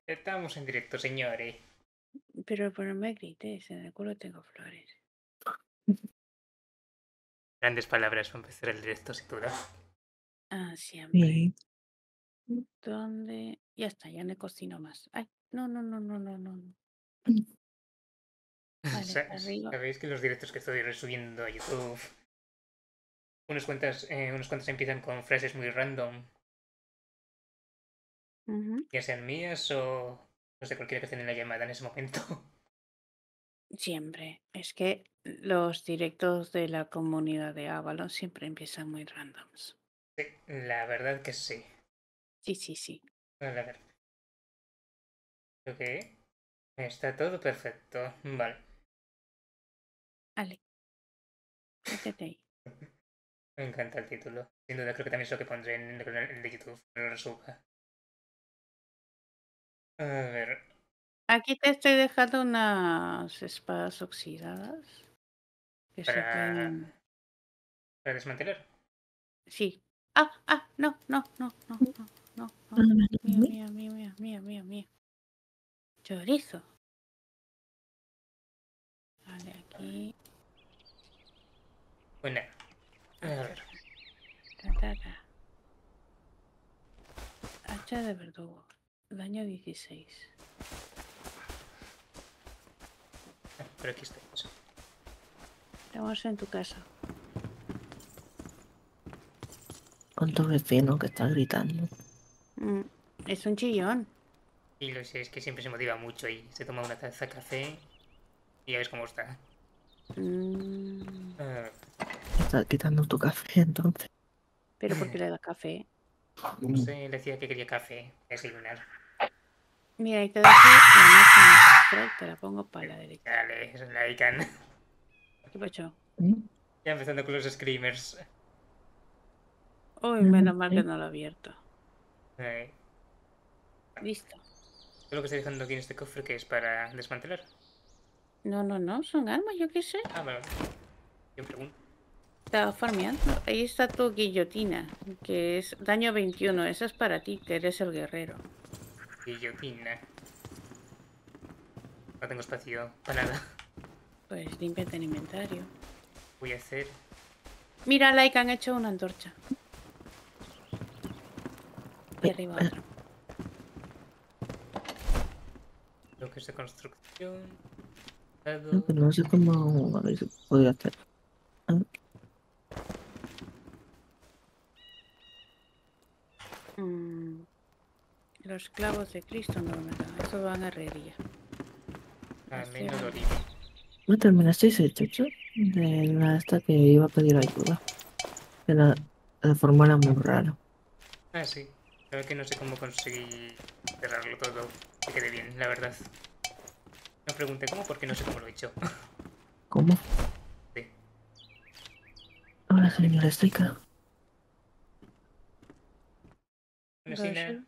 Estamos en directo, señores. Pero no me grites, en el culo tengo flores. Grandes palabras para empezar el directo, sin duda. Ah, siempre. Sí. ¿Dónde? Ya está, ya no cocino más. Ay, no. Vale, arriba. Sabéis que los directos que estoy subiendo a YouTube, unos cuantos empiezan con frases muy random, ya sean mías o no sé, cualquiera que esté en la llamada en ese momento. Siempre. Es que los directos de la comunidad de Avalon siempre empiezan muy randoms. Sí, la verdad que sí. Sí. La verdad. Creo que está todo perfecto. Vale. Vale, métete ahí. Me encanta el título. Sin duda creo que también es lo que pondré en el de YouTube, cuando lo suba. A ver. Aquí te estoy dejando unas espadas oxidadas que se Para, pueden... para desmantelar. Sí. No. Mía. Chorizo. Vale, aquí. Pues nada. A ver. Hacha de verdugo. Daño 16. Por aquí estoy. Estamos en tu casa. Con tu vecino que está gritando. Es un chillón. Y lo sé, es que siempre se motiva mucho y se toma una taza de café y ya ves cómo está. Ah, Está quitando tu café entonces. Pero porque le da café. no sé, le decía que quería café, desayunar. Mira, ahí te dejo la máquina y te la pongo para la derecha. Dale, es la Ican. ¿Qué pasó? Ya empezando con los screamers. Uy, menos mal que no lo he abierto. Ay, Listo. lo que estoy dejando aquí en este cofre que es para desmantelar. No, son armas, yo qué sé. Ah, vale. Yo pregunto. Estaba farmeando. Ahí está tu guillotina, que es daño 21. Esa es para ti, que eres el guerrero. Guillotina. No tengo espacio para nada. Pues límpiate el inventario. Voy a hacer. Mira, like, han hecho una antorcha. Y arriba otra. Lo que es de construcción. No sé cómo a ver si podría hacer. Los clavos de Cristo no me dan. Eso van a herrería. Menos Acero. oliva. ¿No terminasteis el chocho? De la esta que iba a pedir ayuda. Que la forma era muy rara. Ah, sí. La verdad que no sé cómo conseguí cerrarlo todo. Que quede bien, la verdad. No pregunté cómo porque no sé cómo lo he hecho. ¿Cómo? Sí. Hola, señora Estrica. Bueno, Sina.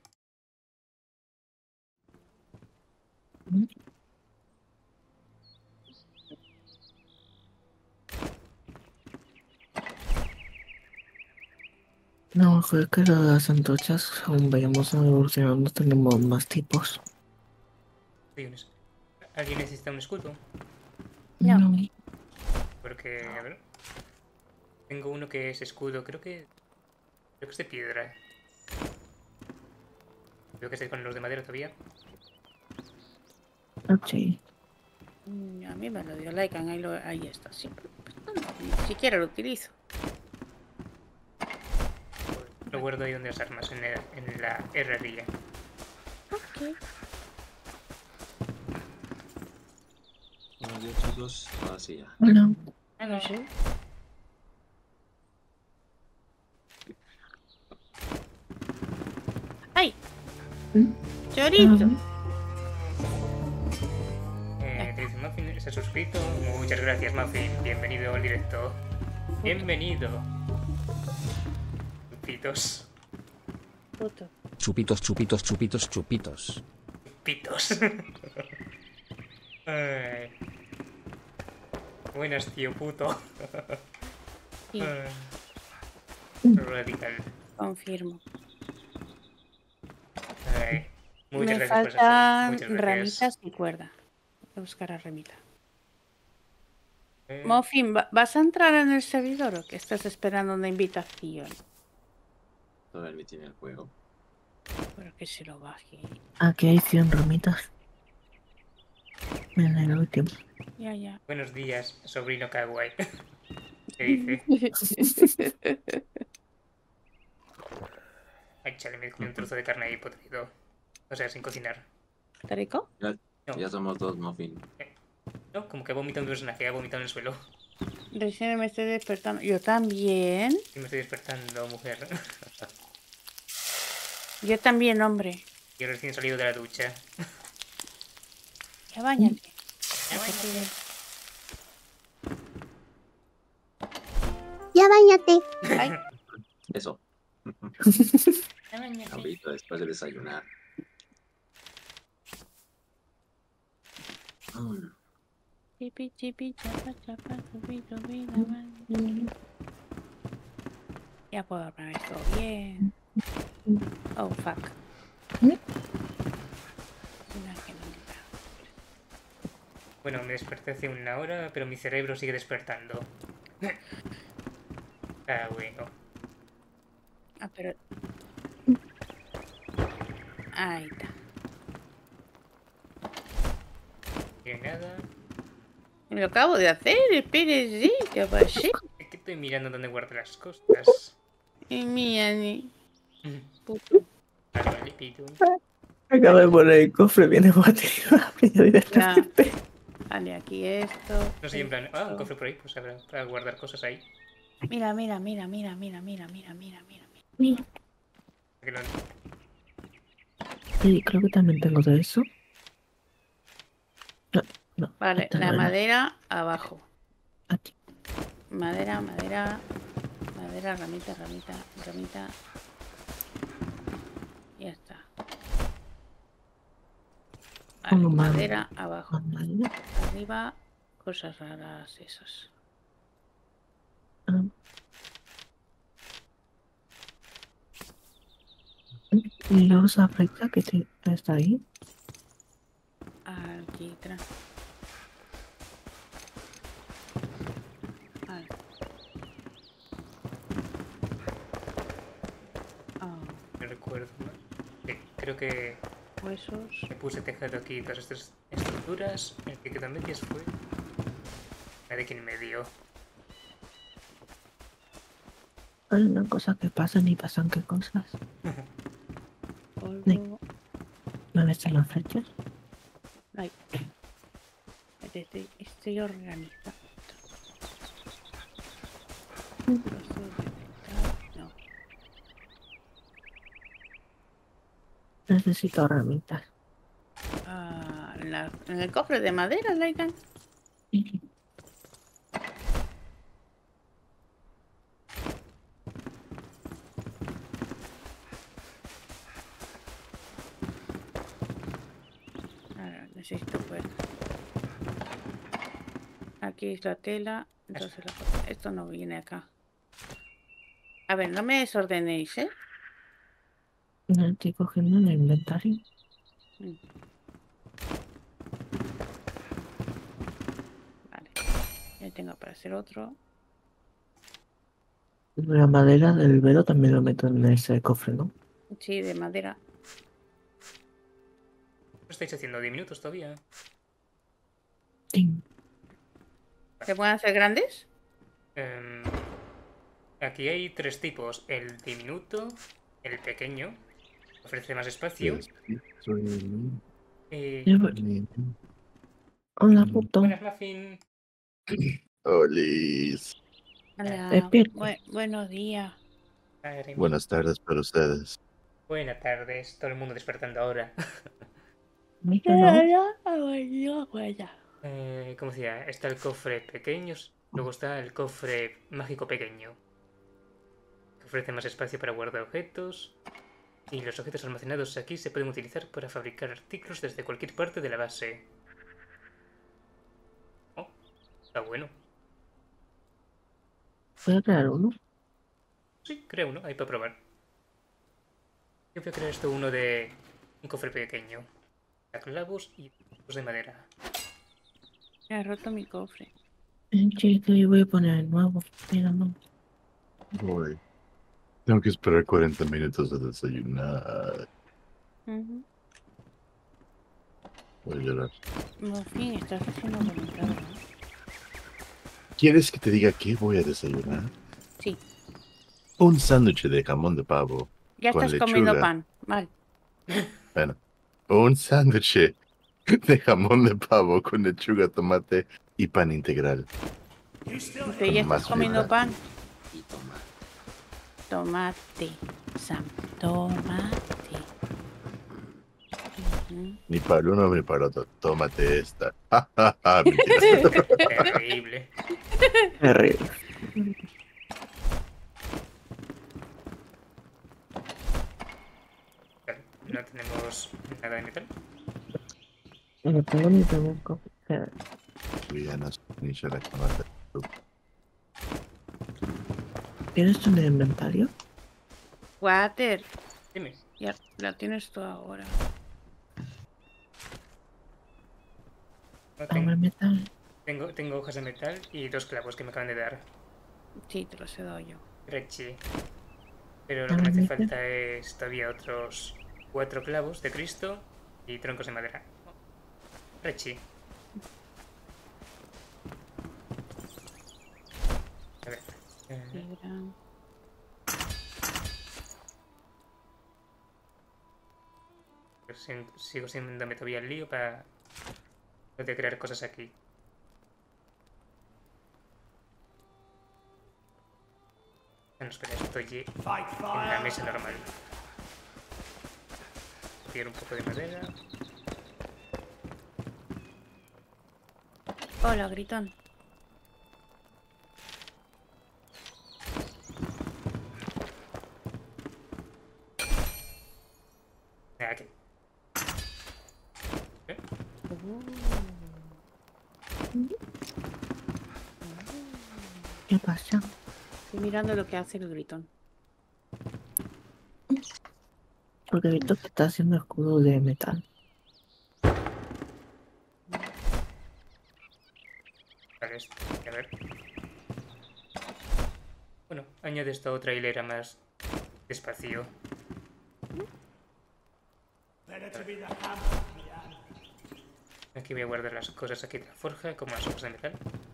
No, creo que las antorchas, aún vayamos evolucionando, tenemos más tipos. ¿Alguien necesita un escudo? No. Porque, a ver. Tengo uno que es escudo, creo que es de piedra. Creo que estoy con los de madera todavía. Ok. A mí me lo dio like, ahí está. Sí. Ni siquiera lo utilizo. Lo guardo ahí donde las armas, en la herrería. Ok. Buenos días, chicos. Ahora sí ya. Hola. No sé. ¡Ay! ¡Chorizo! Te dice Muffin, se ha suscrito. Muchas gracias, Muffin. Bienvenido al directo. Bienvenido. Chupitos. Puto. Chupitos, chupitos, chupitos, chupitos. Chupitos. Ay. Buenas, tío puto. Sí, Radical. confirmo. Ay. Muchas Me gracias por eso. faltan Muchas gracias. ramitas y cuerda. Voy a buscar a Remita. Eh, Muffin, ¿vas a entrar en el servidor o que estás esperando una invitación? Todo el tiene el juego. Pero que se lo baje. Aquí hay 100 ramitas. En el último. Ya, ya. buenos días, sobrino kawaii. ¿Qué dice? Ay, chale, me comí un trozo de carne ahí podrido. O sea, sin cocinar. ¿Está rico? Ya, No, ya somos dos muffin. no, como que ha vomitado un personaje, ha vomitado en el suelo. Recién me estoy despertando. Yo también. Y me estoy despertando, mujer. Yo también, hombre. Yo recién he salido de la ducha. Ya bañate. Ya bañate. Ay, Eso. ya bañate. Ahorita, después de desayunar. Mm, Chipi, chipi, chapa, chapa, tupi, tupi, la mano. Ya puedo hablar esto bien. Oh, fuck. Mira que nunca. Bueno, me desperté hace una hora, pero mi cerebro sigue despertando. Ah, bueno. Ah, pero... Ahí está. No nada. Lo acabo de hacer, espérese, ¿qué pasé? Es que estoy mirando dónde guardo las cosas. Y mía, ni... Vale, vale, pido. Acabo de poner el cofre, viene batería. Ya directamente. Vale, aquí esto. No sé, en plan, un esto. cofre por ahí, pues habrá para guardar cosas ahí. Mira, mira, mira, mira, mira, mira, mira, mira, mira. Mira. Que no- Sí, creo que también tengo de eso. No, no. Vale, esta la no era. madera abajo. Aquí. Madera, madera, madera, ramita, ramita, ramita. Ya está. Vale, Pongo más- madera abajo. más madera. Arriba, cosas raras esas. Ah. Y la osa africana que está ahí. Alquitrán. Vale. Ah, no recuerdo. Sí, creo que huesos. me puse tejado aquí todas estas estructuras. El que quedó a medias fue la de aquí en medio. Hay una cosa que pasan y pasan qué cosas. Polvo. ¿Dónde están las flechas? Ay. Estoy organizado. No. Necesito herramientas. Ah, en el cofre de madera, Laikan. Ahora, necesito cuerda. Aquí es la tela. Entonces esto no viene acá. A ver, no me desordenéis, ¿eh? No estoy cogiendo en el inventario. Vale. Ya tengo para hacer otro. La madera del velo también lo meto en ese cofre, ¿no? Sí, de madera. ¿Lo estáis haciendo 10 minutos todavía? Ting. ¿Se pueden hacer grandes? Em, aquí hay 3 tipos. El diminuto, el pequeño, ofrece más espacio. Hola, puto. Buenas, Muffin. Olis. Hola. Despierta. Buenos días. Madre mía. Buenas tardes para ustedes. Buenas tardes. Todo el mundo despertando ahora. Mira, ¿no? ¿Cómo decía? Está el cofre pequeño, luego está el cofre mágico pequeño, que ofrece más espacio para guardar objetos. Y los objetos almacenados aquí se pueden utilizar para fabricar artículos desde cualquier parte de la base. Oh, está bueno. ¿Puedo crear uno? Sí, creo uno, ahí para probar. Yo voy a crear esto uno de Un cofre pequeño. Clavos y trozos de madera. Me ha roto mi cofre. Chico, yo voy a poner el nuevo. Mira, no. Voy. Tengo que esperar 40 minutos a desayunar. Ujú. Voy a llorar. En fin, estás haciendo voluntad, ¿no? ¿Quieres que te diga qué voy a desayunar? Sí. Un sándwich de jamón de pavo. Ya con estás comiendo lechuga. pan. Vale. Bueno, un sándwich de jamón de pavo con lechuga, tomate y pan integral. Porque ya estás más comiendo fibra. pan. Y toma. Tomate. Sam. Tomate. Ujú. Ni para el uno ni para el otro. Tómate esta. Mentira. Terrible. Terrible. Vale, no tenemos nada de metal. No tengo ni tengo un cofre. Villanas, ni se la conoce. ¿Tienes un inventario? Water. Dime. Ya la tienes tú ahora. No Ahora metal. tengo hojas de metal y 2 clavos que me acaban de dar. Sí, te los he dado yo. Rechi. Pero lo que me Ahora hace metal. falta es todavía otros 4 clavos de Cristo y troncos de madera. Rechi. A ver. Fibra. Sigo siéndome todavía el lío para poder crear cosas aquí. Ah, no, espera, estoy en la mesa normal. Quiero un poco de madera. Hola, gritón. Aquí. ¿Qué pasa? Estoy mirando lo que hace el gritón. Porque he visto que está haciendo escudo de metal. Vale, esto. A ver. Bueno, añade esta otra hilera más despacio. Aquí voy a guardar las cosas aquí de la forja, como las hojas de metal.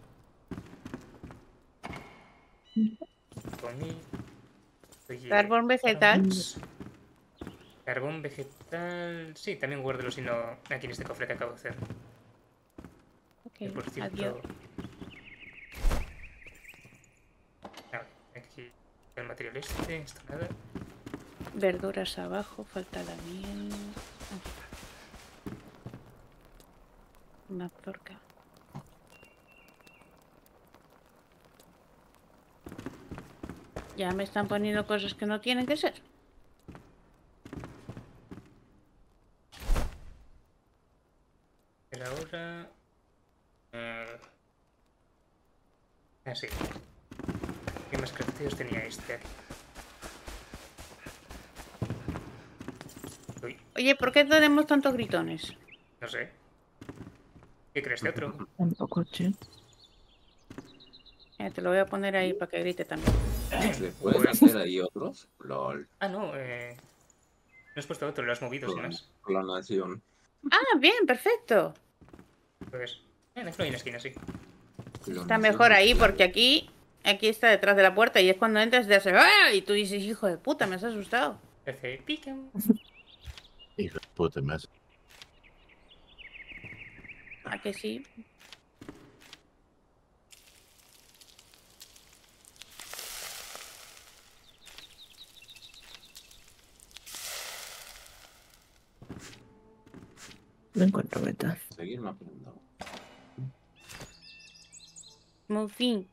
Comí. Oye, Carbón vegetal. Carbón vegetal. Sí, también guárdalo si no aquí en este cofre que acabo de hacer. Y por Ok, cierto. adiós. Aquí el material este, esto nada. Verduras abajo, falta la miel. Mazorca. Ya me están poniendo cosas que no tienen que ser. Pero ahora. Sí. ¿Qué más crafteos tenía este aquí? Uy, Oye, ¿por qué tenemos tantos gritones? no sé. ¿Qué crees de otro? Tampoco, che. Te lo voy a poner ahí para que grite también. ¿Se pueden hacer ahí otros? LOL. Ah, no, no has puesto otro, lo has movido sin más. Clonación. Ah, bien, perfecto. Pues, déjalo ahí en la esquina, sí. Está mejor ahí porque aquí está detrás de la puerta y es cuando entras te hace ¡ah! Y tú dices, hijo de puta, me has asustado. Hace pican. Hijo de puta, me hace. ¿A que sí? No encuentro metal. Seguir mapeando. Muy fin.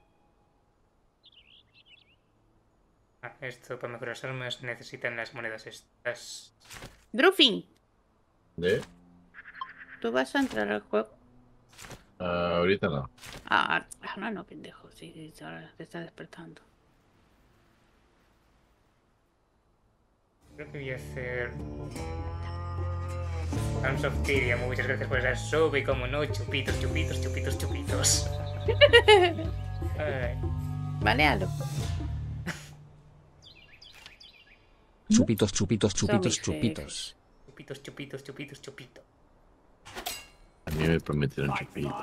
Ah, esto para mejorar las armas necesitan las monedas estas. Drufin, ¿De? ¿tú vas a entrar al juego? Ahorita no. No, pendejo. Sí, sí, ahora te está despertando. Creo que voy a hacer Sons of Tyria, muchas gracias por esa sub y como no, chupitos, chupitos, chupitos, chupitos. Ay. Banealo. Chupitos, chupitos, chupitos, mis chupitos. Chupitos, chupitos, chupitos, chupito. A mí me prometieron chupito.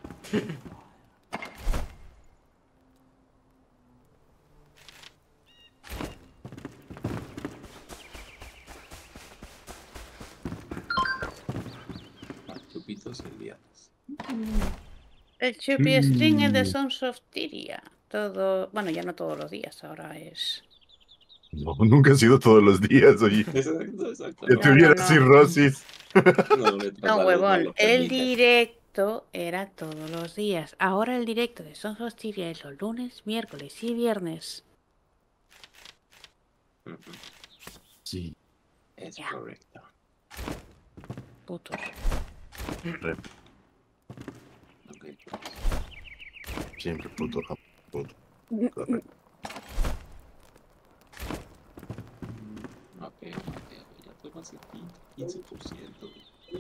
Chupitos enviados. El Chupi String es de Sons of Tyria. Todo, bueno, ya no todos los días, ahora es. No, nunca ha sido todos los días, oye. Exacto. Que No, tuviera no. cirrosis. No, huevón, el directo era todos los días. Ahora el directo de Sons of Tyria es los lunes, miércoles y viernes. Sí. Es Ya. correcto. Putos. Rep. Ok. Siempre puto. Puto. Correcto. Ok, ya tengo así 15%.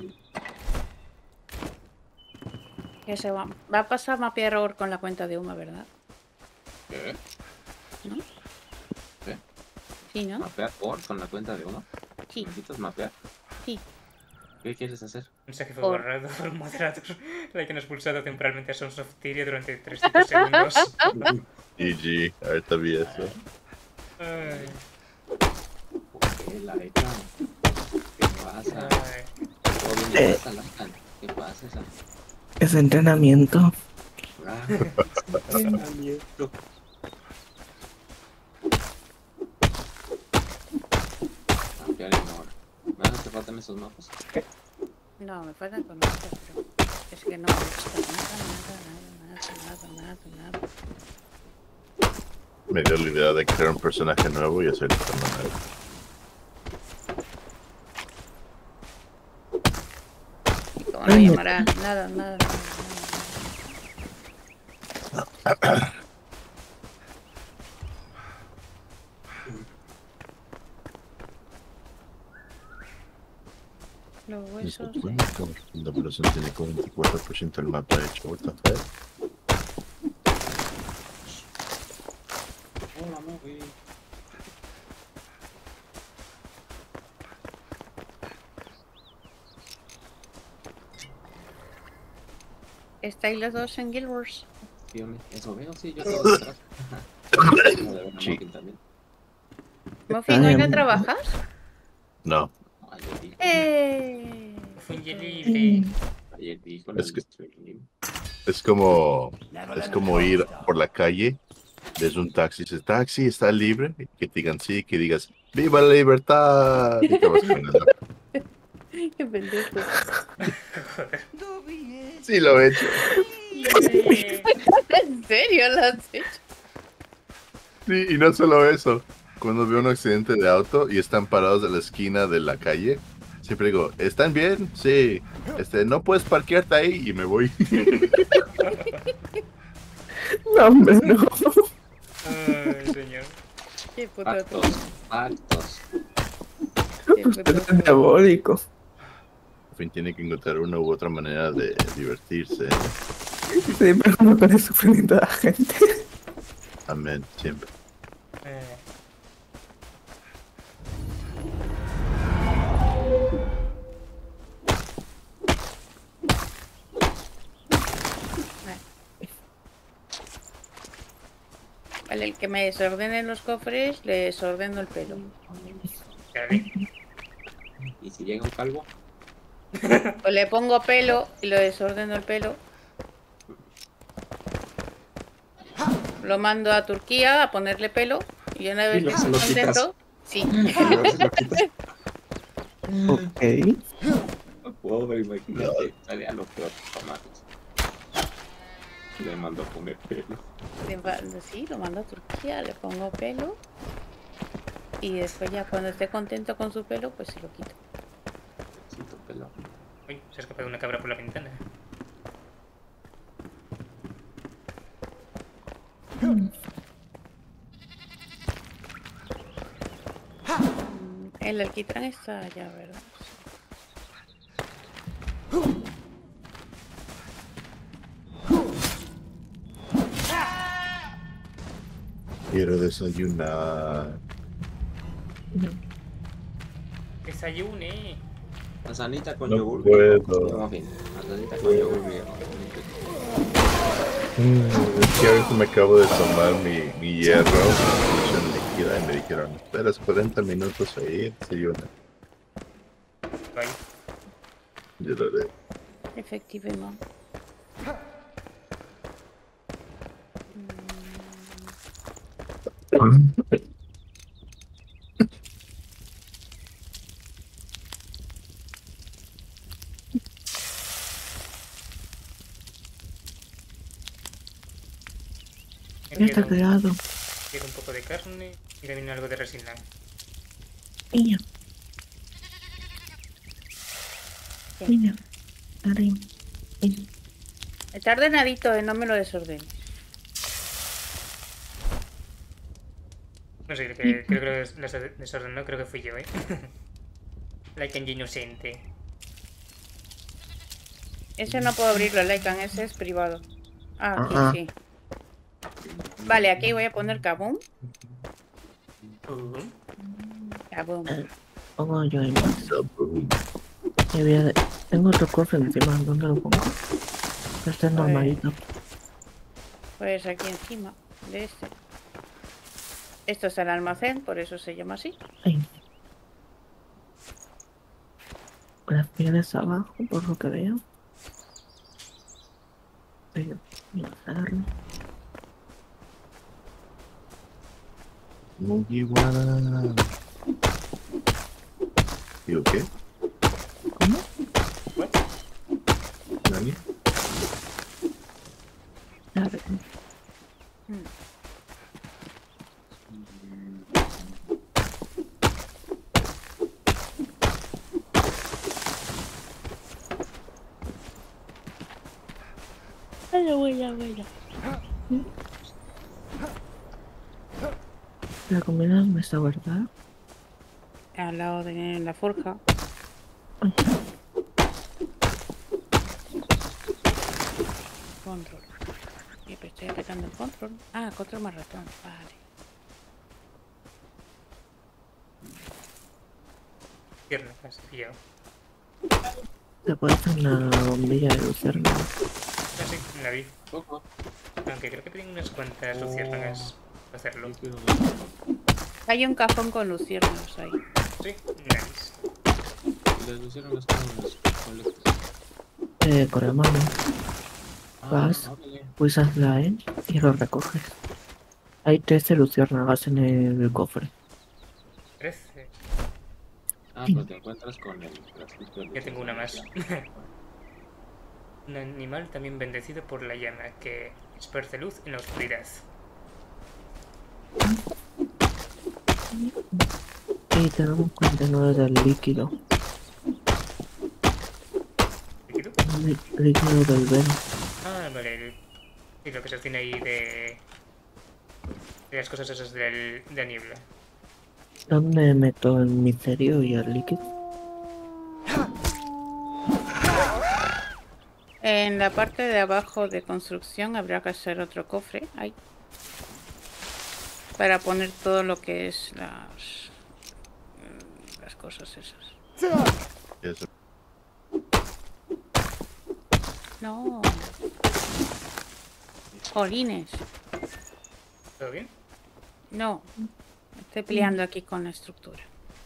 Que se va a pasar mapear ahora con la cuenta de Uma, ¿verdad? ¿Qué? ¿No? ¿Qué? Sí, ¿no? ¿Mapear con la cuenta de uno? Sí, ¿Necesitas mapear? sí. ¿Qué quieres hacer? Mensaje fue Por- borrado por moderator. Like han expulsado temporalmente a Sons of Tyria durante 300 segundos. GG, ahorita vi eso. Ay, ¿Por qué, Laika? ¿Qué pasa? ay. ¿Todo bien? ¿Qué pasa, Laika? ¿Qué pasa? Es entrenamiento. Ah, entrenamiento. Mapear en hora. Nada, te faltan esos mapas. No, me faltan conocer, pero es que no me gusta nada. Me dio la idea de crear un personaje nuevo y hacer esta manera. Y como no llamará nada. Los huesos de... La población tiene 44% del mapa hecho. What the fuck? Hola, móvil. ¿Estáis los dos en Guild Wars? Sí, hombre, eso veo, sí, yo acabo de entrar. Acabo de ver a Sí. Móvil también. ¿Muffin, hoy no trabajas? No, Ayer dijo, Fue un libre. ayer dijo Es el que- stream. es como ir por la calle, ves un taxi, dices, taxi, está libre, y que te digan sí, que digas, ¡viva la libertad! Y te vas caminando. Qué pendejo. Sí, lo he hecho. ¿En serio lo has hecho? Sí, y no solo eso. Cuando veo un accidente de auto y están parados en la esquina de la calle, siempre digo, ¿están bien? Sí. No puedes parquearte ahí y me voy. No, hombre, no. Ay, señor. Qué puto Pactos, pactos. Usted es diabólico. Al fin tiene que encontrar una u otra manera de divertirse. Sí, pero no con el sufrimiento de la gente. Amén, siempre. Vale, el que me desordene los cofres, le desordeno el pelo. ¿Y si llega un calvo? O le pongo pelo y lo desordeno el pelo. Lo mando a Turquía a ponerle pelo. Y una vez que luego se esté lo quitas. contento, sí. Ok. Pobre, imagínate. Sale a los peores tomates. Le mando a poner pelo. Sí, lo mando a Turquía, le pongo pelo. Y después ya cuando esté contento con su pelo, pues se lo quito. Necesito pelo. Uy, se ha escapado una cabra por la ventana. El alquitrán está allá, ¿verdad? Quiero desayunar. Desayune. Manzanita con No yogur. puedo. En fin, manzanita con yogur griego. Es que ahorita me acabo de tomar mi hierro, infusión líquida, y me dijeron, esperas 40 minutos ahí, desayuna. Bye. Yo lo haré. Efectivamente. Ya está creado. Quiero un poco de carne y también algo de resina. Niña. Niña. Karim. Está ordenadito, no me lo desordenes. No sé, creo que las desordenó, creo que fui yo, ¿eh? Like and inocente. Ese no puedo abrirlo, Laikan, ese es privado. Ah, aquí Ah, ah. sí. Vale, aquí voy a poner kaboom. Kaboom. Pongo yo ahí más. Y tengo otro cofre encima. ¿Dónde lo pongo? Este es normalito. Pues aquí encima de este. Esto es el almacén, por eso se llama así. Ahí. Las pieles abajo, por lo que veo. Voy a hacerlo. Igual. ¿Digo qué? ¿Cómo? ¿Nani? A ver. La comida no está guardada. Al lado de la forja. Ay, Control. Y pues estoy apretando el control. Ah, control más ratón. Vale. Tierno, has pillado. se puede hacer una bombilla de lucerna. Ah, sí, la vi. Poco. Aunque creo que tienen unas cuantas luciérnagas para hacerlo. Hay un cajón con luciérnagas ahí. Sí, nice. Les pusieron las colectas. Con la mano, vas, órale. pulsas la E y lo recoges. Hay 13 luciérnagas en el cofre. 13. Pues te encuentras con el frasquito de Ya tengo una más. Un animal también bendecido por la llama que esparce luz en la oscuridad. Y tenemos contenedores del líquido. ¿Líquido? Líquido del veno. Ah, vale. Y lo que se obtiene ahí de las cosas esas de la niebla. ¿Dónde meto el misterio y el líquido? En la parte de abajo de construcción habrá que hacer otro cofre ahí. Para poner todo lo que es las cosas esas. Eso. No. Jolines. ¿Todo bien? No. Estoy peleando aquí con la estructura.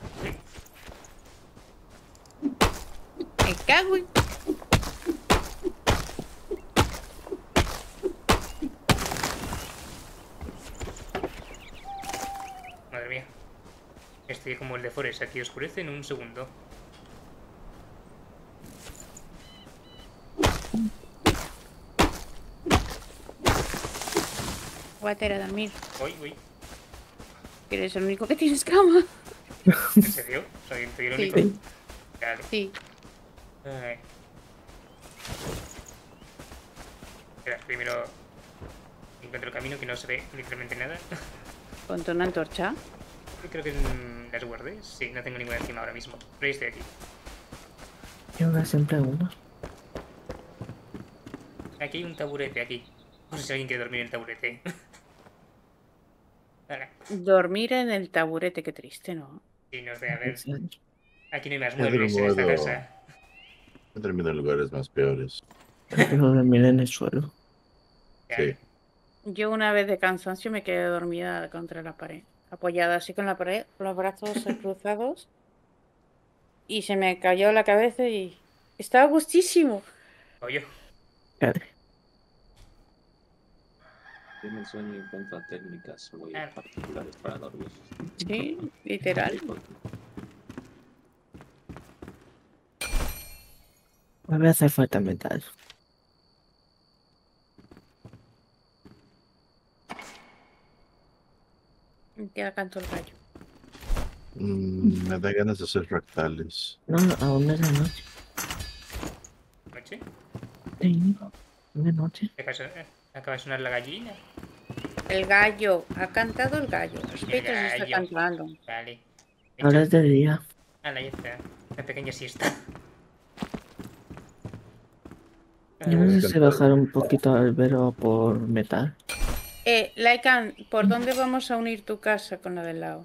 Me cago en... Madre mía. Estoy como el de Forest, aquí oscurece en un segundo. Voy a ir a dormir. Uy, uy. Que eres el único que tienes cama. ¿En serio? ¿Soy el Sí. único? Claro. Sí. Ay. Espera, primero encuentro el camino que no se ve literalmente nada. Ponte una antorcha. Creo que las guardé. Sí, no tengo ninguna encima ahora mismo. Pero estoy aquí. Yo ahora siempre una. Aquí hay un taburete, aquí. No sé si alguien quiere dormir en el taburete. Vale. Dormir en el taburete, qué triste, ¿no? Sí, no sé, a ver. Sí. Aquí no hay más He muebles en esta dormido, casa. he dormido en lugares más peores. Prefiero dormir en el suelo. Sí. Yo una vez de cansancio me quedé dormida contra la pared, apoyada así con la pared, con los brazos cruzados, y se me cayó la cabeza y estaba gustísimo. Oye, Padre. Tiene el sueño y encuentra técnicas muy Ah. particulares para dormir. Sí, literal. Me voy a hacer falta metal. Ya cantó el gallo. Me da ganas de hacer fractales. No, aún no es de noche. ¿noche? Sí, de noche. Acaba de sonar la gallina. El gallo, ha cantado el gallo. Respeto se está gallo. cantando. Vale. Ahora es de día. Ah, ya está. Una pequeña siesta. Yo no sé si bajar un poquito al vero por metal. Laikan, ¿por dónde vamos a unir tu casa con la del lado?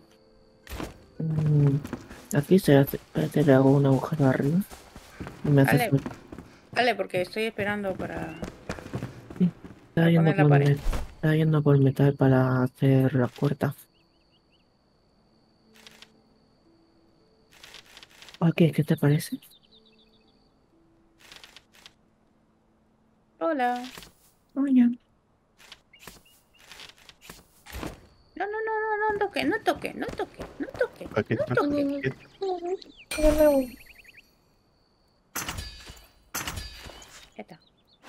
Aquí se hace, espérate, le hago un agujero arriba. Y me hace Vale. falta. Vale, porque estoy esperando para... Estaba yendo, poner la pared. estaba yendo por metal para hacer la puerta. Ok, ¿qué te parece? Hola. Oye, No, no, no, no, no toque, no toque, no toque, no toque, Aquí no toque. Ya está.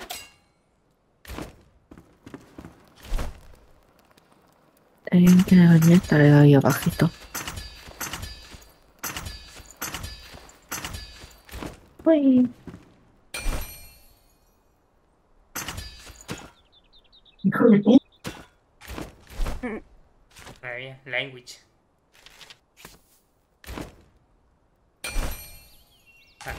que la bañeta le da ahí abajito. Uy. Madre mía, language. Ah,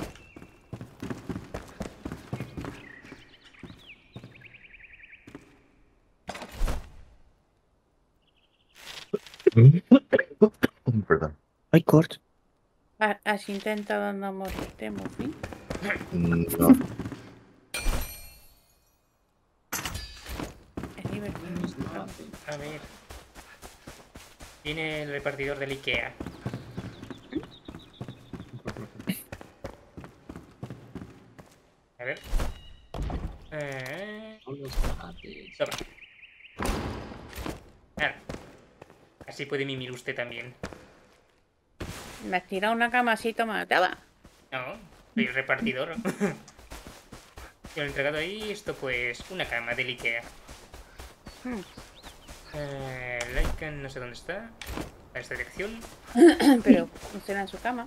Perdón. Ay, Kurt. ¿Has intentado no morirte, Muffin? No. Es divertido. a ver. Viene el repartidor del Ikea. A ver. Son los tomates. Toma. Ah, así puede mimir usted también. Me has tirado una cama así, toma, toma. No, soy el repartidor. Yo he entregado ahí esto pues una cama del Ikea. Laikan no sé dónde está. A esta dirección. Pero funciona en su cama.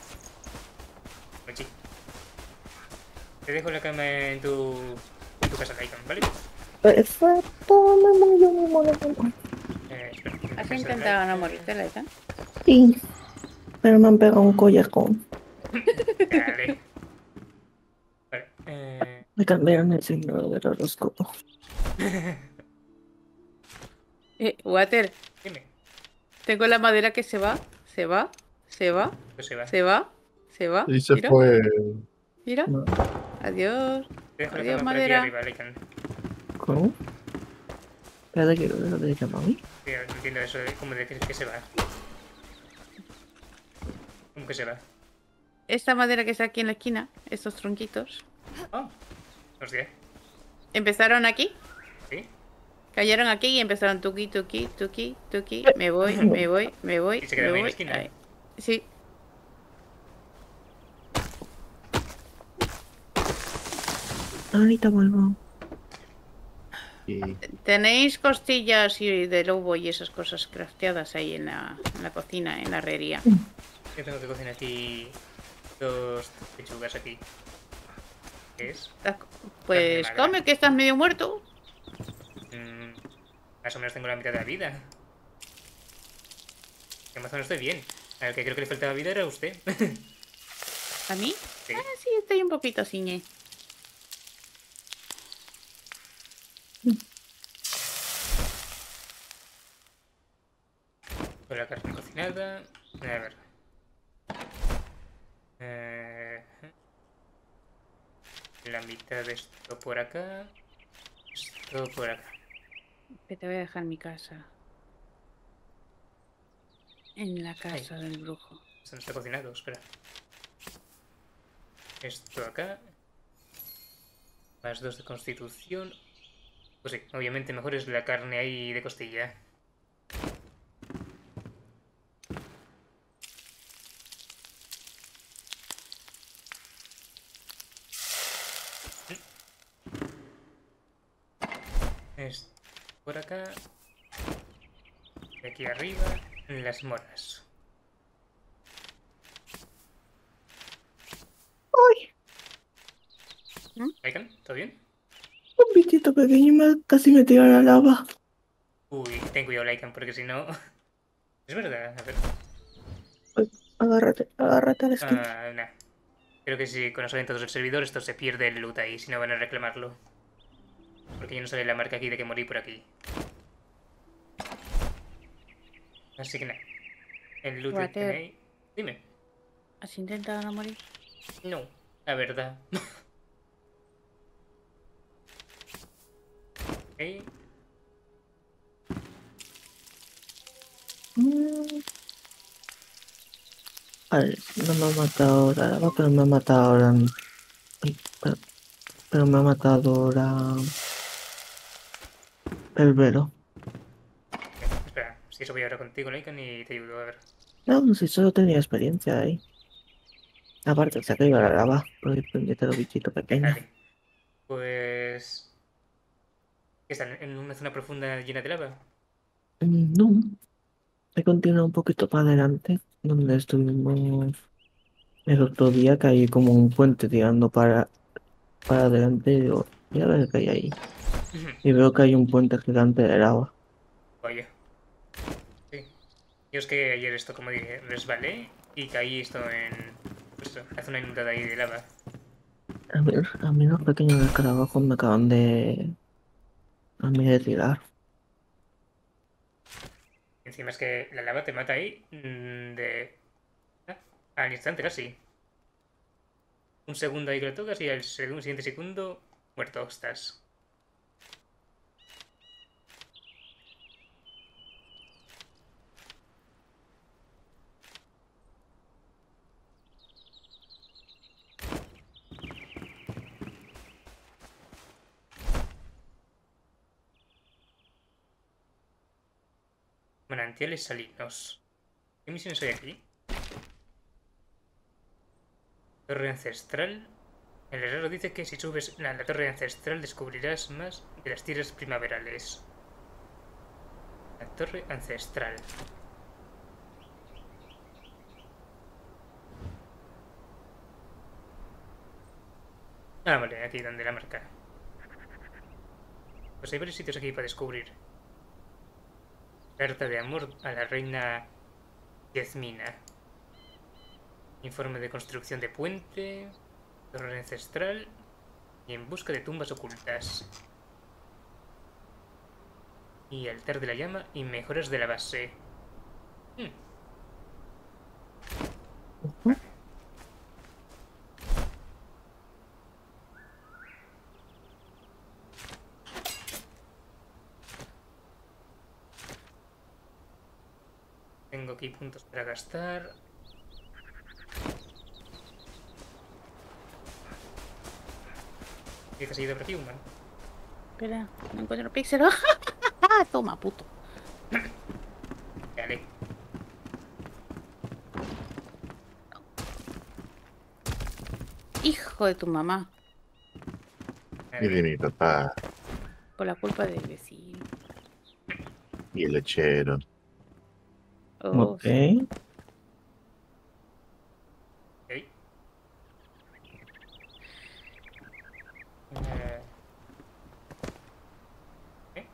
Oye. Te dejo la cama en tu casa, Laikan, ¿vale? Perfecto, me muero. Espera, en ¿Has casa de intentado no Laikan. morirte, Laikan? Sí, pero me han pegado un collejón. Dale. Vale, Me cambiaron el signo del horóscopo. Water, dime. tengo la madera que se va, se va, se va, Pues se va. se va, se va. Y se Mira, fue. mira. No. Adiós. Te dejo la Adiós, cama por aquí madera. arriba, Laikan. ¿Cómo? Espérate que lo de llamar a mí. Sí, no entiendo eso de cómo de que se va. ¿Cómo que se va? Esta madera que está aquí en la esquina, estos tronquitos, Oh, hostia. empezaron aquí, ¿Sí? cayeron aquí y empezaron tuki, tuki, tuki, tuki. Me voy, me voy, me voy. ¿Y se quedaron me ahí en la voy. esquina? Ahí. Sí. Ahorita vuelvo. Y Tenéis costillas y de lobo y esas cosas crafteadas ahí en la cocina, en la herrería. Yo tengo que cocinar aquí dos pechugas aquí. ¿Qué es? Pues Vale. come, que estás medio muerto. Más o menos tengo la mitad de la vida. Que más o menos estoy bien. Al que creo que le faltaba vida era usted. ¿A mí? Sí. Ah, sí, estoy un poquito ciñe. nada. A ver. La mitad de esto por acá. Esto por acá. Que te voy a dejar mi casa. En la casa del brujo. Esto no está cocinado, espera. Esto acá. Más 2 de constitución. Pues sí, obviamente mejor es la carne ahí de costilla. Esto por acá. Y aquí arriba, las moras. ¡Ay! ¿Aikan? ¿Todo bien? Un bichito pequeño casi me tiró a la lava. Uy, ten cuidado, Laikan, porque si no... Es verdad, a ver. Ay, agárrate a la esquina. Ah, nah. Creo que si conocen todos el servidor, esto se pierde el loot ahí, si no van a reclamarlo. Porque ya no sale la marca aquí de que morí por aquí. Así que nada. El loot que Water. tenéis... Dime. ¿Has intentado no morir? No, la verdad. Ok. Vale, no me ha matado la lava, pero me ha matado ahora. Ay, pero me ha matado ahora. El velo. Espera, si eso voy ahora contigo, Laikan, y te ayudo, a ver. No, si solo tenía experiencia ahí. Aparte, se ha caído la lava. Por el puñetero bichito pequeño. Vale. Pues... ¿Qué están? ¿En una zona profunda llena de lava? No, he continuado un poquito para adelante, donde estuvimos el otro día, que hay como un puente tirando para adelante. Y digo, voy a ver qué hay ahí. Y veo que hay un puente gigante de lava. Vaya. Sí. Yo es que ayer esto, como dije, resbalé y caí esto en... Pues eso, la zona inundada ahí de lava. A mí los pequeños escarabajos me acaban de tirar. Encima es que la lava te mata ahí al instante casi. Un segundo ahí que lo tocas y al siguiente segundo muerto estás. Manantiales salinos. ¿Qué misiones hay aquí? Torre ancestral. El herrero dice que si subes a la torre ancestral descubrirás más de las tierras primaverales. La torre ancestral. Ah, vale, aquí donde la marca. Pues hay varios sitios aquí para descubrir. Carta de amor a la reina Yasmina. Informe de construcción de puente. Torre ancestral. Y en busca de tumbas ocultas. Y altar de la llama y mejoras de la base. Tengo aquí puntos para gastar. ¿Qué te has ido por aquí, humano? Espera, no encuentro píxel. Toma, puto. Dale. Hijo de tu mamá. Y de mi papá. Por la culpa del vecino. Y el lechero. Oh, Ok. Ok. ¿Qué?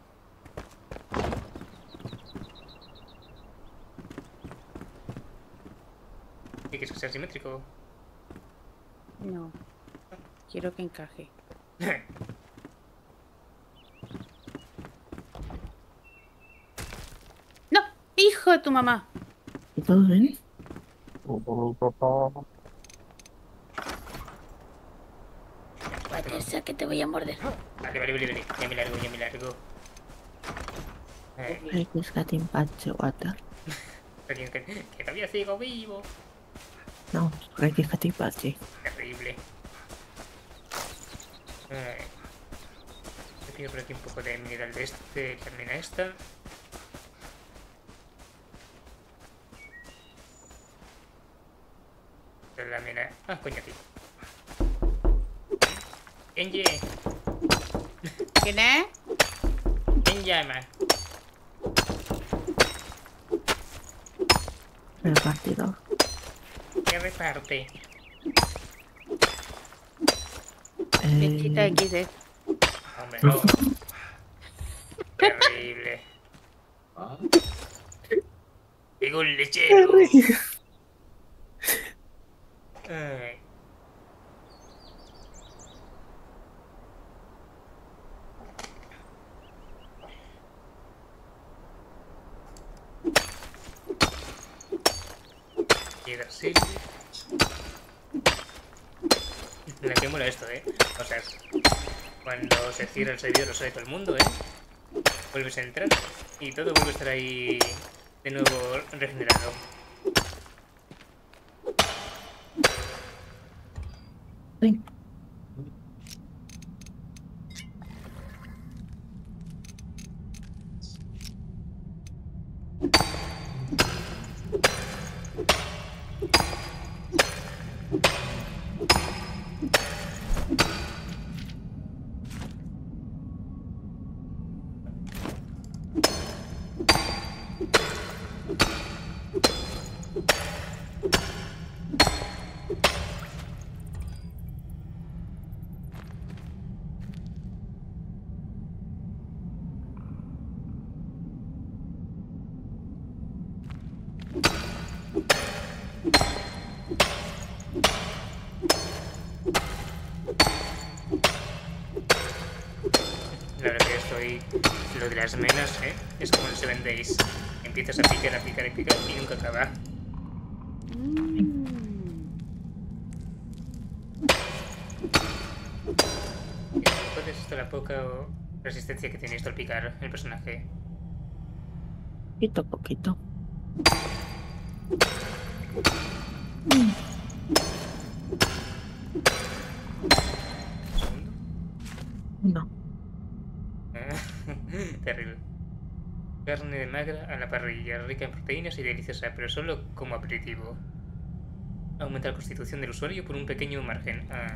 ¿Qué quieres que sea simétrico? no. Quiero que encaje. ¡No! ¡Hijo de tu mamá! ¿Todo bien? Vaya, que te voy a morder. Vale, vale, vale, vale. Ya me largo, ya me largo. Ay, que es Gatimpache, guata. Que todavía sigo vivo. No, que es Gatimpache. Terrible. Te pido por aquí un poco de mineral de este, la mina esta. La mina. Ah, coño, aquí. Enye, ¿Quién es? en llama. Repartidor. ¿Qué reparte? Lechita XD. Hombre, no. Terrible. Ah, Digo un lechero. Ay. Llega Silvia. La que mola esto, O sea, cuando se cierra el servidor lo sabe todo el mundo, Vuelves a entrar y todo vuelve a estar ahí de nuevo regenerado. Sí. La verdad que estoy... Lo de las menas, es como el 7 Days. Empiezas a picar, a picar, a picar y nunca acaba. ¿Cuál es esto la poca resistencia que tiene esto al picar el personaje? Poquito, poquito. ¿Segundo? No. Terrible. Carne de magra a la parrilla, rica en proteínas y deliciosa, pero solo como aperitivo. Aumenta la constitución del usuario por un pequeño margen. Ah.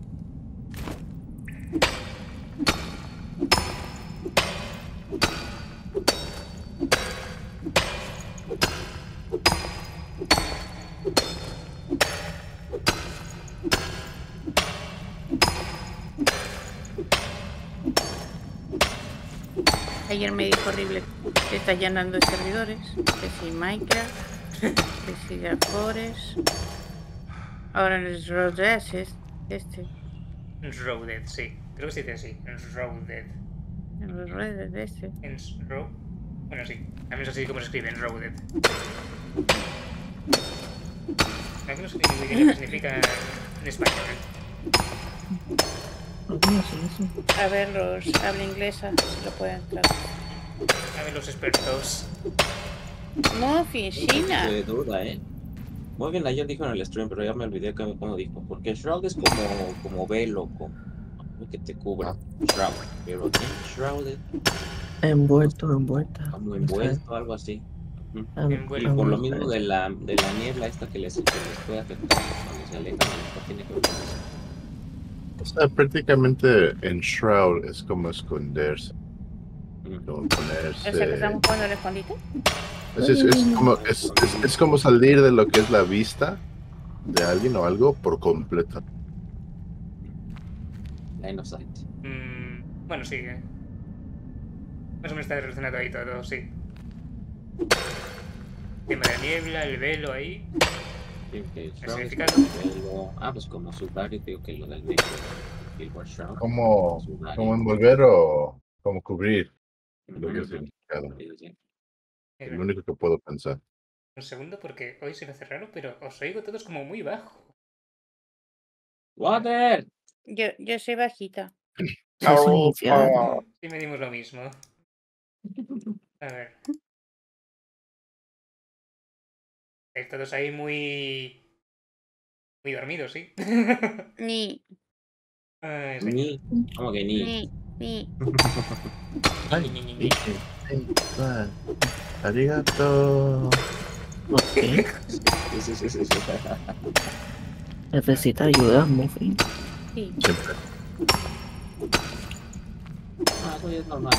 Ayer me dijo horrible que está llenando de servidores. Que si Minecraft, que si The Forest. Ahora en el Rodes es este. Enshrouded, sí. Creo que sí, sí. Enshrouded. En los redes de este. Bueno, sí. A mí es así como se escribe, Enshrouded. Aquí no sé ni qué significa en español. ¿Cómo es eso? A ver, los habla inglesa, si lo pueden traducir. A ver, los expertos. No, China. de duda, Muy bien, ayer dijo en el stream, pero ya me olvidé cómo dijo. Porque Shroud es como velo, como que te cubre. Shroud. Pero aquí, Shrouded, Envuelto, envuelta. como envuelto, algo así. Envuelto. Y por lo mismo de la niebla esta que les puede afectar cuando se alejan, a lo mejor tiene que ver con eso. O sea, prácticamente en Shroud es como esconderse. Como ponerse. O sea, que estamos jugando el escondite. Es como salir de lo que es la vista de alguien o algo por completo. Line of sight. Bueno, sí. Más o menos está relacionado ahí todo, sí. El tema de la niebla, el velo ahí. Sí, que ¿El Shroud es significado? como pues como Sudario, digo que lo del negro, Billboard Shroud. Como Sudario. envolver o como cubrir lo que es Ujú. significado. Sí, sí. Es lo único que puedo pensar. Un segundo porque hoy se me hace raro, pero os oigo todos como muy bajo. ¡Water! Yo soy bajita. Eso significa... Sí, medimos lo mismo. A ver. Estáis todos ahí muy dormidos, ¿sí? Ni, Ay, sí. Ni. ¿Cómo que ni? ni. Ñi, ñi, ñi, ñi. Vale. Arigato. Ok. Sí. Necesita ayuda, Muffin. Sí. Siempre. Ah, eso ya es normal.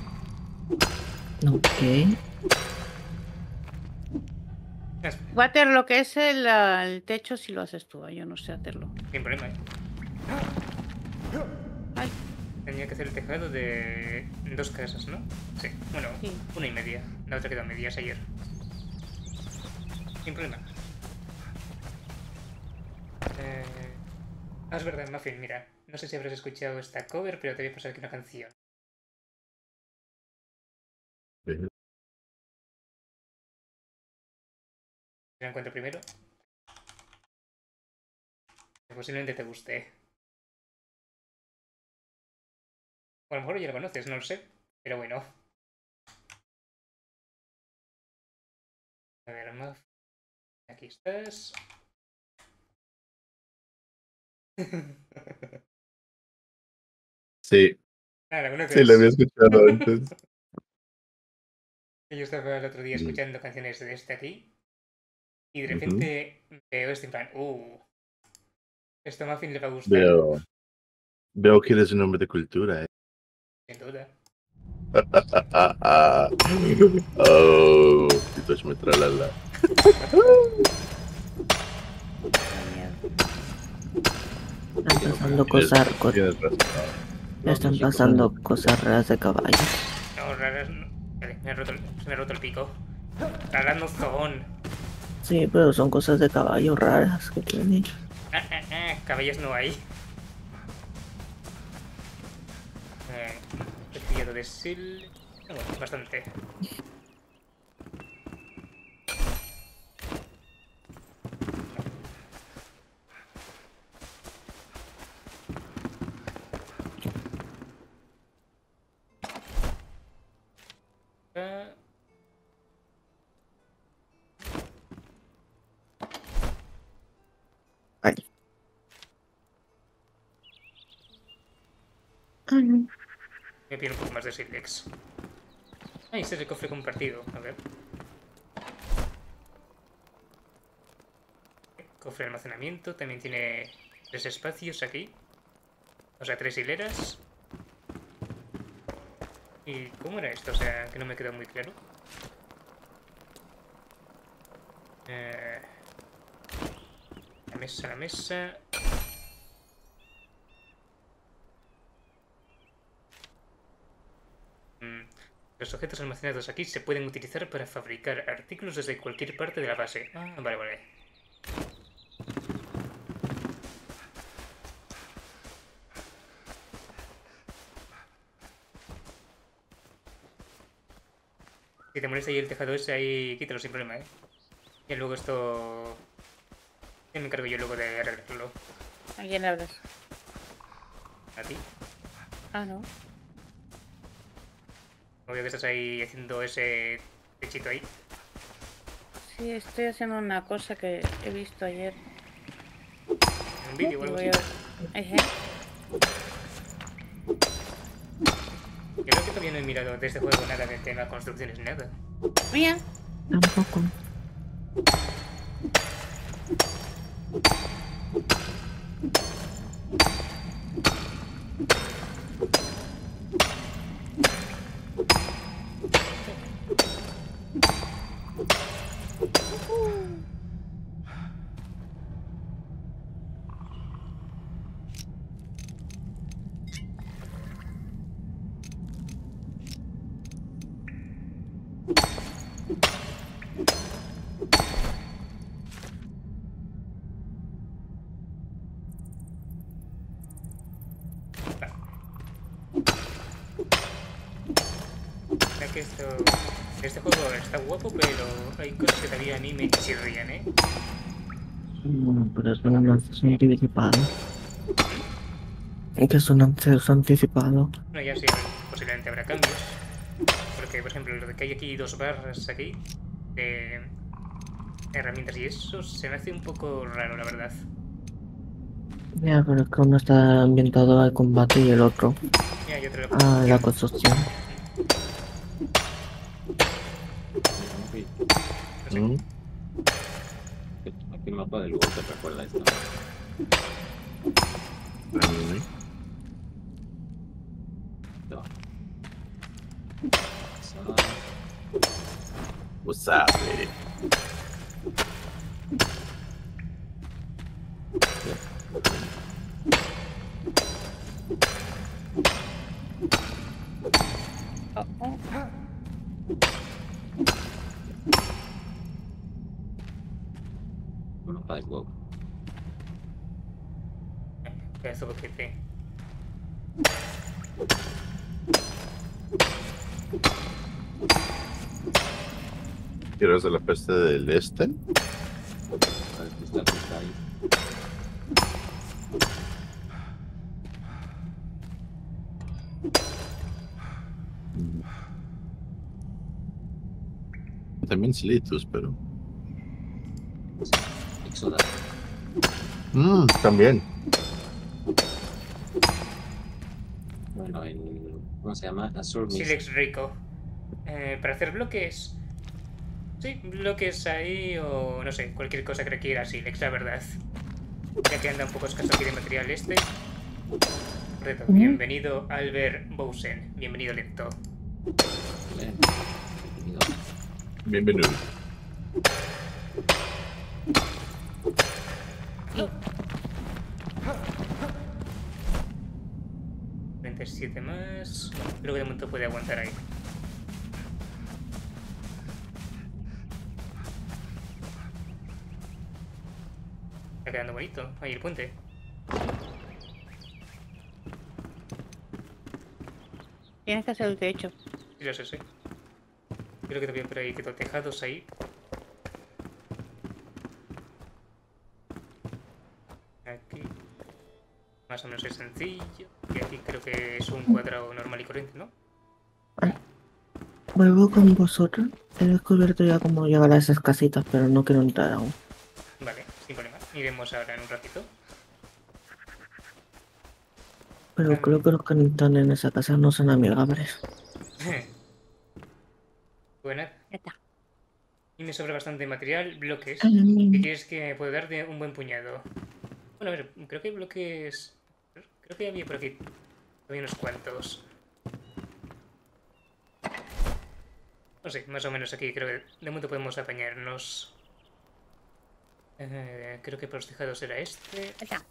Ok. Water, lo que es el techo, si lo haces tú. Yo no sé hacerlo. Sin problema, ¿eh? Ay, Tenía que hacer el tejado de 2 casas, ¿no? Sí. Bueno, sí. 1,5. La otra quedó a medias ayer. Sin problema. Es verdad, Muffin, mira. No sé si habrás escuchado esta cover, pero te voy a pasar aquí una canción. La encuentro primero. Posiblemente te guste. O a lo mejor ya la conoces, no lo sé. Pero bueno. A ver, Muffin. Aquí estás. Sí, Ah, la conoces. sí, la había escuchado antes. Yo estaba el otro día Mm. escuchando canciones de este aquí. Y de Ujú. repente veo este en plan, esto a Muffin le va a gustar, Veo que eres un hombre de cultura, sin duda. Oh, esto es muy tralala. Están pasando cosas... Tienes razón. Ya están pasando cosas raras de caballos. No, raras no. Vale, se me ha roto el pico. Raras no son. Sí, pero son cosas de caballo raras que tiene. Caballos no hay. He pillado de sil. Bueno, bastante. Ah, Ay. me pido un poco más de Silex. Ah, este es el cofre compartido. A ver. Cofre de almacenamiento. También tiene 3 espacios aquí. O sea, 3 hileras. ¿Y cómo era esto? O sea, que no me quedó muy claro. La mesa. Los objetos almacenados aquí se pueden utilizar para fabricar artículos desde cualquier parte de la base. Ah, vale. Si te molesta ahí el tejado ese, ahí quítalo sin problema, ¿eh? Y luego esto... Ya me encargo yo luego de arreglarlo. ¿A quién le hablas? ¿A ti? Ah, no. No veo que estás ahí haciendo ese techito ahí. Sí, estoy haciendo una cosa que he visto ayer. En un vídeo o algo así. Ejé. Creo que todavía no he mirado de este juego nada de tema construcciones, nada. Mira. Tampoco. Mira que esto... Este juego está guapo, pero hay cosas que todavía a mí me chirrían, ¿eh? Pero es un acceso anticipado. Que es un acceso anticipado. No, ya sí, posiblemente habrá cambios. Porque, por ejemplo, lo de que hay aquí 2 barras aquí de herramientas y eso se me hace un poco raro, la verdad. Ya, pero es que uno está ambientado al combate y el otro Mira, yo te lo a la construcción. No sé. Mm. Aquí el mapa del Google te recuerda esto. Mm. No. What's up, baby? Oh, oh. El mapa del Google. Pedazo boquete. ¿Quieres de la peste del este? A ver, está ahí. También Silitus, pero... Exodus. También. Bueno, en... ¿Cómo se llama? Azure Mist. Silex Rico. Para hacer bloques. Sí, bloques ahí o no sé, cualquier cosa que requiera Silex, la verdad. Ya que anda un poco escaso aquí de material este. Reto. Bienvenido Albert Bousen. Bienvenido Lecto. Bien. Bienvenido. Oh. 27 más. Creo que de momento puede aguantar ahí. Está quedando bonito. Ahí el puente. Tienes que hacer el techo. Sí, lo sé, sí. Creo que también por ahí quedó tejados ahí. Aquí. Más o menos es sencillo. Y aquí creo que es un cuadrado normal y corriente, ¿no? Vuelvo con vosotros. He descubierto ya cómo llegar a esas casitas, pero no quiero entrar aún. Vale, sin problema. Iremos ahora en un ratito. Pero creo que los que están en esa casa no son amigables. Bueno, Ya está. y me sobra bastante material, bloques. Mm. ¿Qué quieres que me puedo dar de un buen puñado? Bueno, a ver, creo que hay bloques... Creo que había por aquí. Había unos cuantos. No sé, más o menos aquí creo que de momento podemos apañarnos. Creo que por los tejados era este. Ya está.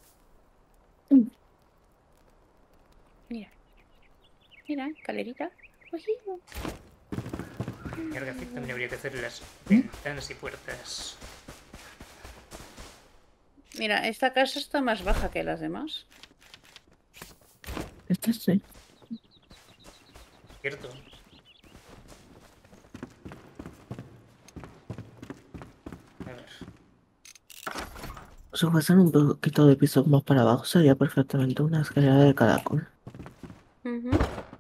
Mira. Mira, escalerita. Ujiu. Y ahora también habría que hacer las ventanas y puertas. Mira, esta casa está más baja que las demás. Este sí. ¿Cierto? A ver. Si fuesen un poquito de pisos más para abajo, sería perfectamente una escalera de caracol. Ujú.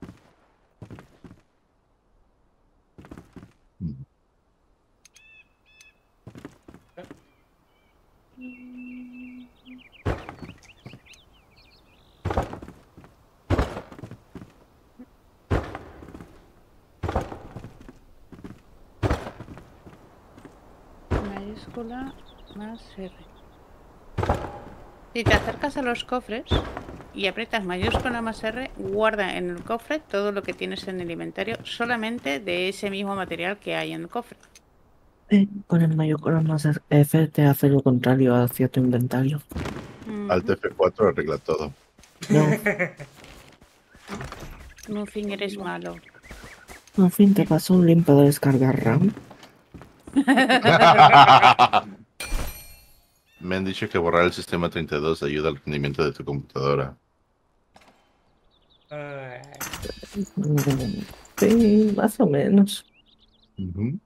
Mayúscula más R. Si te acercas a los cofres y aprietas mayúscula más R, guarda en el cofre todo lo que tienes en el inventario, solamente de ese mismo material que hay en el cofre. Con el mayúscula más F te hace lo contrario hacia tu inventario. Alt F4 arregla todo. No, Nothing, eres malo. en fin, te paso un link para descargar RAM. Me han dicho que borrar el sistema 32 ayuda al rendimiento de tu computadora. Ah, Sí, más o menos. Ujú.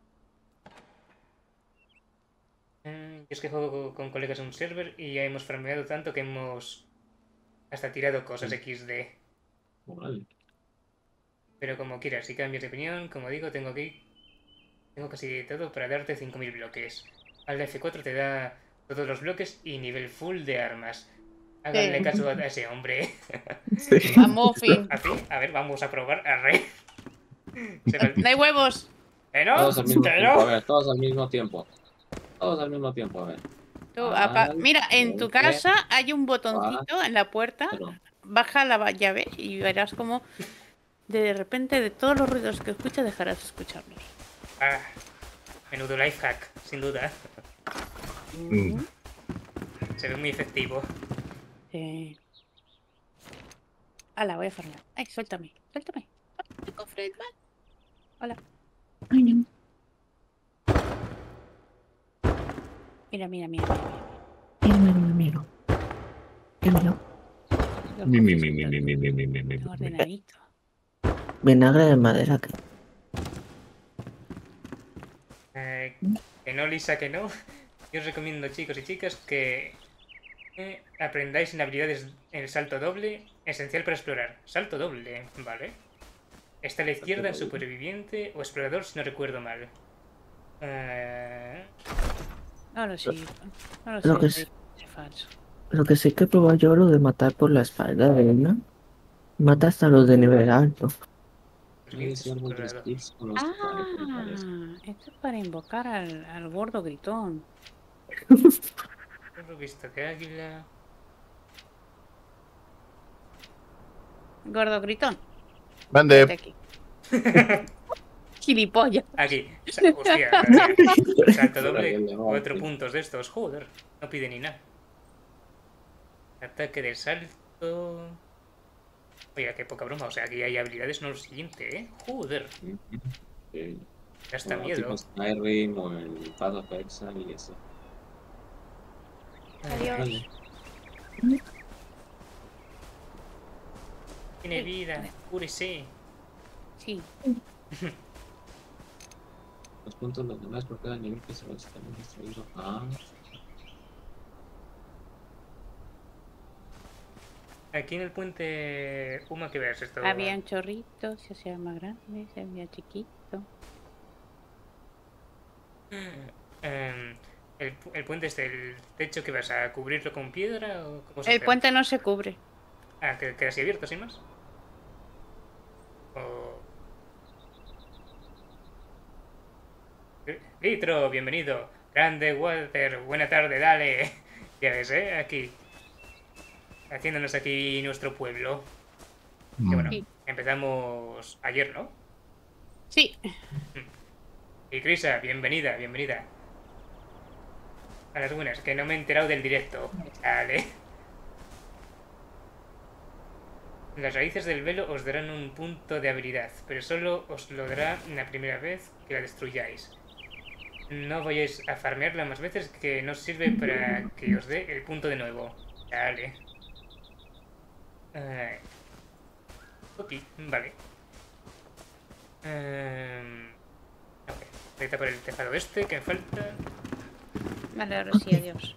Yo es que juego con colegas en un server y ya hemos farmeado tanto que hemos hasta tirado cosas XD. Órale. Pero como quieras, si cambias de opinión, como digo, tengo casi todo para darte 5000 bloques. Al F4 te da todos los bloques y nivel full de armas. Háganle caso a ese hombre. Sí. A Muffin. Así, a ver, vamos a probar. Arre. No hay huevos. ¿Que no? Todos al mismo ¿Que tiempo, a no? ver, todos al mismo tiempo. Todos al mismo tiempo, a ver. Mira, en tu Vale, casa hay un botoncito en la puerta. pero- Baja la llave y verás como de repente de todos los ruidos que escuchas dejarás de escucharlos. Ah, menudo life hack, sin duda. Mm. Se ve muy efectivo. Ala, voy a farmear. Ay, suéltame, suéltame. Ay, cofre del mal. Hola. Ay, no. Mira, mira, mira, mira. Mira, mira, mira, mira. Mira, Los Mi, cofres mi, están mi. ordenaditos. vinagre de madera que. Que no, Lisa, que no. Yo os recomiendo, chicos y chicas, que aprendáis en habilidades en el salto doble, esencial para explorar. Salto doble, ¿vale? Está a la izquierda en superviviente o explorador, si no recuerdo mal. No lo sé. No lo sé. Lo que sí, es- es falso. Lo que sí que he probado yo lo de matar por la espalda de una. Mata hasta los de nivel alto. Sí, sí, algo de skills con los que me parece. Esto es para invocar al gordo gritón. He visto de águila. Gordo gritón. Mande. Vete aquí. Gilipollas. Aquí. Hostia, salto doble, 4 puntos de estos. Joder, no pide ni nada. Ataque de salto. Oiga, qué poca broma. O sea, aquí hay habilidades, no lo siguiente, ¿eh? Joder, Sí. ya está Como miedo. tipo Skyrim o el Path of Exile y eso. Adiós. Vale. Tiene vida, cúrese. Sí. Los puntos los demás por cada nivel que se va a estar destruido. Ah, Aquí en el puente Uma, ¿qué ves esto? Había un chorrito, se hacía más grande, se hacía chiquito. El puente es el techo que vas a cubrirlo con piedra o cómo se El hace? puente no se cubre. Ah, que queda así abierto, sin más. O... Litro, bienvenido. Grande Walter, buena tarde, dale. Ya ves, aquí. Haciéndonos aquí nuestro pueblo. Que bueno, Sí. empezamos ayer, ¿no? Sí. Y Crisa, bienvenida, bienvenida. A las buenas, que no me he enterado del directo. Dale. Las raíces del velo os darán un punto de habilidad, pero solo os lo dará la primera vez que la destruyáis. No vayáis a farmearla más veces, que no sirve para que os dé el punto de nuevo. Dale. Ok, vale. Ok, voy a tapar el tejado este, que me falta. Vale, ahora sí, adiós.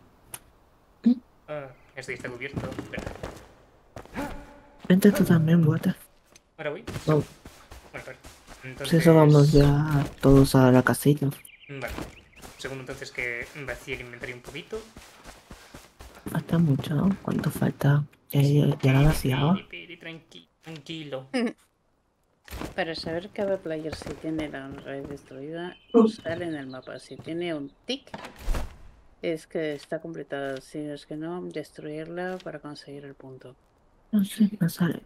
Este está cubierto. Espera, Vente tú también, Water. ahora voy. Vamos. Bueno, pues, Pues entonces... eso, vamos ya todos a la casilla. Vale. Segundo, entonces, que vacíe el inventario un poquito. Falta mucho, ¿no? ¿Cuánto falta? Ya la vaciaba. Tranquilo. Para saber cada player si tiene la red destruida, sale en el mapa. Si tiene un tic, es que está completada. Si es que no, destruirla para conseguir el punto. No sé, no sale.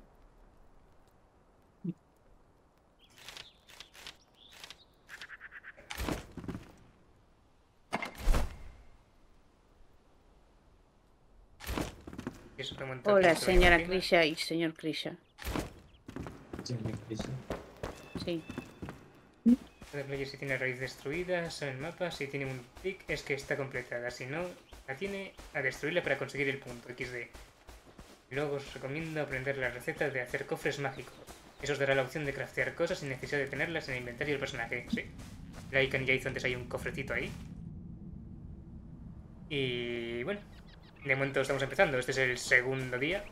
Eso remonta Hola, justo ahí señora encima. Krisha y señor Krisha. sí, me dice. Sí. Cada player si tiene raíz destruida, sale en el mapa. Si tiene un tick, es que está completada. Si no, la tiene a destruirla para conseguir el punto XD. Luego os recomiendo aprender la receta de hacer cofres mágicos. Eso os dará la opción de craftear cosas sin necesidad de tenerlas en el inventario del personaje. Sí. Laikan ya hizo antes ahí un cofrecito ahí. Y bueno, de momento estamos empezando. Este es el segundo día.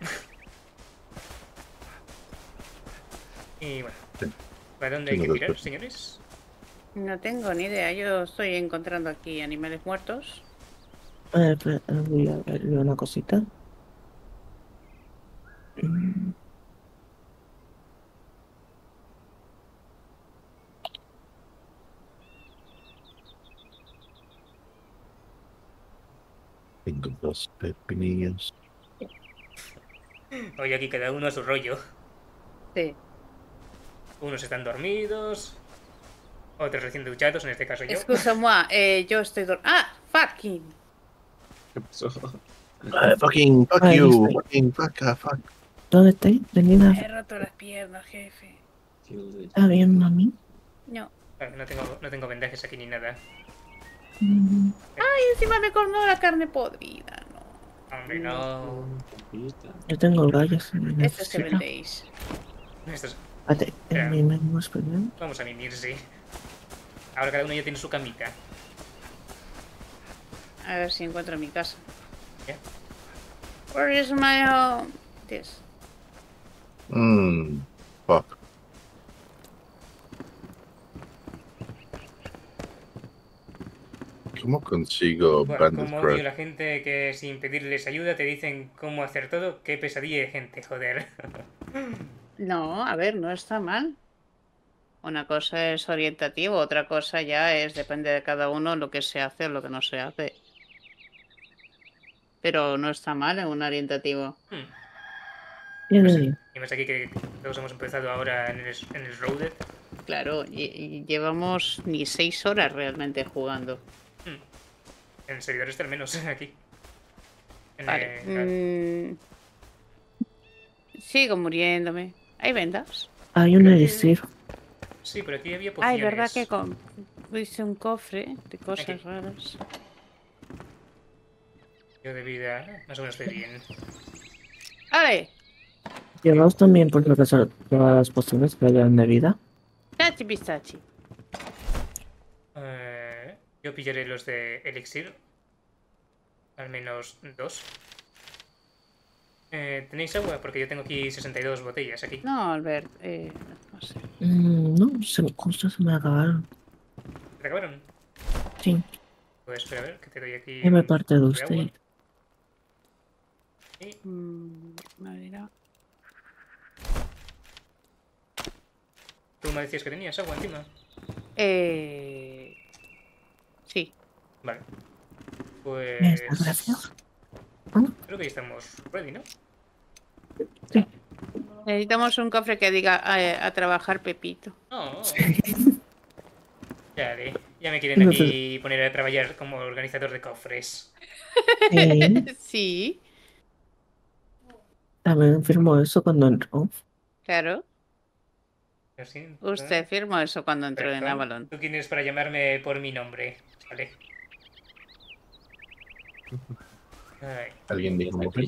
Y bueno, ¿para dónde hay que tirar, señores? No tengo ni idea. Yo estoy encontrando aquí animales muertos. A ver, espera, voy a verle una cosita. Mm, Tengo 2 pepinillos. Hoy aquí cada uno a su rollo. Sí. Unos están dormidos, otros recién duchados, en este caso yo. Excuse-moi, yo estoy ¡Ah! ¡Fucking! ¿Qué pasó? Fucking, fuck Ahí you, estoy. fucking, fuck. ¿Dónde estáis? Venid He roto las piernas, jefe. ¿Está bien, mami? No. Vale, no tengo vendajes aquí ni nada. Mm, Y encima me colmó la carne podrida, no. Hombre, no. Yo tengo gallos si me Esto se necesita. vendéis. Esto es- Espérate, Espera. en mi menú español. Vamos a mimir, sí. Ahora cada uno ya tiene su camita. A ver si encuentro mi casa. ¿Ya? Where is my home? This. Fuck. ¿Cómo consigo Bueno, Bandit como odio Crush? la gente que sin pedirles ayuda te dicen cómo hacer todo. Qué pesadilla de gente, joder. No, a ver, no está mal. Una cosa es orientativo, otra cosa ya es, depende de cada uno lo que se hace o lo que no se hace. Pero no está mal en un orientativo. Ya No le sé. digo. Y más aquí que todos hemos empezado ahora en el Roaded. Claro, y llevamos ni 6 horas realmente jugando. En servidores al menos aquí. Vale. Sigo muriéndome. ¿Hay vendas? Hay un elixir. Sí, pero aquí había pociones. Ay, verdad que hice un cofre de cosas Aquí. raras. Yo de vida, más o menos estoy bien. ¡Ale! Llevaos también por lo que son todas las pociones que hayan de vida. ¡Tachi pistachi! Yo pillaré los de Elixir. Al menos 2. ¿Tenéis agua? Porque yo tengo aquí 62 botellas aquí. No, Albert, no sé. No, justo se me acabaron. ¿Te acabaron? Sí, Pues espera a ver, que te doy aquí me un parte de poco usted. agua. Y Madera. tú me decías que tenías agua encima. Sí. Vale. Muchas Pues... gracias. Creo que ya estamos ready, ¿no? Necesitamos un cofre que diga a trabajar Pepito. Oh. Ya me quieren aquí poner a trabajar como organizador de cofres. Sí, Sí, también firmó eso cuando entró. claro. Lo siento. Usted firmó eso cuando entró en Perdón. Avalon. ¿Tú quién eres para llamarme por mi nombre? Vale. Ay, Alguien dijo mujer.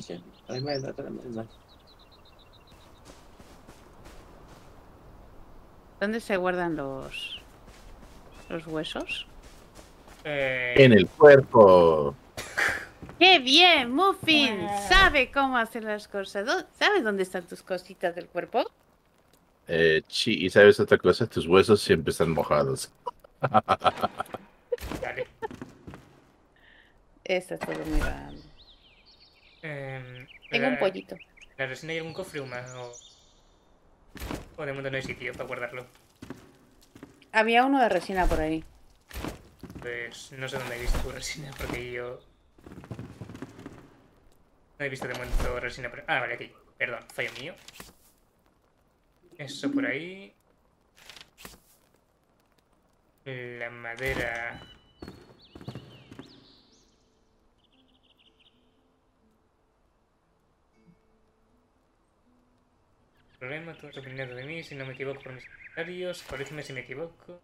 ¿Dónde se guardan los huesos? En el cuerpo. ¡Qué bien! Muffin sabe cómo hacer las cosas. ¿Sabes dónde están tus cositas del cuerpo? Sí, y sabes otra cosa, tus huesos siempre están mojados. Vale. Esto es todo muy grande. Tengo un pollito. ¿En la resina hay algún cofre humano? O de momento no hay sitio para guardarlo. Había uno de resina por ahí. Pues no sé dónde he visto tu resina, porque yo... No he visto de momento resina por... Ah, vale, aquí. Perdón, fallo mío. Eso por ahí. La madera... Problema, tú has opinado de mí, si no me equivoco por mis comentarios. Corrígeme si me equivoco.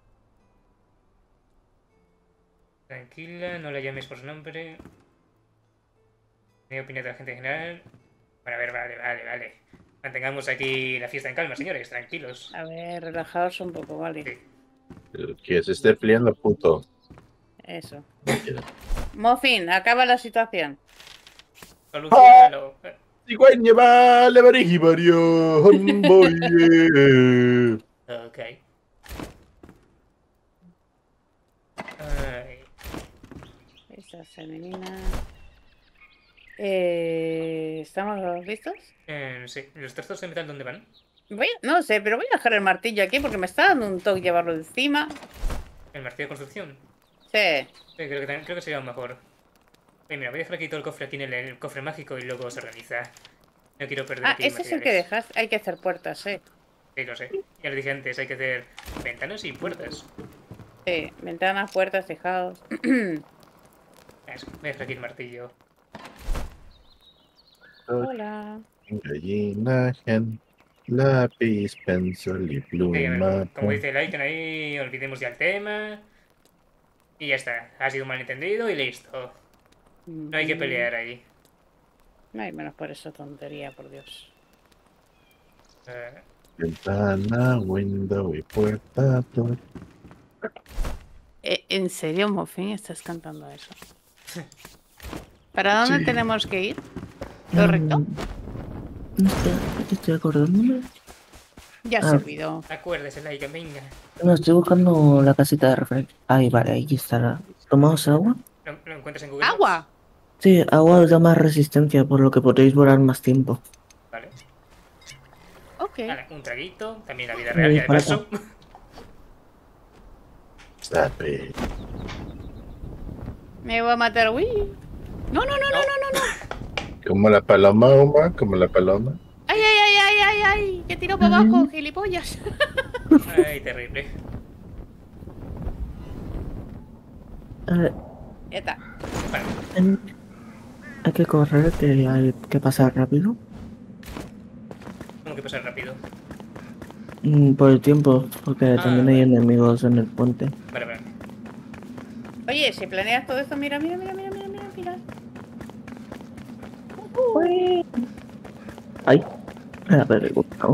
Tranquila, no la llames por su nombre. Mi opinión de la gente en general. Bueno, a ver, vale. Mantengamos aquí la fiesta en calma, señores, tranquilos. A ver, relajaos un poco, vale. Sí. Que se esté peleando, puto. Eso. Mentira. Muffin, acaba la situación. Solucionalo. Cigüeña vale, varigibario, homboye. Ok. Ay, Esa femenina. ¿Estamos listos? sí, ¿los trozos de metal dónde van? No sé, pero voy a dejar el martillo aquí porque me está dando un toque llevarlo encima. ¿El martillo de construcción? Sí. Sí, creo que sería mejor. Oye, mira, voy a dejar aquí todo el cofre aquí en el cofre mágico y luego se organiza. No quiero perder aquí Ese es el que materiales. dejas. Hay que hacer puertas, Sí, lo sé. Ya lo dije antes, hay que hacer ventanas y puertas. Sí, ventanas, puertas, tejados. Eso, voy a dejar aquí el martillo. Hola. Gallina, gen, lápiz, pencil y Sí, a ver, pluma. como dice el Icon ahí, olvidemos ya el tema. Y ya está, ha sido un malentendido y listo. No hay que pelear ahí. Ay, menos por esa tontería, por Dios. Ventana, window y puerta. Todo. ¿En serio, Muffin, estás cantando eso? ¿Para dónde Sí. tenemos que ir? ¿Todo recto? Estoy acordándome. Ya se olvidó. Acuérdese, el Icon, venga. No, estoy buscando la casita de refresco. Ahí, vale, ahí estará. ¿Tomamos agua? ¿Lo encuentras en Google Maps? ¡Agua! Sí, agua os da más resistencia, por lo que podréis volar más tiempo. Vale. Ok. Vale, un traguito, también la vida real, ya de para paso. Stop it. Me voy a matar, uy. No, no, no, no, no, no, no. Como la paloma, Uma, como la paloma. ¡Ay, ay, ay, ay, ay, ay! ¡Que tiro para abajo, gilipollas! Ay, terrible. A ver, Ya está. Vale, hay que correr, que hay que pasar rápido. tengo que pasar rápido. Por el tiempo, porque también hay vale. enemigos en el puente. Vale, vale. Oye, si planeas todo esto, mira, mira, mira, mira, mira, mira, mira. Ay, a ver,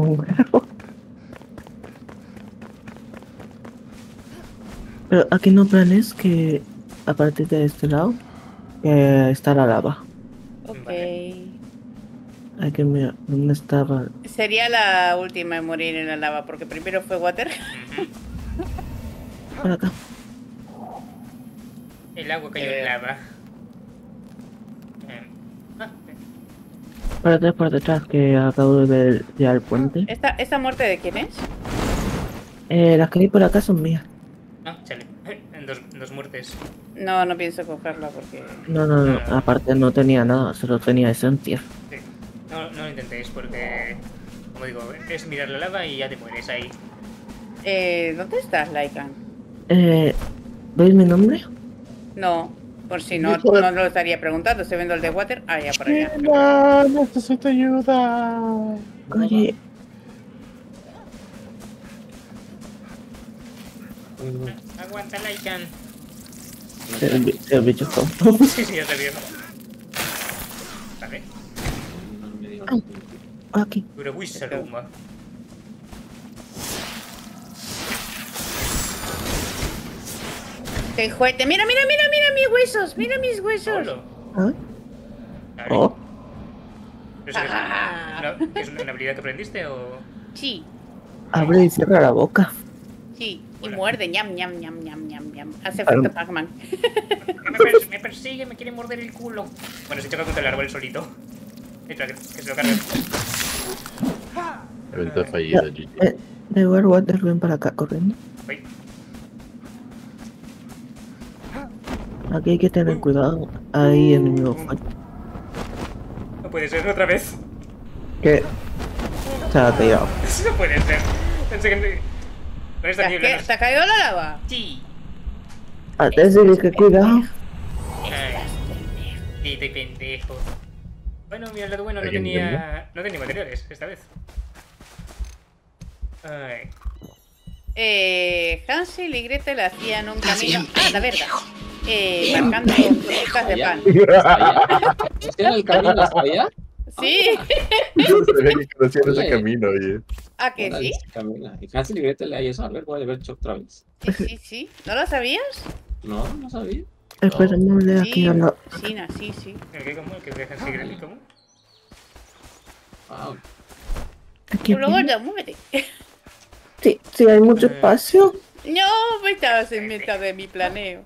pero aquí no planes que a partir de este lado está la lava. Ok. Hay que mirar dónde estaba. Sería la última en morir en la lava, porque primero fue Water. Ujú. Por acá. El agua cayó en lava. Por detrás, que acabo de ver ya el puente. ¿Esta muerte de quién es? Las que hay por acá son mías. Chale. Dos muertes. No, no pienso cogerla porque... No, no, no. Aparte no tenía nada, solo tenía esencia. Sí. No lo intentéis porque, como digo, es mirar la lava y ya te mueres ahí. ¿Dónde estás, Laikan? ¿Veis mi nombre? No, por si no, Hijo de- no lo estaría preguntando. Estoy viendo el de Water. Ah, ya, por allá. Mira, necesito ayuda. Oye, Aguanta, Laikan. el bicho está. Sí, ya te veo. Vale. Aquí. Pero uy, Saluma. ¡Qué juguete! ¡Mira, mira, mira, mira mis huesos! ¡Mira mis huesos! Solo. ¿Ah? Vale. Oh, ¿Pero eso es una habilidad que aprendiste o...? Sí, abre y cierra la boca. sí. Y Hola. muerde. Ñam, ñam, ñam, ñam, ñam, ñam. Hace Claro. efecto Pac-Man. Me persigue, me quiere morder el culo. Bueno, se choca contra el árbol solito. Espera, que se lo cargue. Evento fallido, GG. De igual, Water, ven para acá corriendo. Uy, Aquí hay que tener cuidado. Hay enemigos fuertes. no puede ser otra vez. ¿Qué? Se ha tirado. No puede ser. Pensé que... Con esta niebla no... ¿Se ha caído la lava? Sí. Antes de que cuidado. Ay, sí, estoy pendejo. Bueno, mira, el lado bueno, no ¿Alguien tenía materiales esta vez. Ay. Hansel y Gretel hacían un camino a la verga. Marcando con cositas de pan. ¿Es que era el camino hasta allá? Sí. Yo sabía que conocían ese Oye. camino, oye. ¿A que Órale, sí? sí, Camila. Y Hansel y Gretel hay eso. A ver, voy a ver hecho otra vez. Sí, sí, sí. ¿No lo sabías? No, no sabía. Esperemos de aquí Sí, a la... sí, sí, sí. ¿El qué? ¿Cómo? ¿El que dejan seguir el cómo? Wow. Aquí Pero arriba. gordo, muévete. Sí, sí, hay mucho espacio. No, me estabas en mitad de mi planeo.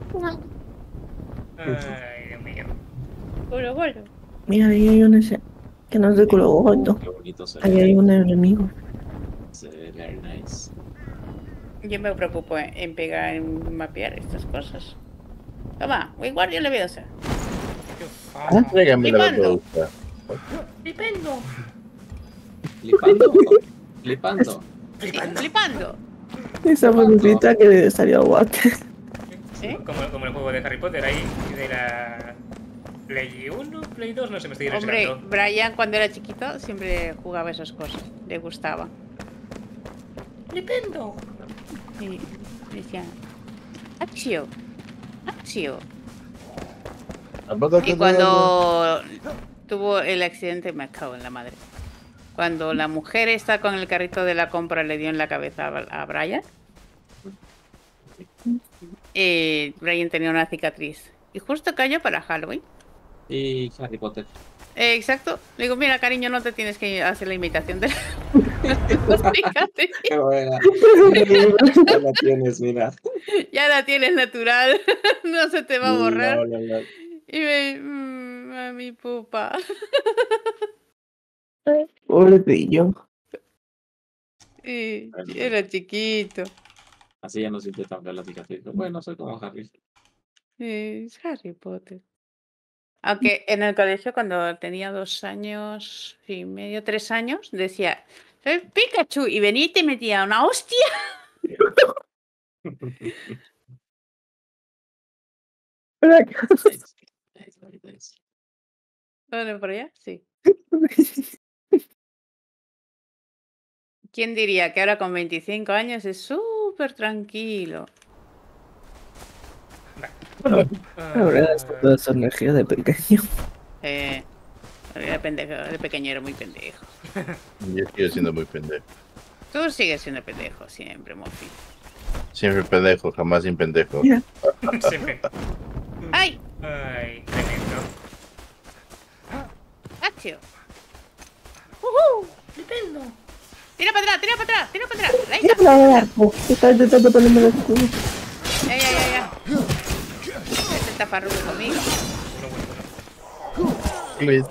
Ay, Dios mío. Gordo, gordo. Mira, ahí hay un ese... Que no es de color gordo. Qué bonito se Ahí ve. hay un enemigo. Se ve very nice. Yo me preocupo en pegar, en mapear estas cosas. Toma, Wingardium Leviosa. Ah, Tráigame la Flipando. bolsa. ¡Flipendo! Flipando. Flipando. Sí, flipando. Esa musiquita que le salió guate. ¿Eh? Como el juego de Harry Potter ahí, de la Play 1, Play 2, no sé, me estoy Hombre, ilusionando. Brian cuando era chiquito siempre jugaba esas cosas. Le gustaba. ¡Flipendo! Y decía, Axio, Axio. Y cuando tuvo el accidente, me cago en la madre. Cuando la mujer está con el carrito de la compra le dio en la cabeza a Brian. Brian tenía una cicatriz. Y justo cayó para Halloween. Y Harry Potter. Exacto. Le digo, mira, cariño, no te tienes que hacer la imitación de la cicatriz. Qué buena. Ya la tienes, mira. Ya la tienes natural. No se te va a borrar. No, no, no. Y a mi pupa. Pobrecillo. Y era chiquito. Así ya no siente tan fea la cicatriz. Bueno, soy como Harry. Es Harry Potter. Aunque en el colegio, cuando tenía 2 años y medio, 3 años, decía, soy Pikachu. Y venía y te metía una hostia. ¿Dónde por allá? Sí. ¿Quién diría que ahora con 25 años es súper tranquilo? Habrá toda esa energía de pequeño. Era pendejo, de pequeño era muy pendejo. Yo sigo siendo muy pendejo. Tú sigues siendo pendejo siempre, Morphy. Siempre pendejo, jamás sin pendejo. Mira. Siempre. ¡Ay! Ay, tremendo. ¡Axio! ¡Flipendo! ¡Tira para atrás, tira para atrás, tira para atrás! ¡Ahí Mira está! para el arco. Está intentando ponerme el escudo. Ya. Este está farruco conmigo. Luis,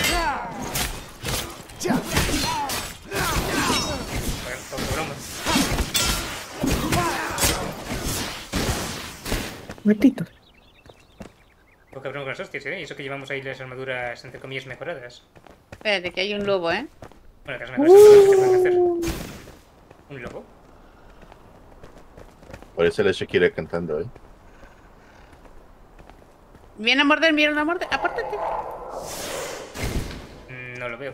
Poca broma. Muertitos. Poca broma con las hostias, ¿eh? Y eso que llevamos ahí las armaduras, entre comillas, mejoradas. Espérate, que hay un lobo, ¿eh? Bueno, que es mejor que se pueden hacer. ¿Un lobo? por eso la Shakira cantando, ¿eh? Viene a morder, viene a morder. ¡Apártate! No lo veo.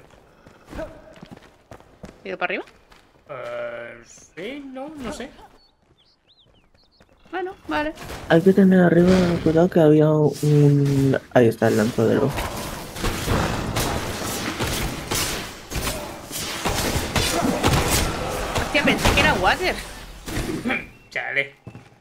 ¿Tiro para arriba? Sí, no sé. Bueno, vale. Hay que tener arriba cuidado que había un... Ahí está el lanzadero. Hostia, pensé que era water. Chale.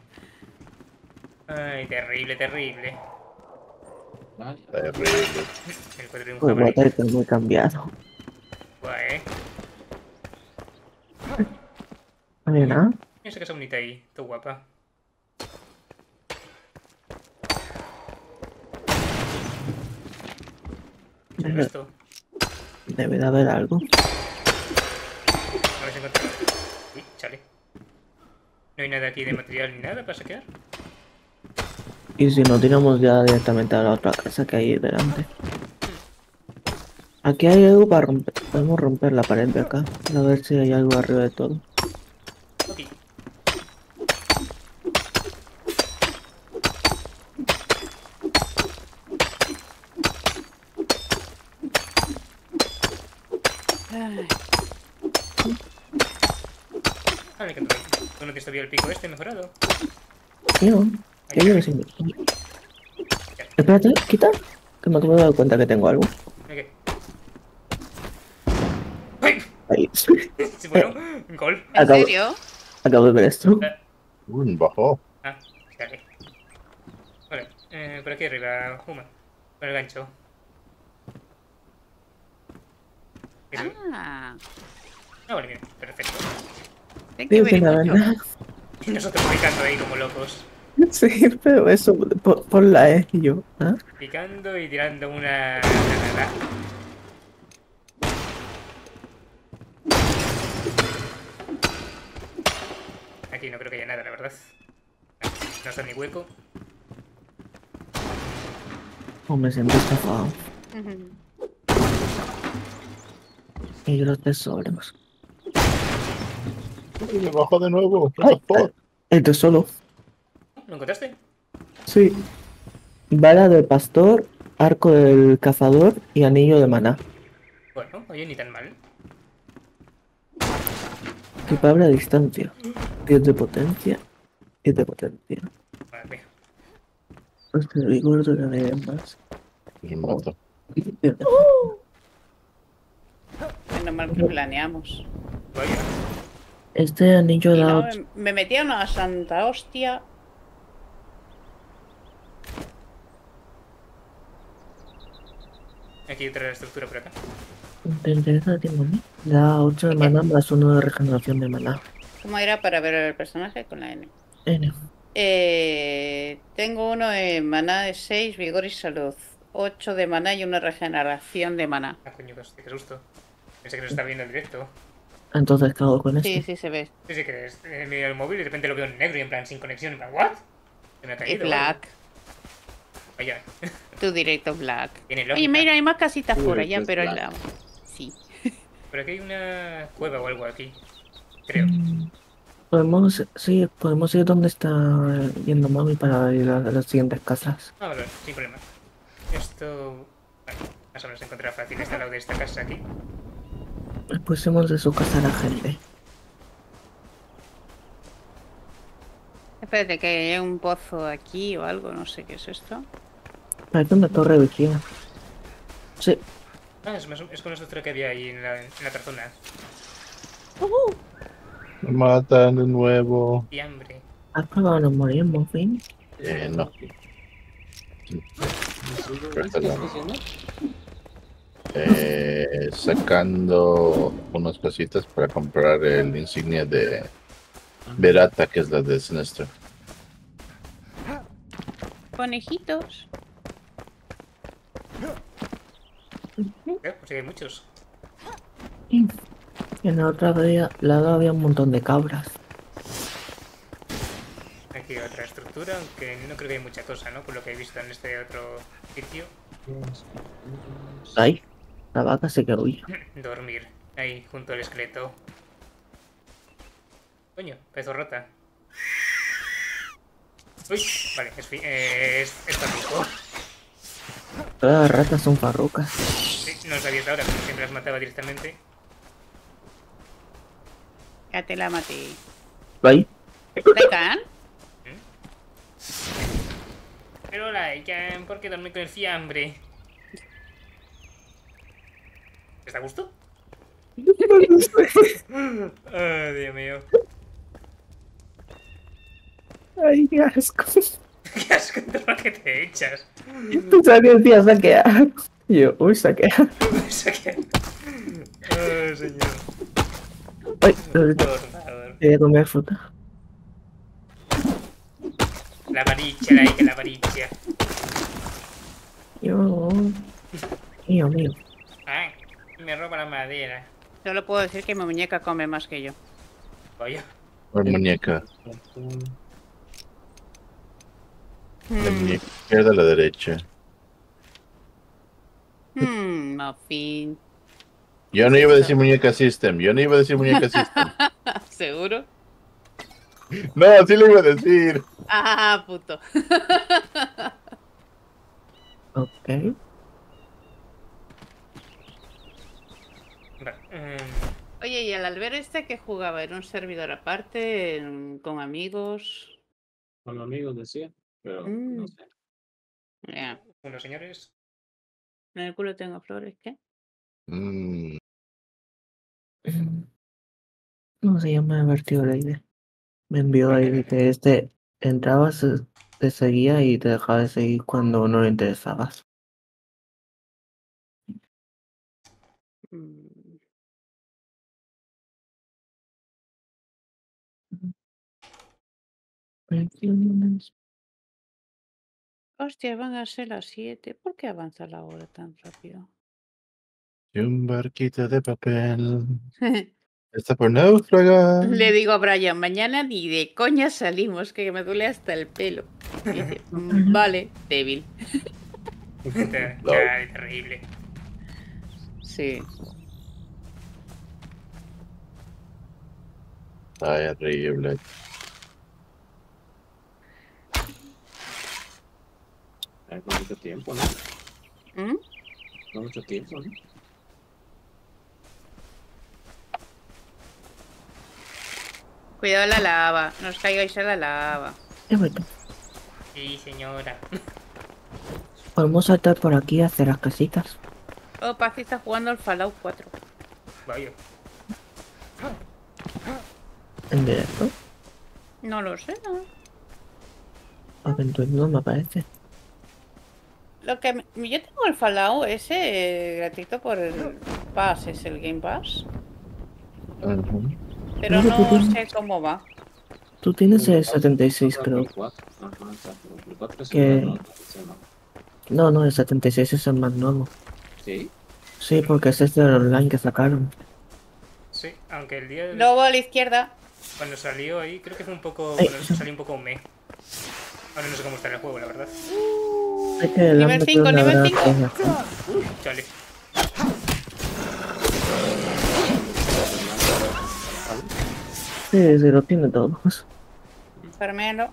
Ay, terrible. Vale. Terrible. El cuadro de un Pues jabalí. water está muy cambiado. Guay, No había nada. Mira esa casa bonita ahí, todo guapa. ¿Qué es esto? Debe de haber algo. A ver si encuentro. Uy, chale. No hay nada aquí de material ni nada para saquear. Y si no, tiramos ya directamente a la otra casa que hay delante. Aquí hay algo para romper. Podemos romper la pared de acá. A ver si hay algo arriba de todo. Ok. Ay, Ah, me encanta. ¿Tú no tienes todavía el pico este mejorado? Tío, ¿qué viene sin mí? Espérate, quita. Que me acabo de dar cuenta que tengo algo. ¿Qué? Ahí. Bueno, gol. ¿En Acabo, serio? acabo de ver esto. Bajó. Ah, vale. Vale, por aquí arriba, Uma. Con el gancho. Ah, Vale, bien, perfecto. hay que Tío, ver que la mucho. verdad. Y nosotros picando ahí como locos. Sí, pero eso, por la E y yo. ¿Ah? Picando y tirando una granada. Aquí no creo que haya nada, la verdad. No está ni hueco. O me siento estafado. Y yo los tesoros. Uy, me bajó de nuevo. What Ay, the fuck? el tesoro. ¿Lo encontraste? Sí. Bala del pastor, arco del cazador y anillo de maná. Bueno, oye, ni tan mal. Equipable a distancia. 10 de potencia. 10 de potencia. Madre mía. Este vigor duraría más. Me mató. Menos mal que planeamos. Vaya. Este anillo Y da no, 8. me metía una santa hostia. Aquí otra estructura por acá. Da 8 de maná más 1 de regeneración de maná. ¿Cómo era para ver el personaje con la N? N. Tengo uno de maná de 6, vigor y salud. 8 de maná y una regeneración de maná. Ah, coño, qué susto. Pensé que no estaba viendo el directo. Entonces, ¿qué hago con Sí, esto? sí se ve. Sí, sí, que es, miro el móvil y de repente lo veo en negro y en plan sin conexión. En plan, ¿what? Se me ha Y caído. black. Vaya, Tu directo black. tiene Oye, lógica. mira, hay más casitas por Uy, allá, es pero en black. la... Sí. Pero aquí hay una cueva o algo aquí. Creo. Podemos ir donde está yendo mami para ir a las siguientes casas. Ah, vale, sin problema. Esto... Vale, más o menos encontrará fácil. Está al lado de esta casa aquí. Pusimos de su casa a la gente. Espérate, que hay un pozo aquí o algo, no sé qué es esto. Parece una torre vigía. Sí, Ah, es con nosotros que había ahí en la otra zona. Me matan de nuevo. Y hambre. ¿has probado no morir, Muffin? No. Perdón. Sacando unas cositas para comprar el insignia de Verata, que es la de Sinestro. Conejitos. Pues sí, hay muchos. Y en la otra lado había un montón de cabras. Aquí otra estructura, aunque no creo que hay mucha cosa, ¿no? Por lo que he visto en este otro sitio. Ay, la vaca se quedó huye. Dormir. Ahí, junto al esqueleto. Coño, pezo rota. Uy, vale, es farruco. Todas las ratas son farrucas. Sí, no lo sabías ahora, pero siempre las mataba directamente. Ya te la maté. Ay, ¿Decan? Pero Laikan, ¿por qué dormir con el fiambre? ¿Está a gusto? Oh, Dios mío. ay, qué asco. Qué asco de lo que te echas. Pensaba que decía saquear. Y yo, uy, saquear. Oh, señor. Ay, Por favor. quería comer fruta. La avaricia, Laikan, la avaricia. Yo, mío. Ay, me roba la madera. Solo puedo decir que mi muñeca come más que yo. Vaya. Por muñeca. De Hmm. muñeca izquierda a la derecha. Muffin. Yo no iba a decir muñeca system. Yo no iba a decir muñeca system. ¿Seguro? No, sí lo iba a decir. Ah, puto. Ok. Vale. Oye, ¿y el Albero este que jugaba? ¿Era un servidor aparte? ¿Con amigos? Con amigos decía, pero no sé. Ya. Bueno, señores. En el culo tengo flores, ¿qué? Mm, No sé, ya me ha divertido la idea. Me envió ahí que entrabas, te seguía y te dejaba de seguir cuando no le interesabas. Mm, Hostia, van a ser las 7. ¿Por qué avanza la hora tan rápido? Y un barquito de papel. Está por náufraga. Le digo a Brian, mañana ni de coña salimos, que me duele hasta el pelo. Y dice, vale, débil. Ya, terrible. Sí. Ay, horrible. No mucho tiempo, ¿no? ¿Mm? No mucho tiempo, ¿no? Cuidado la lava, no os caigáis a la lava. Sí, señora. Podemos saltar por aquí y hacer las casitas. Oh, Paz está jugando al Fallout 4. Vaya. ¿En directo? No lo sé, ¿no? Entonces no me aparece. Lo que yo tengo el Fallout ese gratuito por el Pass, es el Game Pass. Pero no sé cómo va. Tú tienes el 76, creo. El 4, exacto. El 4 es Que- el No, no, el 76 es el más nuevo. ¿Sí? Sí, porque ese es el online que sacaron. Sí, aunque el día Lobo a la izquierda. cuando salió ahí, creo que fue un poco. Ay. Bueno, salió un poco meh. Ahora no sé cómo está el juego, la verdad. Es que le han Nivel metido 5, una nivel gran 5. actualización. Chale. Sí, sí, lo tiene todos. Farmealo.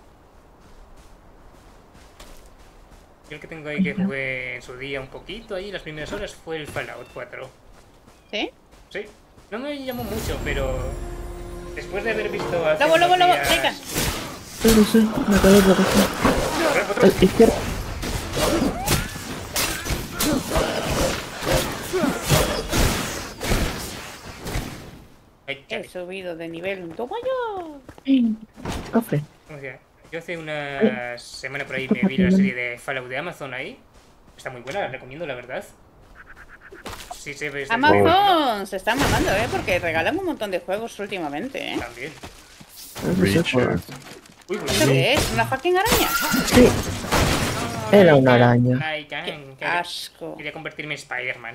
Yo el que tengo ahí que jugué en su día un poquito ahí, las primeras horas, fue el Fallout 4. ¿Sí? Sí, no me llamó mucho, pero después de haber visto hace Lobo, lobo, unos lobo, días- venga. Pero sí, me acabo de proteger. Izquierda. Ay, He chale. subido de nivel. ¡Toma ya! Cofre. O sea, yo hace una semana por ahí me vi la serie de Fallout de Amazon ahí. Está muy buena, la recomiendo, la verdad. Sí, se ve. Amazon se está mamando, porque regalan un montón de juegos últimamente, También. Reacher. Uy, uy, ¿Esto qué es? ¿Una fucking araña? Sí, era una araña. Ay, can, ¡Qué quería, asco! quería convertirme en Spider-Man.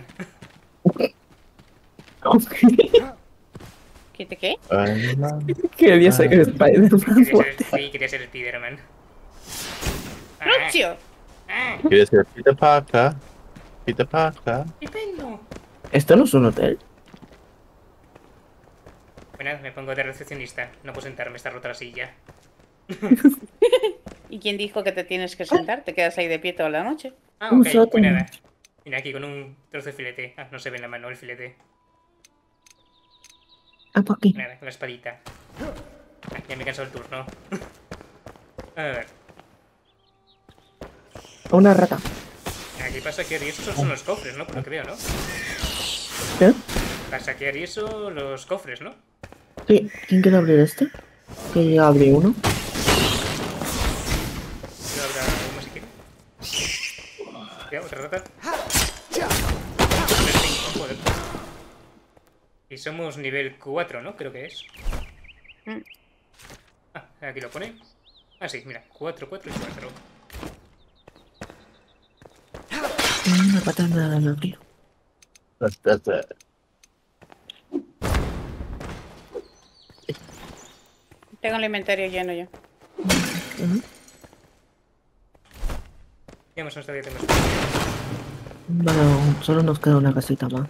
¿Qué te qué? Quería ser Spider-Man. Quería ser Spider-Man. Ah, ¡Lucio! ah, ¿Quieres ser Peter Parker? Peter Parker. ¡Estupendo! Esto no es un hotel. Bueno, me pongo de recepcionista. No puedo sentarme, está rota la silla. ¿Y quién dijo que te tienes que sentar? ¿Te quedas ahí de pie toda la noche? Ah, Un ok, pues sótano. nada. Mira, aquí con un trozo de filete. Ah, no se ve en la mano el filete. Ah, por aquí. Nada, con la espadita. Ah, ya me he cansado el turno. A ver, Una rata. aquí para saquear y eso son los cofres, ¿no? Por lo que veo, ¿no? ¿Qué? Para saquear y eso, los cofres, ¿no? Sí, ¿quién quiere abrir este? Que ya abrí uno. Yo habrá uno si quiere. Ya, otra rata. Nivel 5, joder. Y somos nivel 4, ¿no? Creo que es. Mm. Ah, aquí lo pone. Ah, sí, mira. 4, 4 y 4. Una rata nada lo abrió. Tengo el inventario lleno yo. Ya más o menos todavía tenemos. Bueno, solo nos queda una casita más.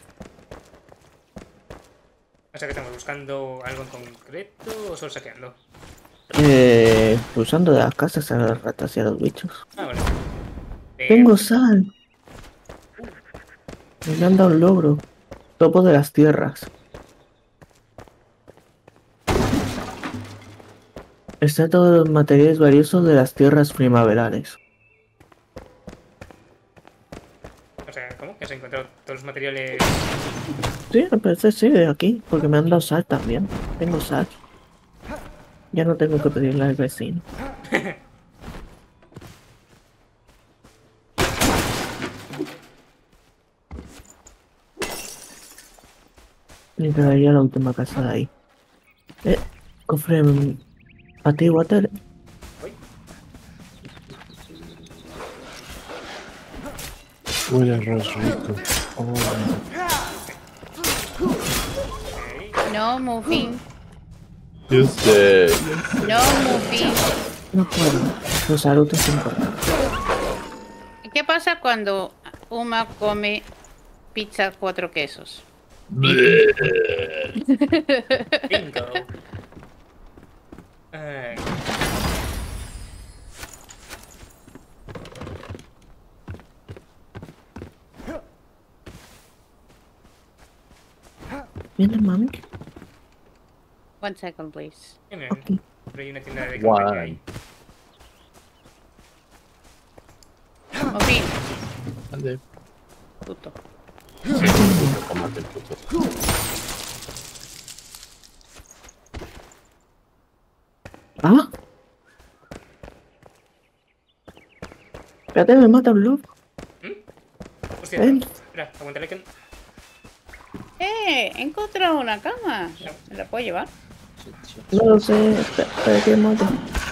O sea que estamos buscando algo en concreto o solo saqueando. Usando de las casas a las ratas y a los bichos. Ah, vale. Tengo sal. Me han dado un logro. Topo de las tierras. Está todos los materiales valiosos de las tierras primaverales. O sea, ¿cómo? ¿Que has encontrado todos los materiales. Sí, al parecer sí, de aquí, porque me han dado sal también. Tengo sal. Ya no tengo que pedirle al vecino. Y quedaría la última casa de ahí. Cofre a ti, Water. Huele arroz rico. Oh, No, Muffin. Yo sé. No, Muffin. No puedo. Los salud es importante. ¿Qué pasa cuando Uma come pizza 4 quesos? Bingo. Ay, ¿Viene mami? 1 second, please. miren, Ok. pero hay una tienda de Guay. campaña ahí. Muffin, ande. puto. Cómate el puto. ¡Ah! Espérate, me mata Blue. Hostia, Ven. espera, aguántale que. He encontrado una cama. ¿Me la puedo llevar? No lo sé. Espera que mate.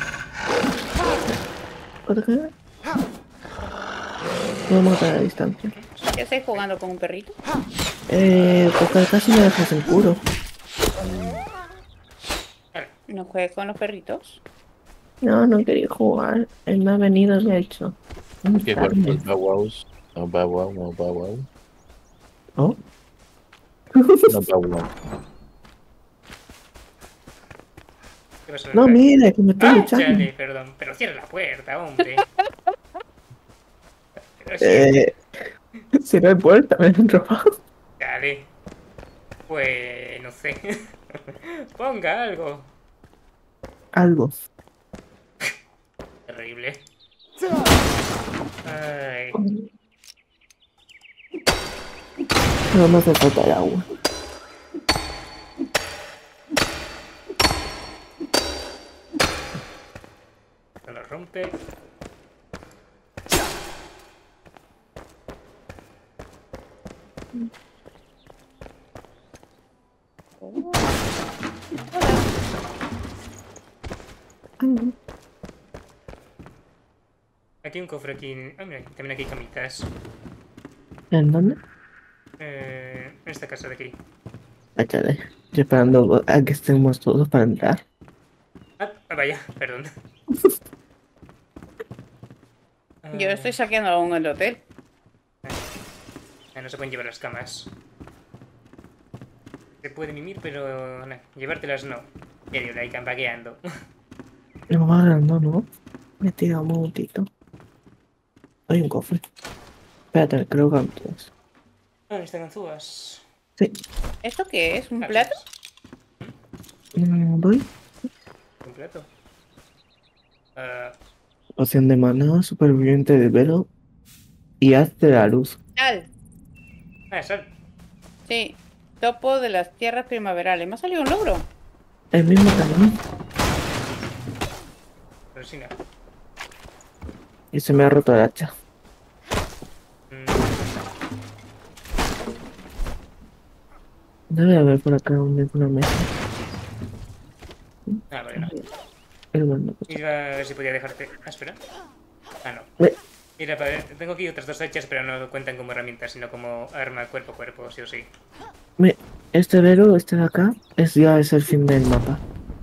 ¿Qué? Voy a matar a distancia. ¿Qué estáis jugando con un perrito? Porque casi me dejas en puro. ¿No juegues con los perritos? No, no quería jugar. Él me ha venido y me ha hecho. ¿Qué cuerpo es Bow Wows? No Bow Wow, no Bow Wow. ¿Oh? No Bow Wow. ¿Qué pasa? No, mire, que me estoy luchando. Chale, perdón, pero cierra la puerta, hombre. Pero sí, Si no hay puerta, me han robado. chale. Pues no sé. Ponga algo. Algo. Terrible. Ay, No me hace falta el agua. no lo rompe. Aquí hay un cofre aquí. Ah, mira, también aquí hay camitas. ¿En dónde? En esta casa de aquí. Échale. Yo esperando a que estemos todos para entrar. Ah, vaya, perdón. Yo estoy saqueando aún el hotel. No se pueden llevar las camas. Se puede mimir, pero no, llevártelas no. Ya digo, ahí campaqueando. No va ganando, ¿no? Me he tirado un momentito. Hay un cofre. Espérate, creo que antes. Ah, están ganzúas. Sí. ¿Esto qué es? ¿Un plato? Voy. ¿Un plato? Ah, Poción de maná, superviviente de velo y haz de la luz. Sal. sal. Sí. Topo de las tierras primaverales. Me ha salido un logro. El mismo también. Resina. Y se me ha roto el hacha. Debe haber por acá una mesa. Vale, no. El bueno. Iba a ver si podía dejarte. Ah, espera. Ah, no. Ve. Mira, tengo aquí otras 2 hachas, pero no cuentan como herramientas, sino como arma cuerpo a cuerpo, sí o sí. Este velo, este de acá, ya es el fin del mapa.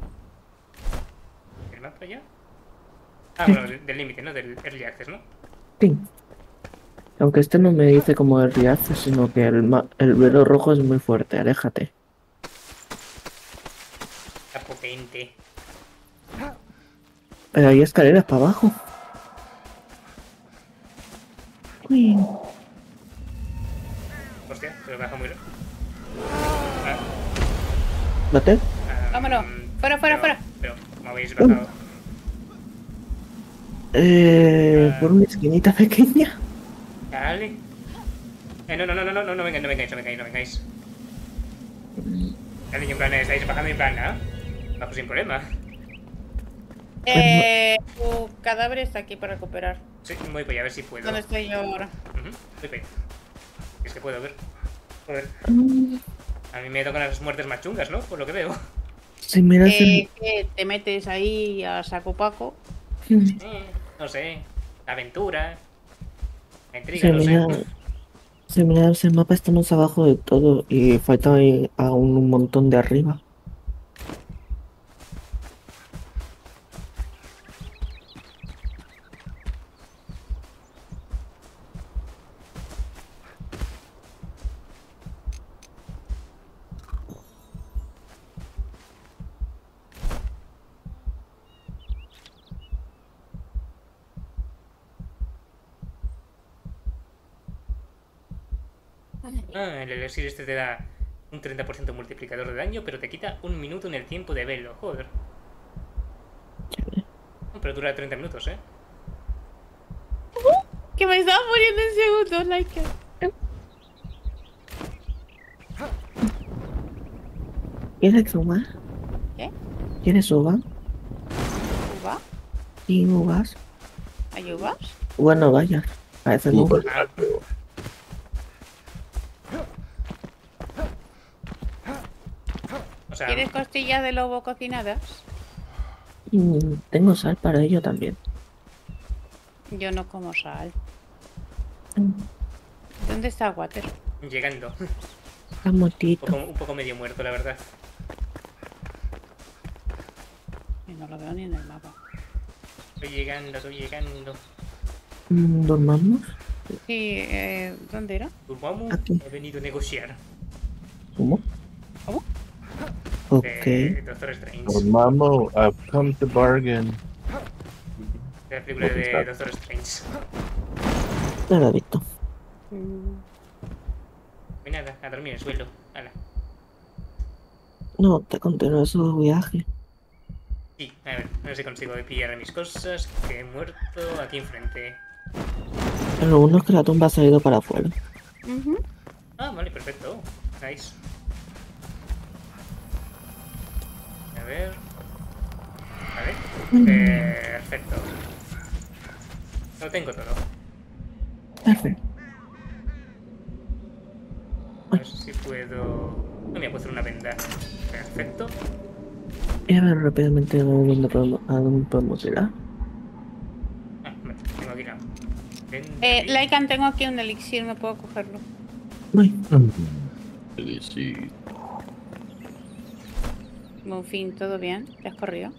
¿El mapa ya? Ah, bueno, del límite, ¿no? Del early access, ¿no? Sí. Aunque este no me dice como el riazo, sino que el velo rojo es muy fuerte, aléjate. Está potente. Pero hay escaleras para abajo. Uy. Hostia, pero baja muy... ¿Bate? Vámonos. Fuera, fuera, pero, fuera. Pero, ¿cómo habéis bajado? Por una esquinita pequeña. Dale. No vengáis. El niño en plan, estáis bajando en plan, ¿no? Bajo sin problema. Tu cadáver está aquí para recuperar. Sí, voy para allá a ver si puedo. ¿Dónde estoy yo ahora? Voy para allá. Es que puedo ver. Joder. A mí me tocan las muertes más chungas, ¿no? Por lo que veo. Si miras que te metes ahí a saco paco. No sé. La aventura. La intriga, si no miras, sé. si miras el mapa, estamos abajo de todo y falta ahí aún un montón de arriba. El elixir este te da un 30% multiplicador de daño, pero te quita 1 minuto en el tiempo de velo. Joder. No, pero dura 30 minutos, ¿eh? Que me estaba muriendo en segundos, like. ¿Quieres uva? ¿Qué? ¿Quieres uva? ¿Uva? Sí, uvas. ¿Hay uvas? Bueno, vaya. Parece no. O sea, ¿Quieres costillas de lobo cocinadas? Tengo sal para ello también. Yo no como sal. Mm, ¿Dónde está Water? llegando. Está muertito. Un poco medio muerto, la verdad. Y no lo veo ni en el mapa. Estoy llegando. ¿Dormamos? Sí, ¿dónde era? Durmamos, Aquí. he venido a negociar. ¿Cómo? ¿Cómo? Ok. Doctor Strange. Mamo, I've come to bargain. De la película de Doctor Strange. No lo he visto. Pues nada, a dormir en el suelo. Hala. No, te continúo su viaje. Sí, a ver si consigo pillar mis cosas. Que he muerto aquí enfrente. Lo bueno es que la tumba ha salido para afuera. Ah, vale, perfecto. Nice. A ver. Vale. Perfecto. Lo tengo todo. Perfecto. A ver si puedo... No me voy a poner una venda. Perfecto. Y a ver rápidamente a dónde podemos ir. Ah, vale, tengo aquí la... venda. Lycan, tengo aquí un elixir, ¿me puedo cogerlo? Voy. Sí. Monfín, ¿todo bien? ¿Te has corrido?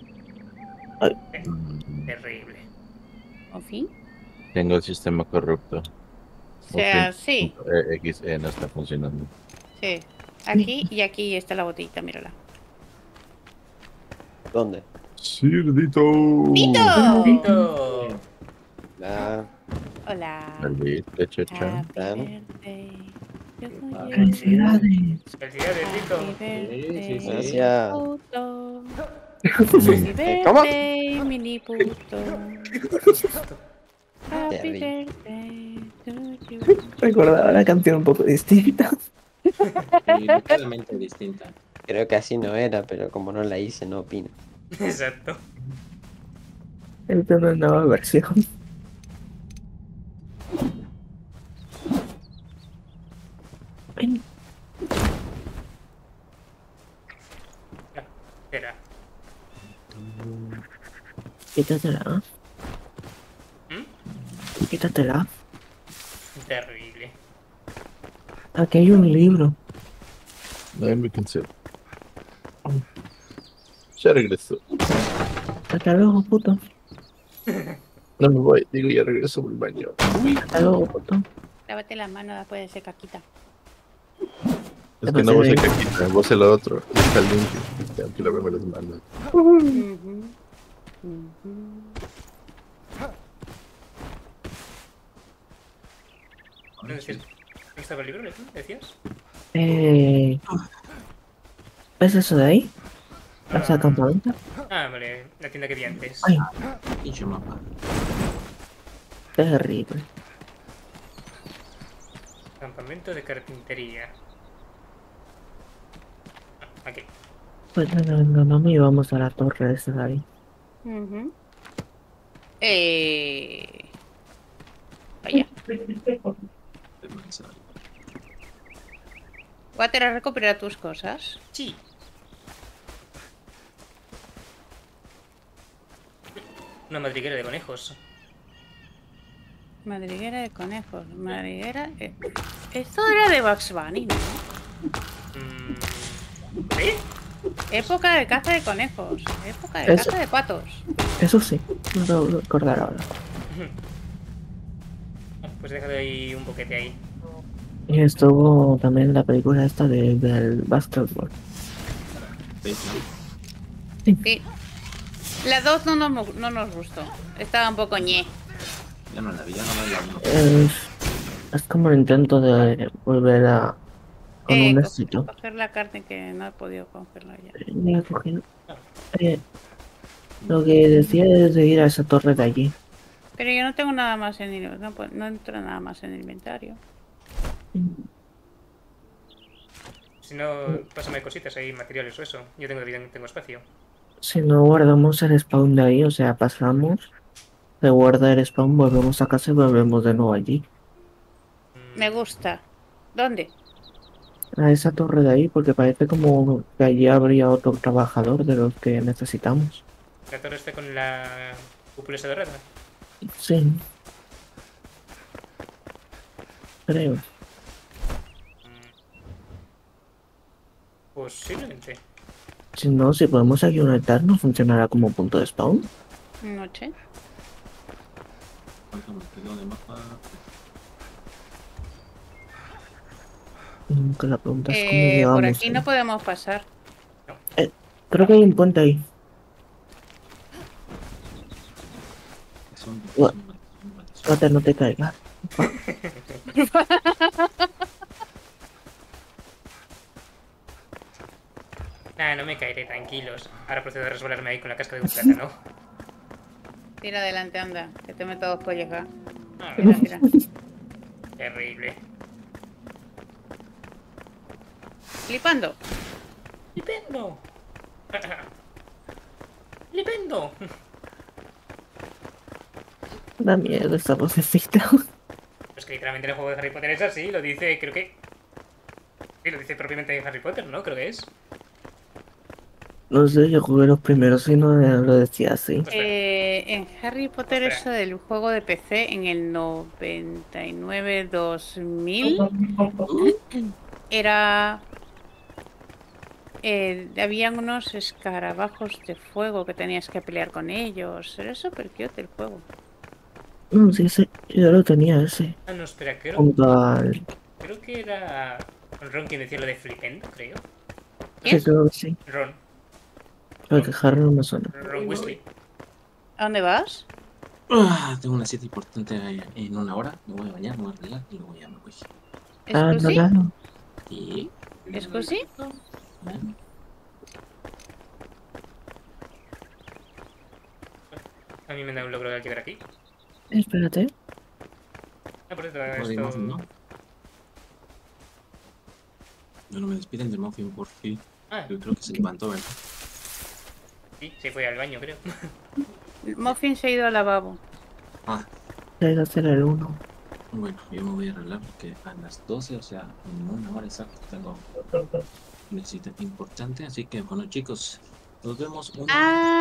Terrible. ¿Monfín? Tengo el sistema corrupto. O sea, sí, XE no está funcionando. sí. Aquí y aquí está la botellita, mírala. ¿Dónde? ¡Cerdito! ¡Tito! ¡Tito! La... Hola. Maldita chacha. Happy birthday. Felicidades. Felicidades, Tito. Happy Sí, birthday, gracias. puto. Happy ¿Cómo? birthday, mini puto. Happy Terrible. birthday to you. Recordaba la canción un poco distinta. Y totalmente distinta. Creo que así no era, pero como no la hice, no opino. Exacto. Esta es una nueva versión. Ven, Espera. quítatela. ¿Mm? Quítatela. Terrible. Aquí hay un libro. Let me consider. Ya regreso. Hasta luego, puto. No me voy, digo ya regreso al baño. Hasta luego, puto. Lávate las manos después de ese caquita. Es que no vos el caquita, vos el otro. Está limpio. Tengo que lavarme las manos. ¿Dónde estaba el libro, decías? ¿Ves eso de ahí? ¿Esa campamento? Ah, vale, la tienda que vi antes. Ay, Pinche mapa. terrible. Campamento Instrumento de carpintería. Aquí. Pues venga, venga, mami, vamos a la torre esa de ahí. Ujú. Vaya. Water, ¿has recuperado tus cosas? Sí. Una madriguera de conejos. Madriguera de conejos. Madriguera. Esto era de Bugs Bunny, ¿no? ¿Sí? Época de caza de conejos. Época de Eso. caza de patos. Eso sí, no lo voy a recordar ahora. Pues déjale ahí un boquete ahí. Y estuvo también la película esta del basketball. Sí. La 2 no nos gustó. Estaba un poco ñe. Ya no la vi, ya no la vi. Es como el intento de volver a con un éxito. Coger la carne que no he podido cogerla ya. Me he cogido. Lo que decía es de ir a esa torre de allí. Pero yo no tengo nada más en el... No entra nada más en el inventario. Si no, pásame cositas ahí, materiales o eso. Yo tengo espacio. Si no guardamos el spawn de ahí, o sea, pasamos, se guarda el spawn, volvemos a casa y volvemos de nuevo allí. Me gusta. ¿Dónde? A esa torre de ahí, porque parece como que allí habría otro trabajador de los que necesitamos. La torre está con la cúpula esa dorada. Sí. Creo. Posiblemente. Si no, si podemos aquí conectarnos, funcionará como punto de spawn. Noche. Que la pregunta es cómo llegamos. Por aquí no podemos pasar. Creo que hay un puente ahí. Water, no te caigas. Nah, no me caeré, tranquilos. Ahora procedo a resbalarme ahí con la casca de un plátano. Tira adelante, anda. Que te meto dos collejas. Ah, Tira, tira. terrible. Flipando. ¡Flipendo! ¡Flipendo! Da miedo esa vocecita. Es que literalmente en el juego de Harry Potter es así, lo dice, creo que... Sí, lo dice propiamente Harry Potter, ¿no? Creo que es. No sé, yo jugué los primeros y no lo decía así. En Harry Potter Espera. eso del juego de PC en el 99-2000 era... habían unos escarabajos de fuego que tenías que pelear con ellos. Era súper cute el juego. No, sí, ese, yo lo tenía ese. Ah, no, espera, creo que era Ron quien decía lo de flipendo, creo. Sí, creo que sí. Ron. Porque Harry no me suena. Ron Weasley. ¿A dónde vas? Tengo una cita importante en una hora. Me voy a bañar, me voy a arreglar y luego ya me voy. Ah, no, ¿Scusi? claro. ¿Y? ¿Scusi? A mí me da un logro al llegar aquí. Espérate. Ah, por cierto, Joder, esto... Muffin, ¿no? No me despiden de Muffin por fin. Ah, Yo creo que se levantó, ¿verdad? sí, se fue al baño, creo. Muffin se ha ido al lavabo. Ah, Hay que hacer el 1. bueno, yo me voy a arreglar porque a las 12, o sea, en una hora exacta tengo una cita importante. Así que, bueno, chicos, nos vemos una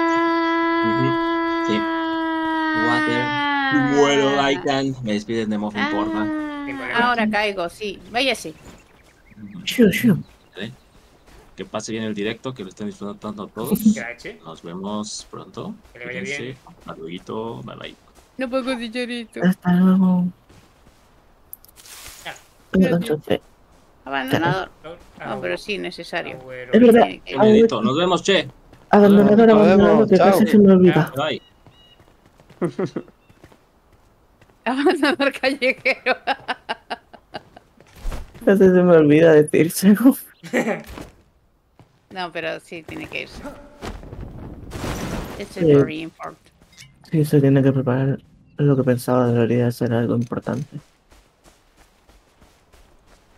Sí. Water. Bueno, Aikan. Me despiden de Muffin, porfa. Ahora caigo, sí. Váyase. ¿Vale? Que pase bien el directo, que lo estén disfrutando todos. Gracias. Nos vemos pronto. Que le vaya bien. Cuídense. Hasta luego. Bye bye. No puedo chicharito. Hasta luego. Entonces, Abandonador. Ah, No, pero sí, necesario. Agüero. es verdad. Edito. Nos vemos, che. Abandonador, Nos abandonador, vemos, que chao. casi se me olvida. Bye. Abandonador callejero. Casi se me olvida decírselo. No, pero sí, tiene que irse. It's Sí. very important. Sí, se tiene que preparar. Lo que pensaba debería ser algo importante.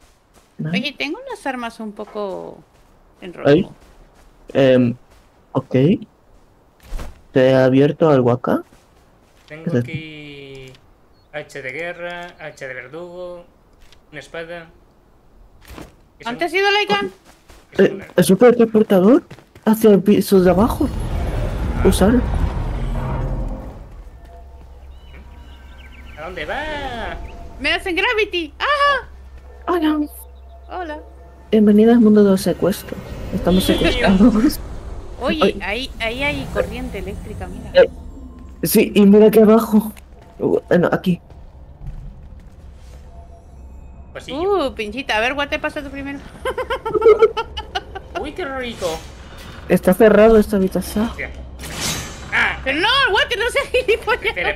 ¿vale? Oye, tengo las armas un poco en Ahí. rojo. Ok. ¿Te he abierto algo acá? Tengo aquí hacha de guerra, hacha de verdugo, una espada. ¿Qué son? ¿Dónde ha sido Laikan? ¿Qué son? ¿El supertransportador? Hacia el piso de abajo. Usar. ¿A dónde va? ¡Me hacen Gravity! ¡Ah! Hola. Hola. Bienvenida al mundo de los secuestros. Estamos secuestrados. Oye, ahí hay corriente eléctrica, mira. Sí, y mira aquí abajo. Bueno, aquí. Pasillo. Pinchita, a ver, ¿cuál te pasa tú primero? Uy, qué rico. Está cerrado esta habitación. Hostia. Ah, Pero no, el guate no sea gilipollas. espera.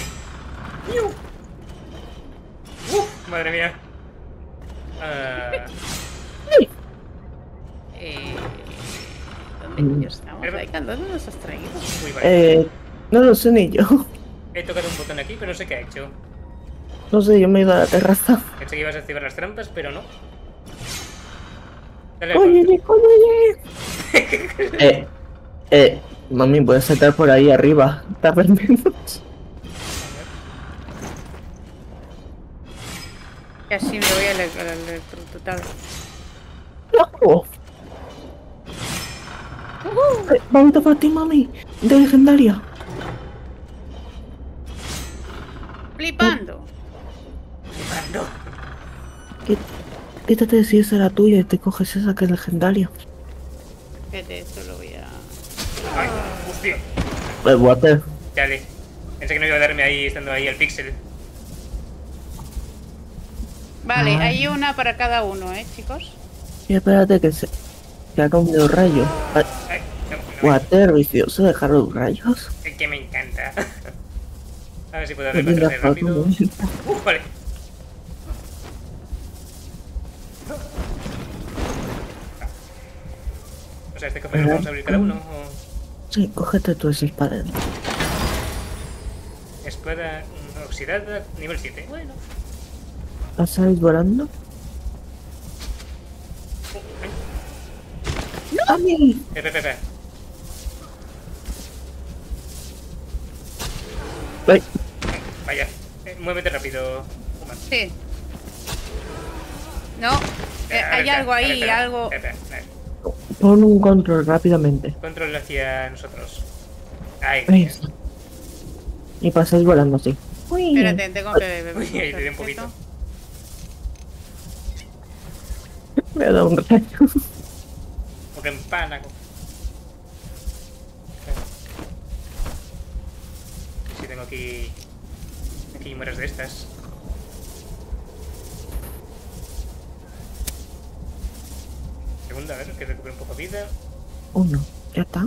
Madre mía. ¿Dónde coño estamos? Laikan, ¿dónde nos has traído? Uy, vale. No lo sé ni yo. He tocado un botón aquí, pero no sé qué ha hecho. No sé, yo me he ido a la terraza. Pensé que ibas a activar las trampas, pero no. Dale al Oye, mami, puedes saltar por ahí arriba. Está perdiendo. Y así me voy al electrocutar. ¡No! Vamos para ti, mami. De legendaria. Flipando. Quítate si esa era tuya y te coges esa que es legendaria. Espérate, esto lo voy a... Ay, hostia. El water. Dale. Pensé que no iba a darme ahí, estando ahí el pixel. Vale, Ah. hay una para cada uno, chicos. Y espérate que se ha comido rayo. Ay, no. Water, vicioso, dejar los rayos. Es que me encanta. A ver si puedo Mira, recorrer rápido. Paco, Vale. O sea, este cofre lo vamos a abrir cada uno. O... Sí, cógete tú esa espada. Espada oxidada, nivel 7. Bueno. ¿Vas a ir volando? ¡Mami! Espera. Ay, Vaya. Muévete rápido, humano. Sí. No, hay algo ahí, algo... Espera. pon un control rápidamente. Control hacia nosotros. Ahí. Ahí está. Y pasáis volando así. Uy. Espérate, tengo que... Uy, ahí le di un poquito. Me ha dado un rayo. Como que empánago. Si tengo aquí... Aquí mueras de estas. Segunda, a ver, que recupere un poco de vida. Uno. Ya está.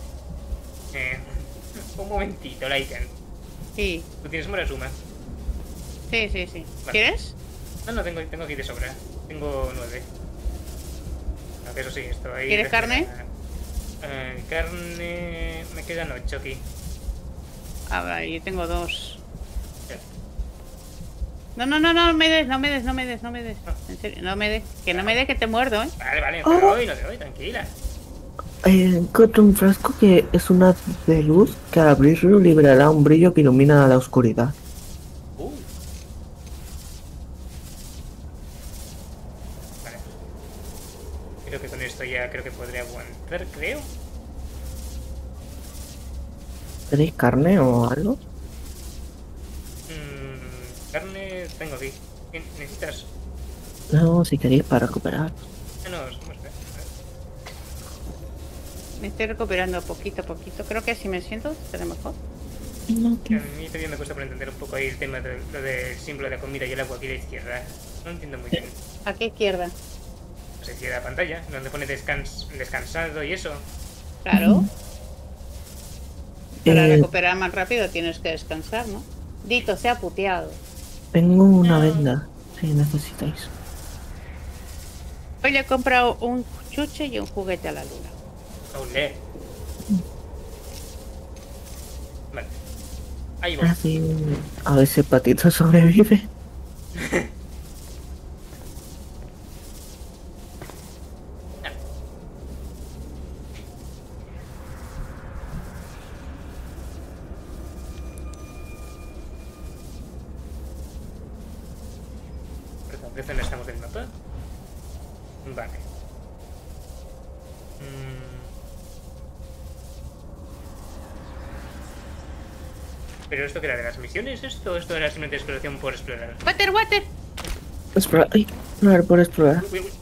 Un momentito, Laikan. Sí, ¿Tú tienes Morasuma? sí. Vale. ¿Quieres? No, tengo aquí de sobra. Tengo 9. Aunque eso sí, esto ahí... ¿Quieres carne? Carne... Me quedan 8 aquí. A ver, yo tengo 2. No me des. En serio, no me des. Que no me des, que te muerdo, Vale, no te doy, tranquila. Encontré un frasco que es una de luz que al abrirlo liberará un brillo que ilumina la oscuridad. Vale. Creo que con esto ya creo que podré aguantar, creo. ¿Tenéis carne o algo? Carne tengo aquí. ¿Necesitas? No, si queréis para recuperar. No, espera. Me estoy recuperando poquito a poquito. Creo que si me siento, será mejor. No, Que a mí también me cuesta por entender un poco ahí el tema de lo del símbolo de la comida y el agua aquí a la izquierda. No entiendo muy bien. ¿A qué izquierda? Pues izquierda pantalla, donde pone descansado y eso. Claro. Para Eh, recuperar más rápido tienes que descansar, ¿no? Dito, sea puteado. Tengo una venda, si necesitáis. Hoy le he comprado un chuche y un juguete a la luna. Olé. Vale. Ahí voy. Así, a ver si el patito sobrevive. ¿De dónde estamos del mapa? Vale. ¿Pero esto que era de las misiones? ¿Esto era simplemente exploración por explorar? Water, water. Explorar. Ay, explorar por explorar. Uy, uy.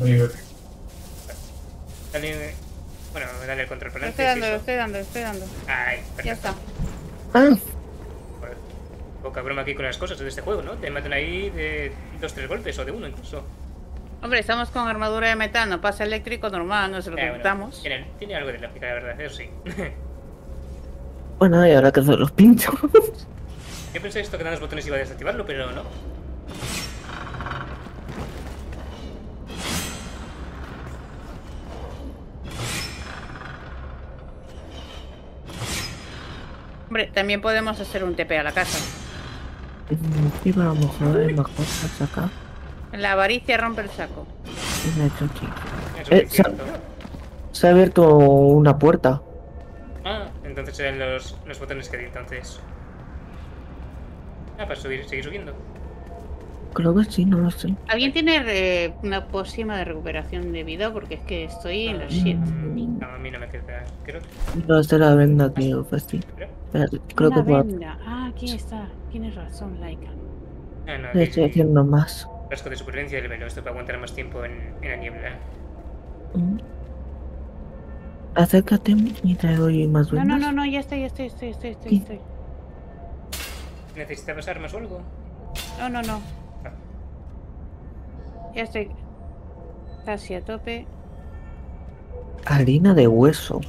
Dale, bueno, dale el control para Lo adelante. estoy dando, lo estoy dando. Ay, perfecto. Ya está. Ah, Joder, poca broma aquí con las cosas de este juego, ¿no? Te matan ahí de 2-3 golpes o de 1 incluso. Hombre, estamos con armadura de metal, no pasa eléctrico normal, no se lo Bueno, quitamos. tiene algo de lógica, la verdad, eso sí. bueno, y ahora que hacer los pinchos. Yo pensé esto que dan los botones iba a desactivarlo, pero no. Hombre, también podemos hacer un TP a la casa. Sí, pero a lo mejor es mejor sacar. La avaricia rompe el saco. Me he hecho aquí. Eso es se, cierto. se ha abierto una puerta. Ah, entonces eran los botones que di entonces. Ah, para seguir subiendo. Creo que sí, no lo sé. ¿Alguien tiene una pócima de recuperación de vida? Porque es que estoy en los shit. No, a mí no me queda. Creo que. No, esta es la venda que ofrecí. Espérate, creo que Una puedo. venda. Ah, aquí está. Tienes razón, Laika. Ah, no, Le estoy haciendo más. Frasco de supervivencia del velo. Esto para aguantar más tiempo en la niebla. Acércate y te doy más No, vendas. no, ya estoy. ¿Necesitabas armas o algo? No. Ya estoy casi a tope. Harina de hueso.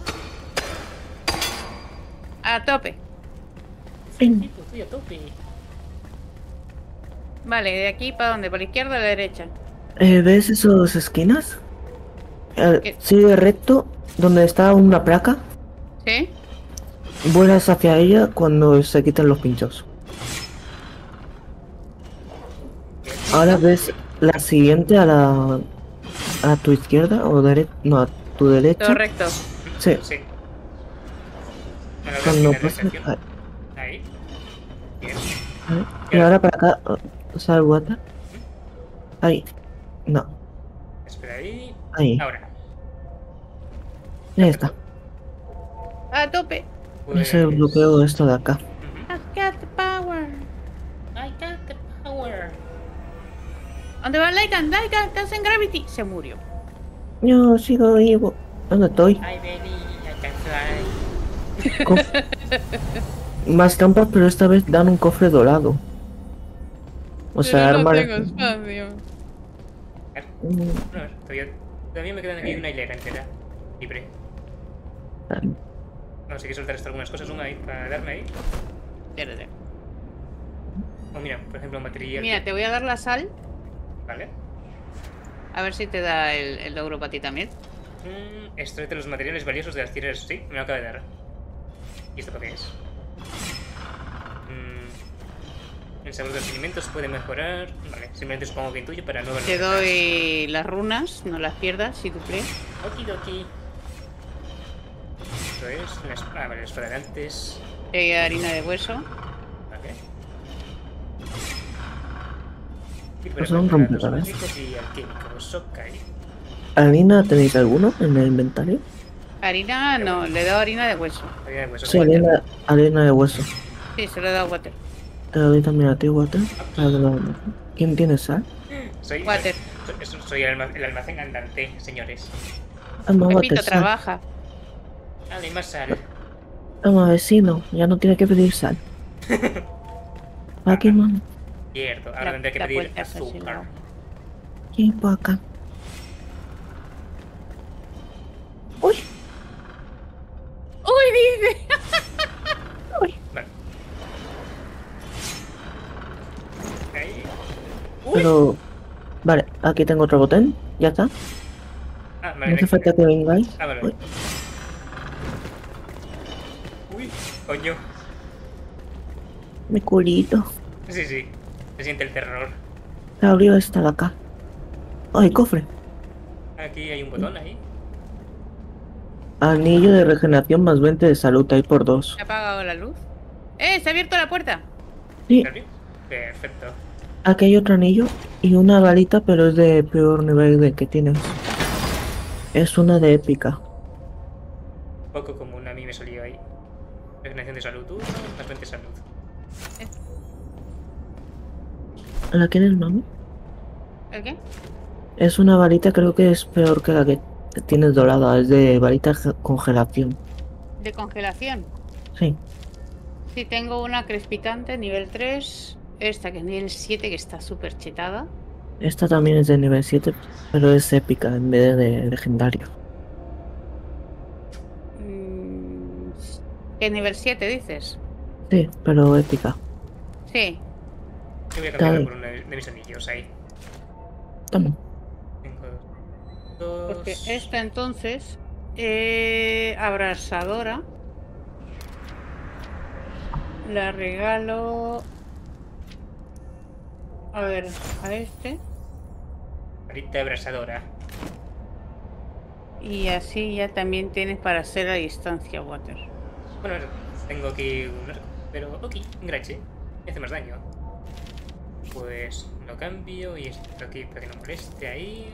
A tope. Estoy a tope. Vale, ¿de aquí para dónde? ¿Para la izquierda o a la derecha? ¿Ves esas esquinas? ¿Qué? Sigue recto, donde está una placa. ¿Sí? Vuelas hacia ella cuando se quitan los pinchos. Ahora ves la siguiente a tu izquierda o derecha. No, a tu derecha. Todo recto. Sí. Sí. A la Cuando hora de pases. la ahí. Bien. Y ahora para acá. ¿Sal water? Ahí. No. Espera ahí. Ahí. Ahora. Ya está. A tope. Ya se bloqueó esto de acá. I've got the power. I got the power. ¿Dónde va Laika? Laika, estás en Gravity. Se murió. Yo sigo vivo. ¿Dónde estoy? I baby, I can fly. Más trampas, pero esta vez dan un cofre dorado. O sea, arma. espacio. No, todavía me quedan aquí una hilera entera. Libre. No sé qué soltar esto algunas cosas, ahí para darme ahí. O mira, por ejemplo, material. Mira, te voy a dar la sal. Vale. A ver si te da el logro para ti también. Extraete los materiales valiosos de las tierras. Sí, me lo acaba de dar. ¿Y esto para qué es? El sabor de los alimentos puede mejorar. Vale, simplemente supongo que intuye para no verlo. Te doy las runas, no las pierdas si tú crees. Okidoki. Esto es. Vale, la espada de antes. Harina de hueso. Vale. Pues son rompedores. Y alquímicos, ok. ¿Harina tenéis alguno en el inventario? Harina, no, le he dado harina de hueso. Harina de hueso. Sí, harina de hueso. Sí, se lo he dado a Water. Te doy también a ti, Water. ¿Quién tiene sal? Soy Water. Soy el almacén andante, señores. Vamos, Pepito Water, sal. trabaja. Dale, más sal. Vamos, vecino. Ya no tiene que pedir sal. Aquí, mano. Cierto, ahora La- tendré que la pedir puerta está azúcar. cerrada. Aquí, por acá. Uy. ¡Uy, dice! Vale. Ahí. Pero... Vale, aquí tengo otro botón. Ya está. Ah, No vale. hace falta que vengáis. Ah, vale. Uy. Uy, coño. Mi culito. Sí, sí. Se siente el terror. Se abrió esta de acá. ¡Ay, cofre! Aquí hay un botón ahí. Anillo de regeneración más 20 de salud. Ahí por 2. ¿Se ha apagado la luz? ¡Se ha abierto la puerta! Sí. ¿Se abrió? Perfecto. Aquí hay otro anillo y una varita, pero es de peor nivel de que tienes. Es una de épica. Poco común, a mí me salió ahí. Regeneración de salud 1, más 20 salud. ¿La quieres, mami? ¿El qué? Es una varita, creo que es peor que la que tienes dorada. Es de varita congelación. ¿De congelación? Sí. Sí, tengo una crespitante, nivel 3. Esta que es nivel 7, que está súper chetada. Esta también es de nivel 7, pero es épica en vez de legendario. ¿Qué nivel 7 dices? Sí, pero épica. Sí. Yo voy a cambiarlo Dale. por uno de mis anillos ahí. Toma. Tengo dos. Porque esta entonces... abrasadora. La regalo... A ver, a este. Varita abrasadora. Y así ya también tienes para hacer a distancia, Water. Bueno, tengo aquí un arco, pero ok, engrache. Me hace más daño. Pues lo cambio y esto aquí para que no moleste ahí.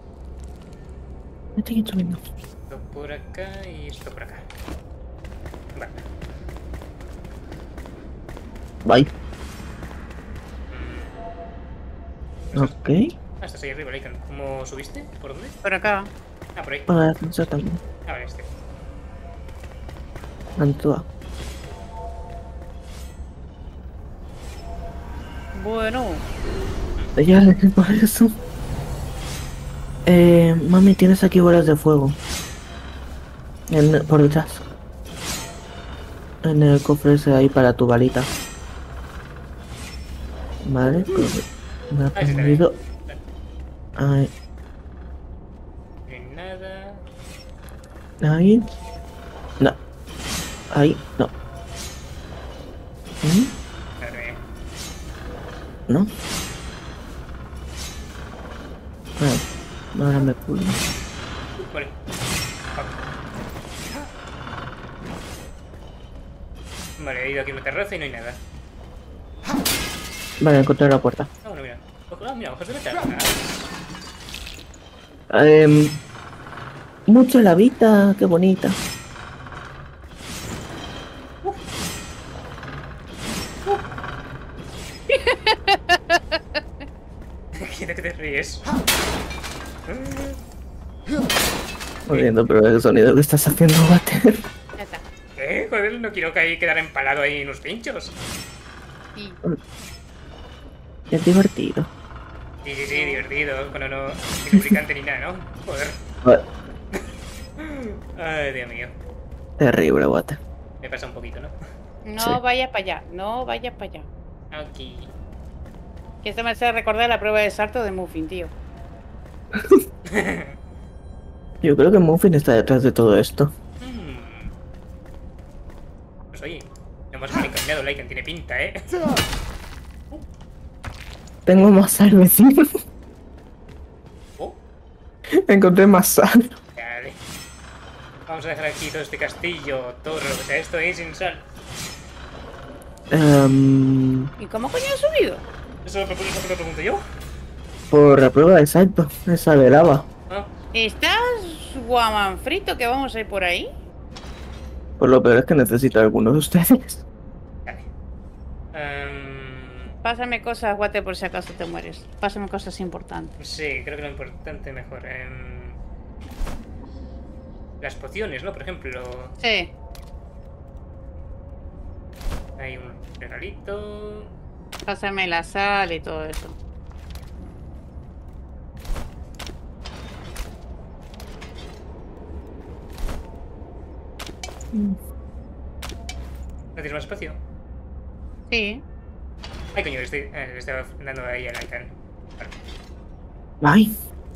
Me estoy subiendo. Esto por acá y esto por acá. Vale. Bye. ¿Estás? Ok. Ah, estás ahí arriba, Lycan. ¿Cómo subiste? ¿Por dónde? Por acá. Ah, por ahí. Para la defensa también. Ah, vale, este. Antúa. Bueno, Ya, por eso. Mami, tienes aquí bolas de fuego. Por detrás. En el cofre ese ahí para tu balita. Vale, pues, me ha Ah, sí, está bien. perdido. Ahí, No hay nada. ahí. No. Ahí, no. Madre mía. ¿No? Vale, ahora me pulo. Vale. Vale, he ido aquí a una terraza y no hay nada. Vale, encontré la puerta. Ah, bueno, mira. Ah, mira, ojos de ventana. Mucho lavita, qué bonita. ¿De qué te ríes? Jodiendo, pero el sonido que estás haciendo, Water. ya está. ¿Qué? Joder, no quiero quedar empalado ahí en los pinchos. Sí. Es divertido. Sí, sí, sí, divertido. Bueno, no, sin lubricante ni nada, ¿no? Joder. Vale, Ay, Dios mío. terrible, Water. Me pasa un poquito, ¿no? No Sí. vayas para allá, no vayas para allá. Aquí. Que esto me hace recordar la prueba de salto de Muffin, tío. Yo creo que Muffin está detrás de todo esto. Pues oye, no hemos mal encaminado, Lycan, tiene pinta, ¿eh? Tengo más sal, vecino. Oh, Encontré más sal. vale. Vamos a dejar aquí todo este castillo, torre, lo que sea esto ahí sin sal. ¿Y cómo coño he subido? Eso me lo pregunto yo. Por la prueba de salto, esa de lava. Ah, ¿Estás guamanfrito que vamos a ir por ahí? Por lo peor es que necesito a alguno de ustedes. vale. Pásame cosas, Guate, por si acaso te mueres. Pásame cosas importantes. Sí, creo que lo importante mejor. Las pociones, ¿no? Por ejemplo, Sí. hay un regalito. Pásame la sal y todo eso. ¿No tienes más espacio? Sí. Ay, coño, le estaba dando ahí al Lycan. Vale. Ay,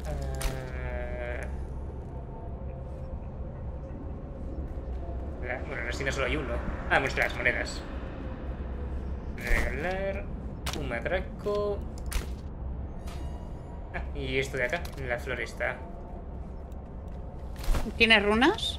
Bueno, en la esquina solo hay uno. Ah, muestra las monedas. Regalar. Un matraco. Ah, y esto de acá, la floresta. ¿Tienes runas?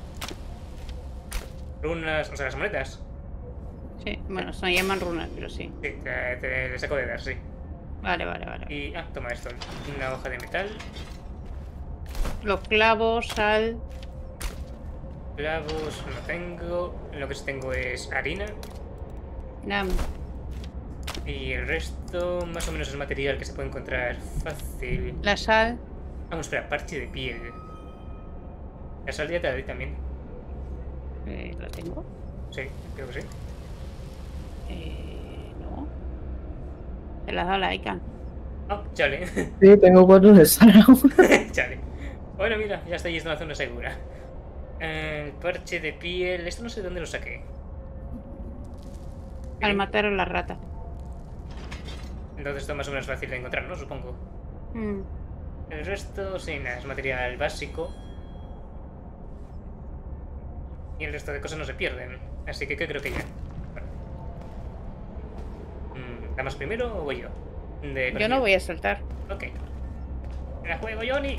Runas, o sea, las monedas. Sí. Bueno, se llaman runas, pero sí. Sí, te le saco de dar, sí. Vale, vale, vale. Y... Ah, toma esto. Una hoja de metal. Los clavos, sal. Clavos no tengo. Lo que sí tengo es harina. Nam. Y el resto más o menos es material que se puede encontrar fácil. La sal. Vamos, espera, parche de piel. La sal ya te la doy también. ¿La tengo? Sí, creo que sí. No. Se la ha dado la Ican. Ah, chale. Sí, tengo 4 de sal. Chale. Bueno, mira, ya está allí, es una zona segura. El parche de piel... Esto no sé de dónde lo saqué. Al matar a la rata. Entonces esto es más o menos fácil de encontrar, ¿no? Supongo. Mm. El resto, sí, nada, es material básico. Y el resto de cosas no se pierden. Así que creo que ya. Bueno. ¿Damas primero o voy yo? Yo no voy a saltar. Ok. ¡Me la juego, Johnny!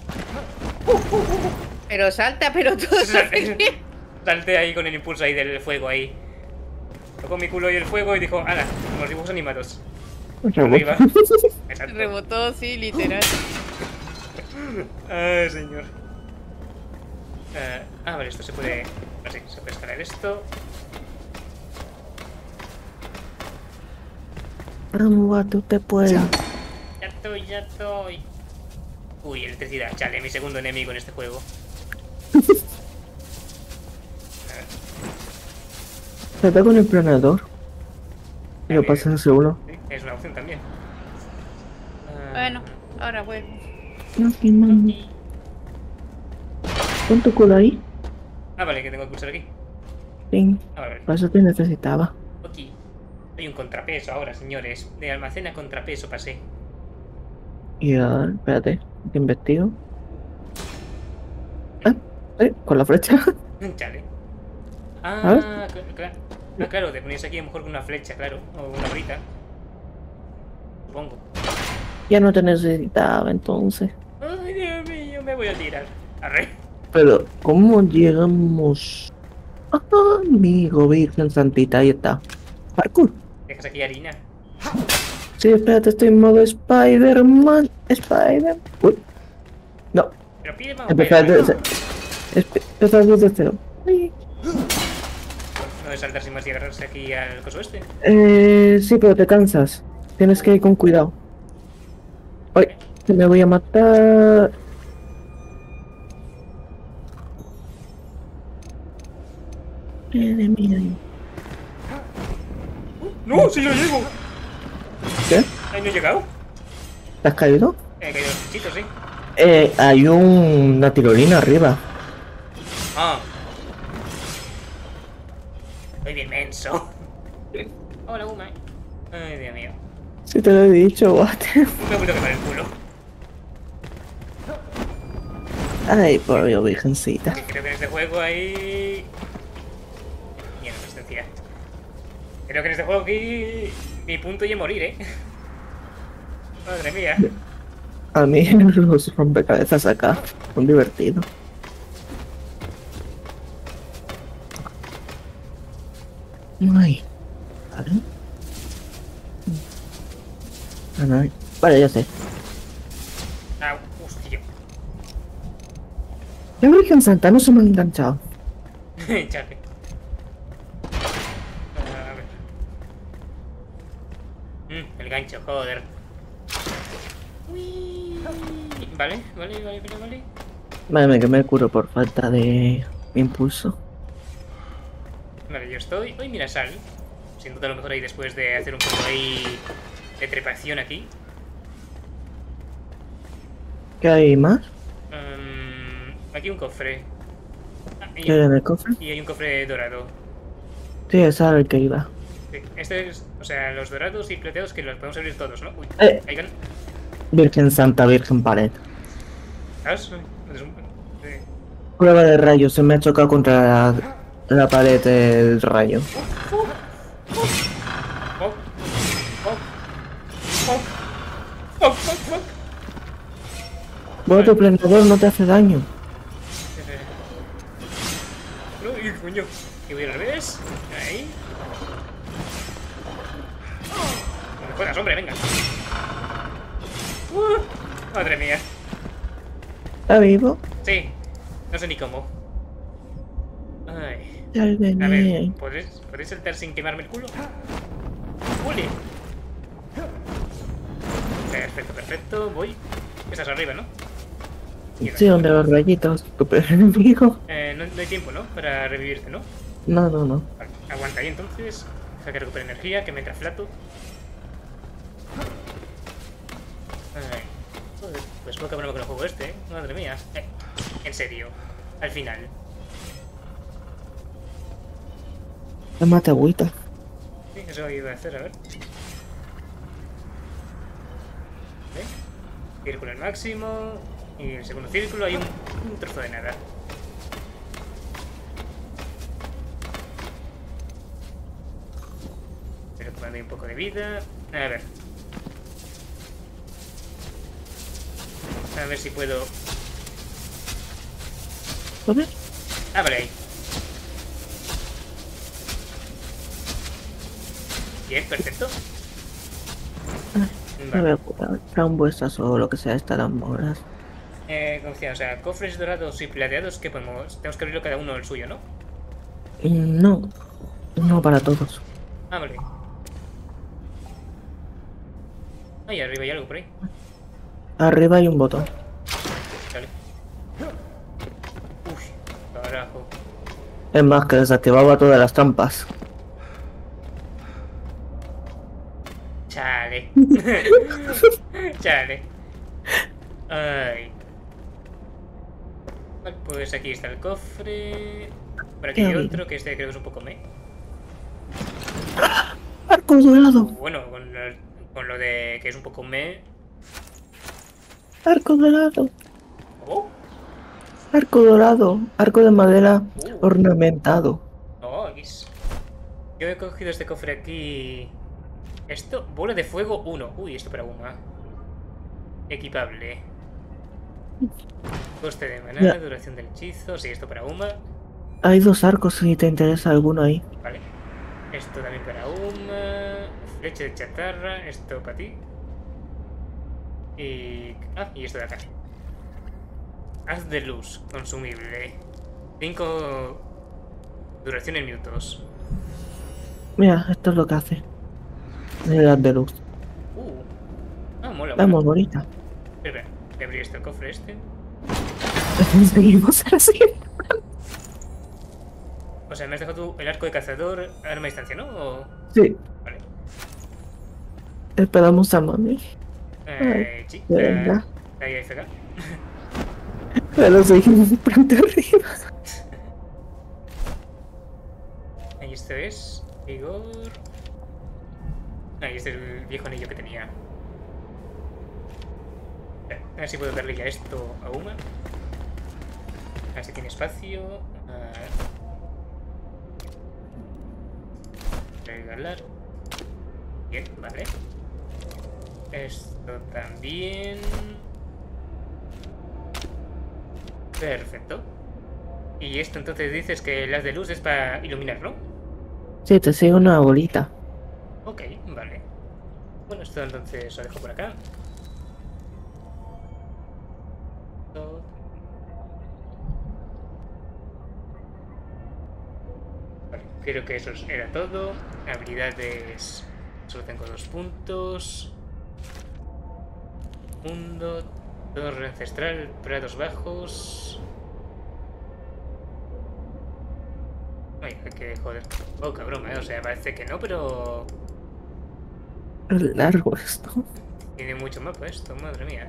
Pero salta, pero tú. Salté ahí con el impulso ahí del fuego ahí. Tocó mi culo y el fuego y dijo, ¡hala! Los dibujos animados. Arriba. Exacto. Rebotó, sí, literal. Ay, señor. Vale, esto se puede... Así, se puede escalar esto. Vamos, tú te puedes. Ya estoy, ya estoy. Uy, electricidad, chale, mi segundo enemigo en este juego. Trata con el planador. Y lo pasas hacia uno. Sí, es una opción también. Bueno, ahora vuelvo. No, qué mal. Pon tu culo ahí. Ah, vale, que tengo que pulsar aquí. Sí, Ah, vale. para eso te necesitaba. Ok. Hay un contrapeso ahora, señores. De almacén a contrapeso pasé. Y ahora, espérate, te investigo. Con la flecha. Chale. ¿Ah? Claro, te ponéis aquí a lo mejor con una flecha, claro. O una varita. Supongo. Ya no te necesitaba entonces. Ay, Dios mío, me voy a tirar. Arre. Pero, ¿cómo llegamos? Ah, amigo, Virgen Santita, ahí está. Parkour. Dejas aquí harina. Sí, espérate, estoy en modo Spider-Man. Spider. Uy. No, Pero pide más. empezar desde empezar desde cero. Ay. No de saltar sin más y agarrarse aquí al coso este. Sí, pero te cansas. Tienes que ir con cuidado. Ay, me voy a matar. Mira. ¡No! ¡Sí lo llevo! ¿Qué? Ahí no he llegado. ¿Te has caído? He caído los chichitos, sí. Hay una tirolina arriba. Ah. Estoy bien menso. Hola, Uma. Ay, Dios mío. Si te lo he dicho, what? Me he vuelto a quemar el culo. Ay, por Dios, virgencita. Y creo que en este juego hay... Mierda, resistencia. Creo que en este juego aquí... Mi punto y morir, ¿eh? Madre mía. A mí los rompecabezas acá son divertidos. Ay. Vale. No. Vale, ya sé. Ah, hostia. La Virgen Santa no se me ha enganchado. Chale. A ver. El gancho, joder. Uy. Vale. Vale, que me curo por falta de impulso. Vale, yo estoy... Uy, mira, sal. Sin duda a lo mejor ahí después de hacer un poco ahí de trepación aquí. ¿Qué hay más? Aquí un cofre. ¿Qué hay en el cofre? Y hay un cofre dorado. Sí, ese era el que iba. Sí, este es... O sea, los dorados y plateados que los podemos abrir todos, ¿no? Uy, ahí van. Virgen Santa, Virgen Pared. ¿Sabes? Prueba de rayo, se me ha chocado contra la pared el rayo. Bueno, tu planador no te hace daño. Uy, coño. Y voy al revés. Ahí. No me jodas, hombre, venga. Madre mía. ¿Está vivo? Sí. No sé ni cómo. Ay. Ya A ver, venía. ¿podéis saltar sin quemarme el culo? ¡Uli! Perfecto, perfecto. Voy. Estás arriba, ¿no? Sí, donde los rayitos. Super enemigo. No hay tiempo, ¿no? Para revivirte, ¿no? No, no, no. Vale, aguanta ahí entonces. Deja que recupere energía, que me entra flato. Ay. Joder, pues poca broma con el juego este, ¿eh? Madre mía. En serio. Al final. La mata agüita. Sí, eso iba a hacer, a ver. ¿Ve? Círculo al máximo. Y en el segundo círculo hay un trozo de nada. Estoy recuperando ahí un poco de vida. A ver. A ver si puedo. A ver. Ah, vale, ahí. Bien, perfecto. Me voy a ocupar frambuesas o lo que sea, estarán moras. Como decía, o sea, cofres dorados y plateados que podemos. Tenemos que abrirlo cada uno el suyo, ¿no? No, no para todos. Ah, vale. Ahí arriba hay algo por ahí. Arriba hay un botón. Vale. Uy, carajo. Es más, que desactivaba todas las trampas. Chale. Chale. Ay. Vale, pues aquí está el cofre. Por aquí hay otro, que este creo que es un poco me. ¡Arco dorado! Bueno, con lo de que es un poco me. ¡Arco dorado! Oh, ¡Arco dorado! Arco de madera ornamentado. nice. Yo he cogido este cofre aquí. Esto, bola de fuego 1. Uy, esto para goma. Equipable. Coste de maná, Ya. duración del hechizo. Sí, esto para Uma. Hay dos arcos si te interesa alguno ahí. Vale. Esto también para Uma. Flecha de chatarra. Esto para ti. Y. Ah, y esto de acá. Haz de luz. Consumible. 5 duración en minutos. Mira, esto es lo que hace. Unidad de luz. Ah, mola, Está mola. muy bonita. Espera, voy a abrir este cofre este. Seguimos así. O sea, me has dejado tú el arco de cazador a arma a distancia, ¿no? O... Sí, Vale. esperamos a mami. Sí, de verdad. ahí FK. Pero seguimos frente arriba. Ahí esto es. Vigor. Ahí este es el viejo anillo que tenía. A ver si puedo darle ya esto a Uma. A ver si tiene espacio. Regalar. Bien, vale. Esto también. Perfecto. Y esto entonces dices que el haz de luz es para iluminar, ¿no? Sí, te sigue una bolita. Ok, vale. Bueno, esto entonces lo dejo por acá. Vale, creo que eso era todo. Habilidades. Solo tengo 2 puntos. Mundo. Torre ancestral. Prados bajos. Ay, que joder. Poca broma, ¿eh? O sea, parece que no, pero. Es largo esto. Tiene mucho mapa esto, madre mía.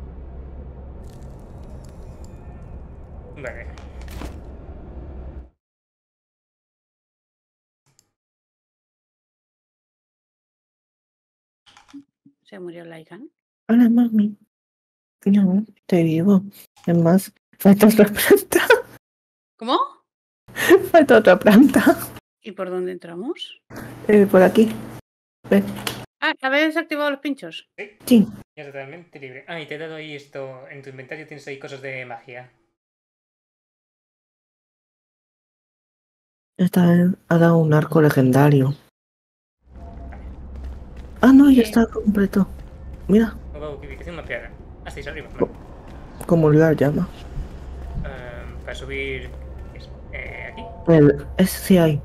Vale. Se murió Laikan. Hola, mami. No, estoy vivo. Es más, falta otra planta. ¿Cómo? Falta otra planta. ¿Y por dónde entramos? Por aquí. Ven. Ah, ¿habéis desactivado los pinchos? Sí. Ya totalmente libre. Ah, y te he dado ahí esto. En tu inventario tienes ahí cosas de magia. Esta vez ha dado un arco legendario. Ah, no, ya está completo. Mira. Ubicación mapeada. Ah, estáis arriba. Vale. Comulgar llama. Para subir... aquí. Ese sí hay.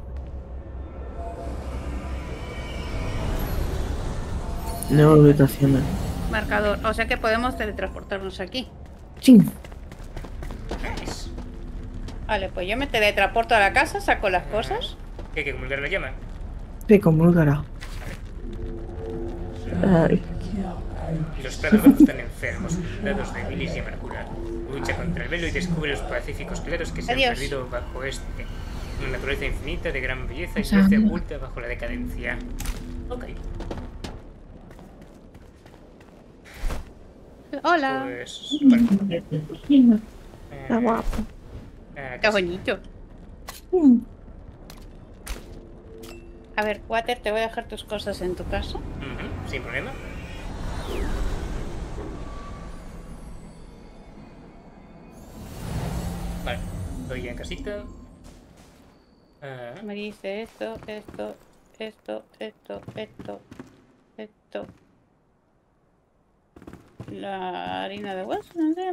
Nuevas ubicaciones. Marcador. O sea que podemos teletransportarnos aquí. Sí. Nice. Vale, pues yo me teletransporto a la casa, saco las cosas. ¿Qué hay que comulgar la llama? Sí, comulgará. Ay. Los prados bajos están enfermos, dados de bilis y amargura. Lucha contra el velo y descubre los pacíficos claros que se han Adiós. perdido bajo este. Una naturaleza infinita de gran belleza y suerte oculta bajo la decadencia. Ok. Hola. Pues... Vale. Está guapo. Qué bonito. A ver, Water, te voy a dejar tus cosas en tu casa. Sin problema. Vale, estoy ya en casita. Me dice esto. La harina de hueso, no sé,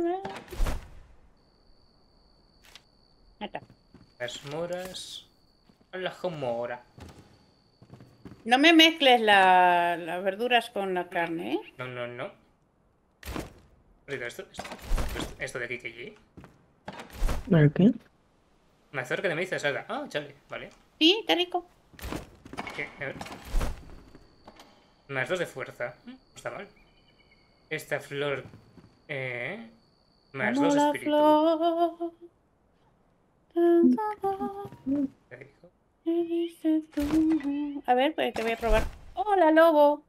Ahí está. Las moras. La mora. No me mezcles las verduras con la carne, ¿eh? No. Esto de aquí que allí. ¿Para qué? Mazorca de maíz asada. Ah, chale, vale. Sí, está rico. ¿Qué? A ver. Más 2 de fuerza. No está mal. Esta flor. Más Como 2 de la espíritu. flor. ¿Qué dijo? ¿Qué dices tú? A ver, pues te voy a probar. ¡Hola, lobo!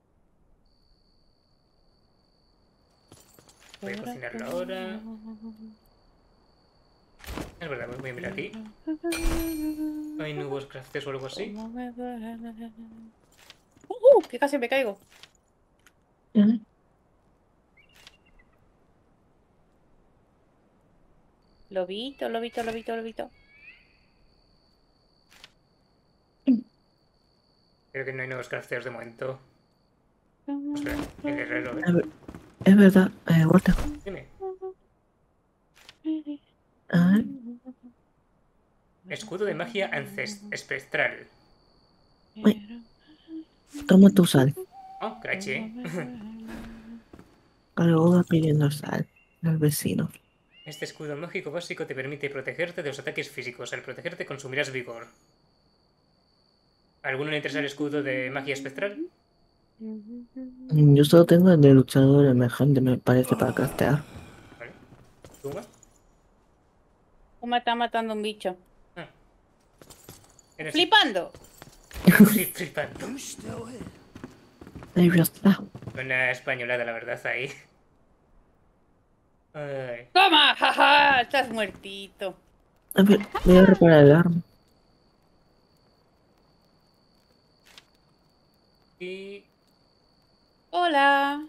Voy a cocinarlo ahora. Es verdad, voy a mirar aquí. ¿Hay nuevos craftes o algo así? Que casi me caigo. Lobito. Creo que no hay nuevos crafteos de momento. Espera, el herrero, ¿eh? Es verdad, Walter. Dime. A ver. Escudo de magia espectral. Toma tu sal. Oh, crache. Luego va pidiendo sal al vecino. Este escudo mágico básico te permite protegerte de los ataques físicos. Al protegerte consumirás vigor. ¿Alguno le interesa el escudo de magia espectral? Yo solo tengo el de luchador emergente, me parece, para castear. Vale. ¿Tuma? Uma está matando un bicho. Eres- ¡Flipando! Sí, flipando. Ahí ya está. Una españolada, la verdad, ahí. Ay. ¡Toma! ¡Jaja! Estás muertito. A ver, voy a reparar el arma. Y... Hola.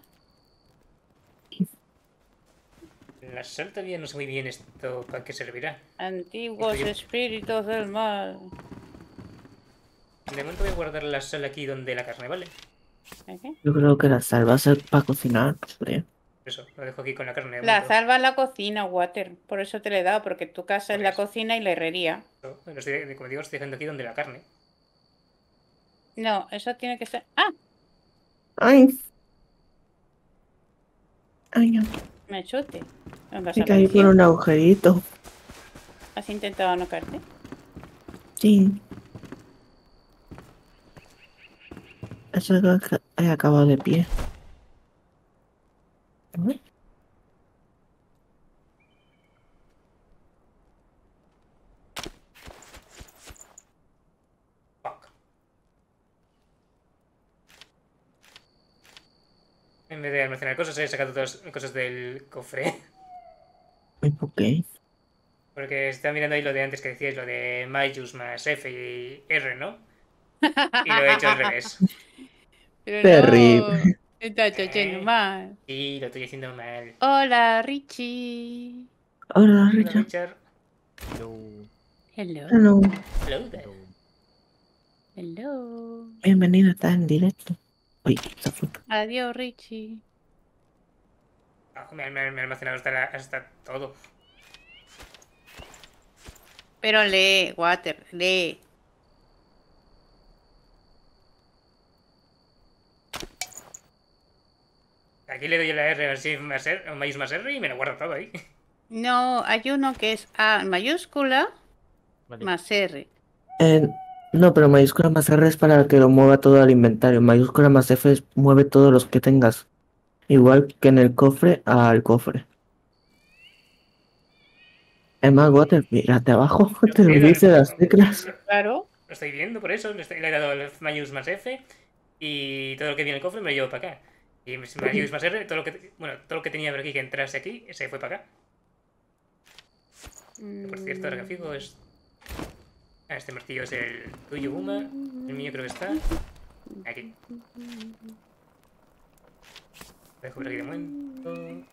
La sal todavía no sé muy bien esto para qué servirá. Antiguos Estoy- espíritus del mal. De momento voy a guardar la sal aquí donde la carne, ¿vale? ¿Qué? Yo creo que la sal va a ser para cocinar. Sí. Eso, lo dejo aquí con la carne. de La momento. salva en la cocina, Water. Por eso te le he dado, porque tu casa es Por la eso. cocina y la herrería. Como digo, estoy dejando aquí donde la carne. No, eso tiene que ser... ¡Ah! Ay. Ay, no. Me chute. ¿Me vas Me a caí por aparecer? un agujerito. ¿Has intentado no caerte? Sí. Eso es que he acabado de pie. Uy. Fuck. En vez de almacenar cosas, he sacado todas las cosas del cofre. ¿Y por qué? Porque estaba mirando ahí lo de antes que decíais, lo de Mayus más F y R, ¿no? Y lo he hecho al revés. Pero Terrible. no. Está haciendo mal. Y lo estoy haciendo mal. Hola, Richie. Hola, Hola, Richard. Richard. Hello. Hello. Hello there. Hello. Bienvenido, estás en directo. Uy, se fue. Adiós, Richie. Ah, me he almacenado hasta todo. Pero lee, Water, lee. Aquí le doy la R a Shift más R, o Mayus más R y me lo guardo todo ahí. No, hay uno que es A en mayúscula Vale. más R. No, pero mayúscula más R es para que lo mueva todo al inventario. Mayúscula más F mueve todos los que tengas. Igual que en el cofre al cofre. Es más, Water, mírate abajo, te lo dice las teclas. Claro. Lo estoy viendo, por eso. Le he dado el Mayus más F y todo lo que viene en el cofre me lo llevo para acá. Y Mayus más R, todo lo que tenía por aquí que entrase aquí, se fue para acá. Que, por cierto, ahora que fijo es... Ah, este martillo es el tuyo, Uma. El mío creo que está aquí. Lo dejo por aquí de momento.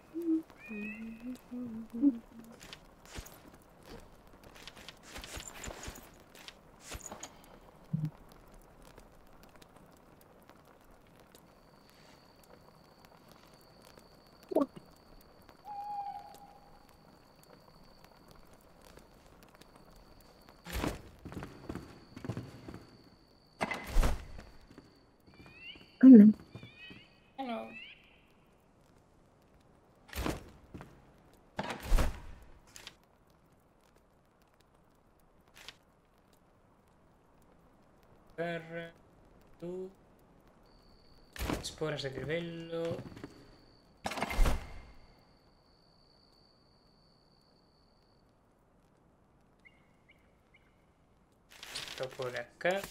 Hola. Hello. Garra, tú. Esporas de libelo. Esto por acá.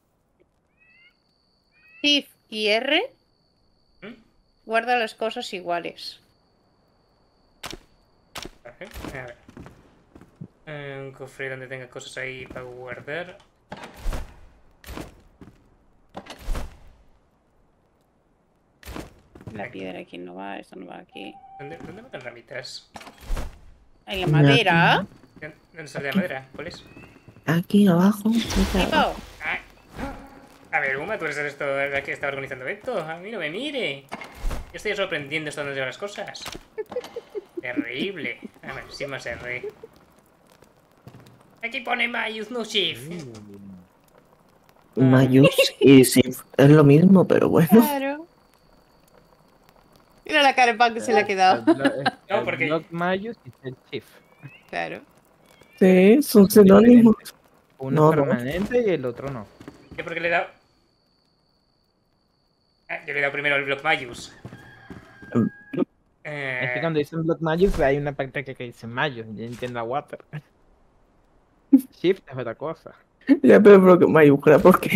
Shift y R ¿Mm? guarda las cosas iguales. Vale, a ver. Un cofre donde tenga cosas ahí para guardar. La piedra aquí no va, esto no va aquí. ¿Dónde matan ramitas? ¿En la madera? ¿Dónde sale la madera? ¿Cuál es? Aquí abajo. Tipo, Ay. A ver, Uma, tú eres esto la que está organizando esto. A mí no me mire. Yo estoy sorprendiendo hasta dónde llevan las cosas. Terrible. A ver, sin más R. Aquí pone Mayus, no Shift. Mayús y Shift es lo mismo, pero bueno. claro. Mira la cara de pan que se le ha quedado. No, porque- Block Mayus y el Shift. Claro. Sí, son sinónimos. Uno No, es no. permanente y el otro no. Yo porque le he dado... Ah, yo le he dado primero el block Mayus. Es que cuando dicen Block Mayus hay una parte que dice Mayus. Yo entiendo a Water. Shift es otra cosa. Ya, pero que mayúscula, ¿por qué?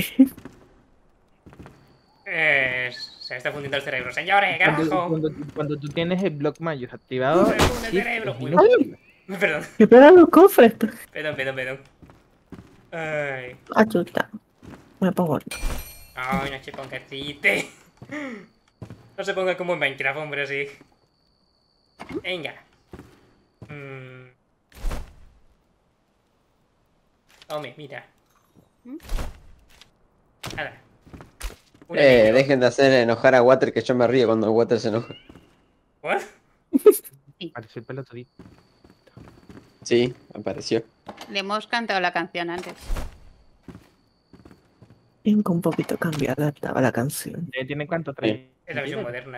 Se me está fundiendo el cerebro. Señores, carajo. Cuando tú tienes el Block Mayus activado, Se me funde el Shift cerebro. es Uy, minúscula. Perdón, Que pega los cofres. perdón. Ay, Ah, chuta. Me pongo esto. ay, no se ponga triste. No se ponga como en Minecraft, hombre, así. Venga. Tome, mira. Nada. Dejen de hacer enojar a Water, que yo me río cuando Water se enoja. ¿What? Pareció el pelotudito. Sí, apareció. Le hemos cantado la canción antes. Bien, un poquito cambiada estaba la canción. ¿Tiene cuánto trae? Es la versión moderna.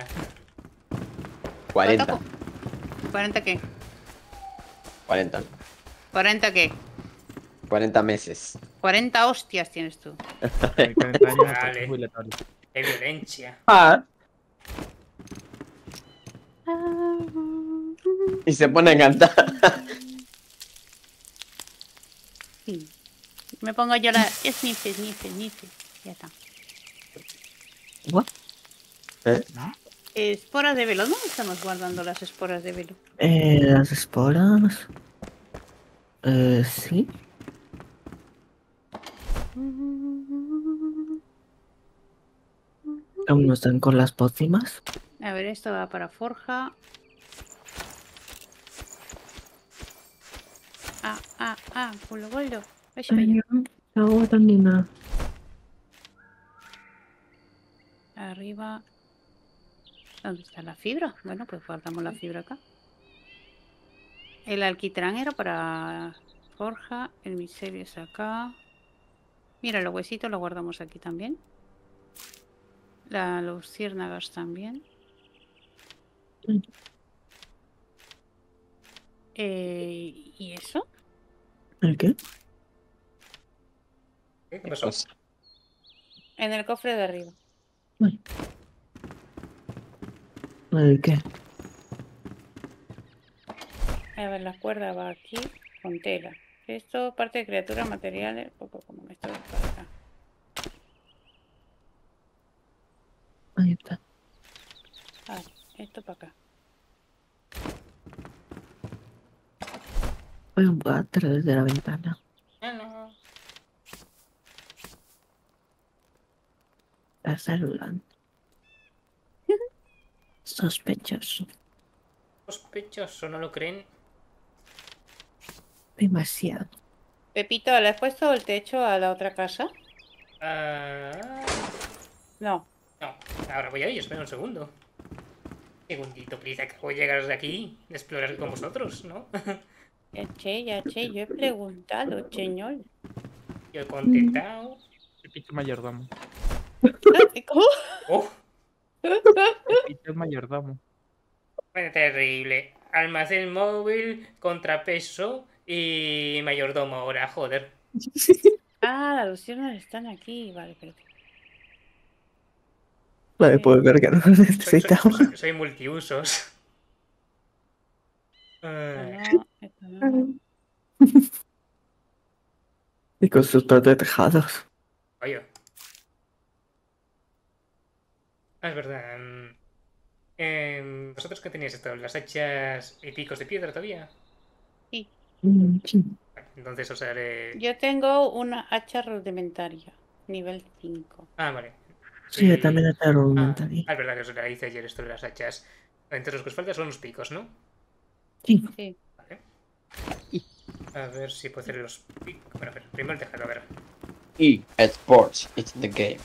40. ¿40 qué? 40. ¿40 qué? 40 meses. 40 hostias tienes tú. 40 años Vale. es jubilatorio. Qué violencia. Ah, Y se pone a cantar. Sí. Me pongo yo la... Sniffy. Ya está. what? Esporas de velo. ¿Dónde estamos guardando las esporas de velo? Las esporas. Sí. Aún no están con las pócimas. A ver, esto va para forja. Culo goldo. Vaya para allá. No, también nada. Arriba. ¿Dónde está la fibra? Bueno, pues guardamos la fibra acá. El alquitrán era para forja. El micelio es acá. Mira, los huesitos los guardamos aquí también. Las luciérnagas también. ¿Y eso? ¿El qué? ¿Qué pasó? Pues, En el cofre de arriba. ¿El qué? A ver, la cuerda va aquí con tela. Esto, parte de criaturas, materiales. Poco como me estoy para acá. Ahí está. Ah, esto para acá. Voy un water desde la ventana. No. Está saludando. Sospechoso. Sospechoso, ¿no lo creen? Demasiado. Pepito, ¿le has puesto el techo a la otra casa? Ah, No. no, ahora voy a ir, espera un segundo. Segundito, prisa, que voy a llegar de aquí, a explorar con vosotros, ¿no? Ya, che, yo he preguntado, señor. Yo he contestado. Pepito mayordomo. ¿Cómo? ¡Oh! Pepito mayordomo. Fue terrible. Almacén móvil, contrapeso y mayordomo ahora, joder. Ah, las luciérnagas están aquí. Vale, espérate. Vale, puedo ver que no lo necesitamos. Soy multiusos. Esto no. Y con sus tejados. Oye. Ah, es verdad. ¿Vosotros qué tenéis esto? ¿Las hachas y picos de piedra todavía? Sí. Sí. Vale, entonces os haré... Yo tengo una hacha rudimentaria, nivel 5. Ah, vale. Sí, yo también está rudimentaria. Ah, es verdad que os la hice ayer esto de las hachas. Entonces lo que os falta son los picos, ¿no? Sí. Sí. Vale. A ver si puedo hacer los picos. Bueno, a ver, primero el tejado, a ver. Sports, it's the game.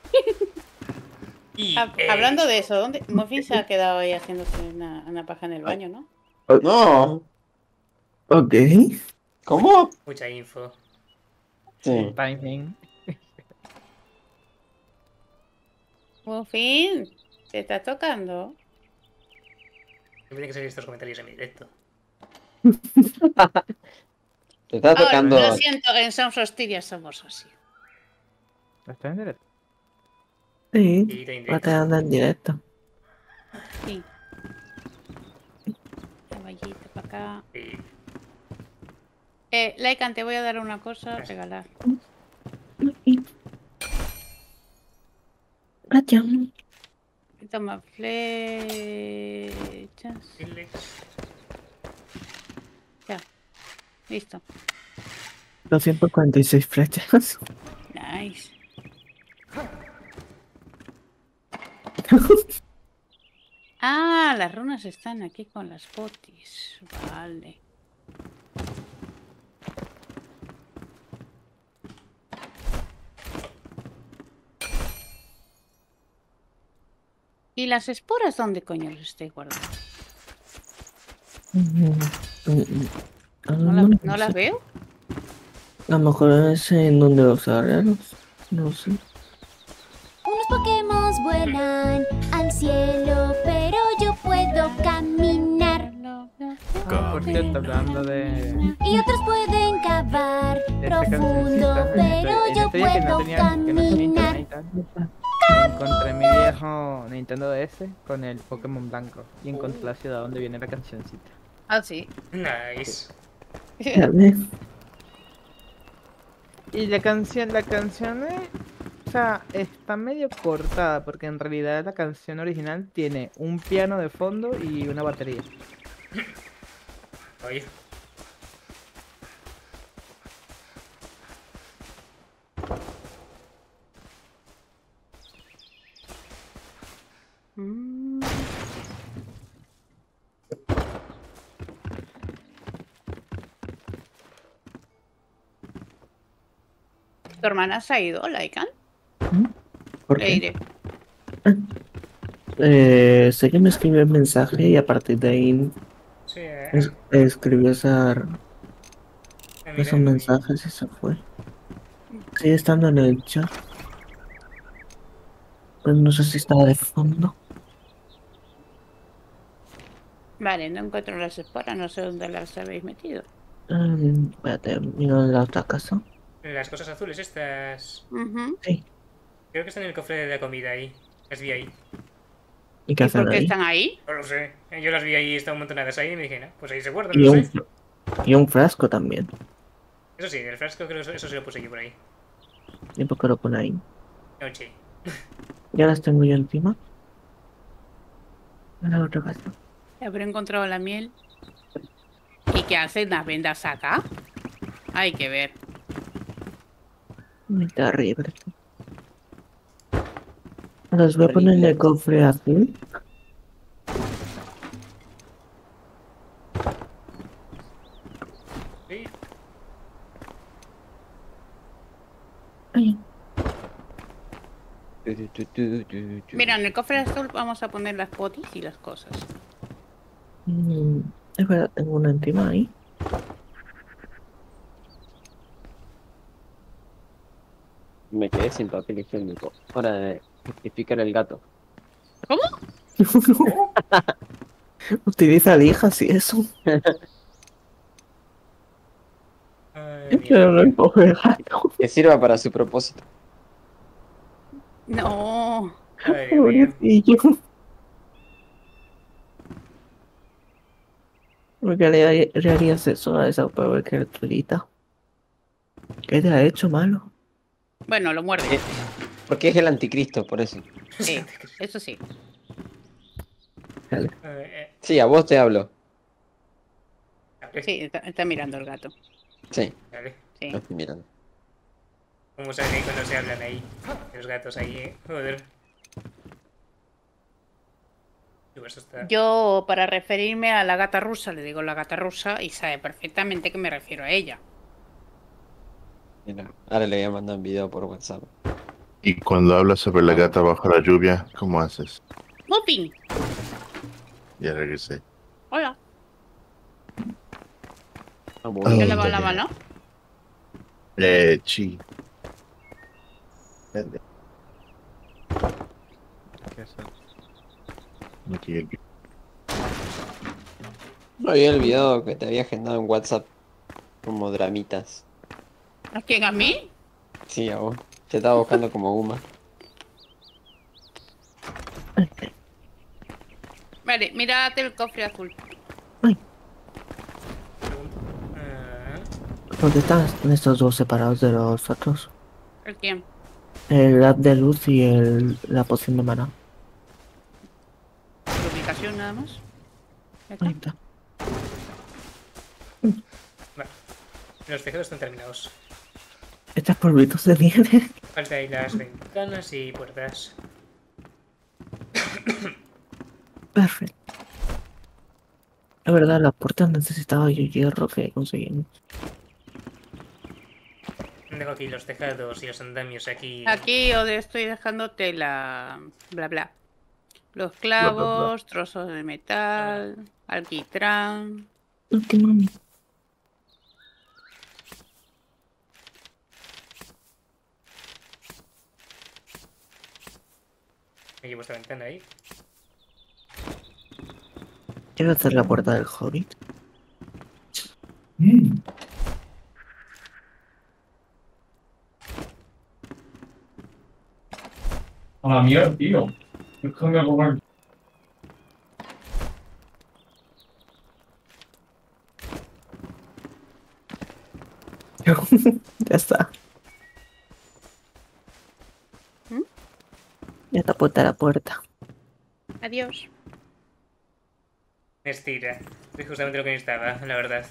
Y, Hablando de eso, ¿dónde? Muffin se ha quedado ahí haciéndose una paja en el baño, ¿no? No. Ok. ¿Cómo? Mucha info. Sí. Timing. Muffin, ¿te estás tocando? Me tienen que salir estos comentarios en mi directo. Te está tocando. Lo siento, en Sounds of Styria somos así. ¿Está en directo? Sí. Va a tener en directo. Sí. Caballito para acá. Sí. Laikan, te voy a dar una cosa a regalar. Gracias. Toma flechas. Ya. Listo. 246 flechas. Nice. Ah, las runas están aquí con las potis. Vale. ¿Y las esporas dónde coño las estoy guardando? ¿No las veo? A lo mejor es en donde los guerreros. No sé. Unos Pokémon vuelan al cielo, pero yo puedo caminar. Por cierto, hablando de... Y otros pueden cavar esta profundo, cancioncita, pero en yo este día que no puedo tenía internet caminar. y tal, encontré mi viejo Nintendo DS con el Pokémon blanco y encontré la ciudad donde viene la cancioncita. Ah, sí. Nice. Y la canción o sea, está medio cortada porque en realidad la canción original tiene un piano de fondo y una batería. Oye. ¿Tu hermana se ha ido, Laikan? ¿Por Le qué? diré. Sé que me escribió el mensaje y a partir de ahí Sí, escribió mira, esos mensajes y se fue. Sigue estando en el chat. Pues no sé si estaba de fondo. Vale, no encuentro las esporas, no sé dónde las habéis metido. Espérate, miro en la otra casa. las cosas azules estas. Sí. Creo que están en el cofre de la comida ahí. Las vi ahí. ¿Y qué hacen ¿Por qué ahí? están ahí? No lo sé. Yo las vi ahí, estaban amontonadas ahí y me dije, no, pues ahí se guardan, Y no un, sé. y un frasco también. Eso sí, el frasco creo que eso sí lo puse yo por ahí. ¿Y por qué lo pone ahí? Noche. Ya las tengo yo encima. En la otra casa. Habré encontrado la miel. ¿Y qué hacen las vendas acá? Hay que ver. Muy terrible. Las voy a poner en el cofre azul. Sí. Ay. Mira, en el cofre azul vamos a poner las potis y las cosas. Es verdad, tengo una encima ahí. Me quedé sin papel higiénico. Hora de justificar el gato. ¿Cómo? Utiliza lijas y eso. Ay, Pero no el pobre gato. Que sirva para su propósito. No. Ay, Dios mío. Pobrecillo. ¿Por qué le harías eso a esa pobre criaturita? ¿Qué te ha hecho malo? Bueno, lo muerde. Porque es el anticristo, por eso. Sí, eso sí. Sí, a vos te hablo. Sí, está mirando el gato. Sí. Vale. Sí. Lo estoy mirando. ¿Cómo saben cuando se hablan ahí? Los gatos ahí, joder. Eso está... Yo, para referirme a la gata rusa, le digo la gata rusa y sabe perfectamente que me refiero a ella. Mira, ahora le voy a mandar un video por WhatsApp. Y cuando hablas sobre la gata bajo la lluvia, ¿cómo haces? Muffin, Ya regresé. hola. Ah, ¿Te Oh, lavas la mano? Chi. Aquí. Me había olvidado que te había agendado en WhatsApp como dramitas. ¿A quién? ¿A mí? Sí, a vos. Te estaba buscando como Uma. Vale, mírate el cofre azul. ¿Por qué están estos dos separados de los otros? ¿El quién? El haz de luz y la poción de maná. ¿Por ubicación nada más? Ahí está. Vale. Los tejados están terminados. Estas polvitos de nieve. Falta ahí las ventanas y puertas. Perfecto. La verdad, las puertas necesitaba yo hierro que conseguimos. Dejo aquí los tejados y los andamios aquí. Aquí os estoy dejándote la... bla bla. Los clavos, trozos de metal, alquitrán. Mami. Me llevo esta ventana ahí. Quiero hacer la puerta del hobbit. A la mierda, tío. Déjame robar. Ya está. Ya está puesta la puerta. Adiós. Estira. Es justamente lo que necesitaba, la verdad.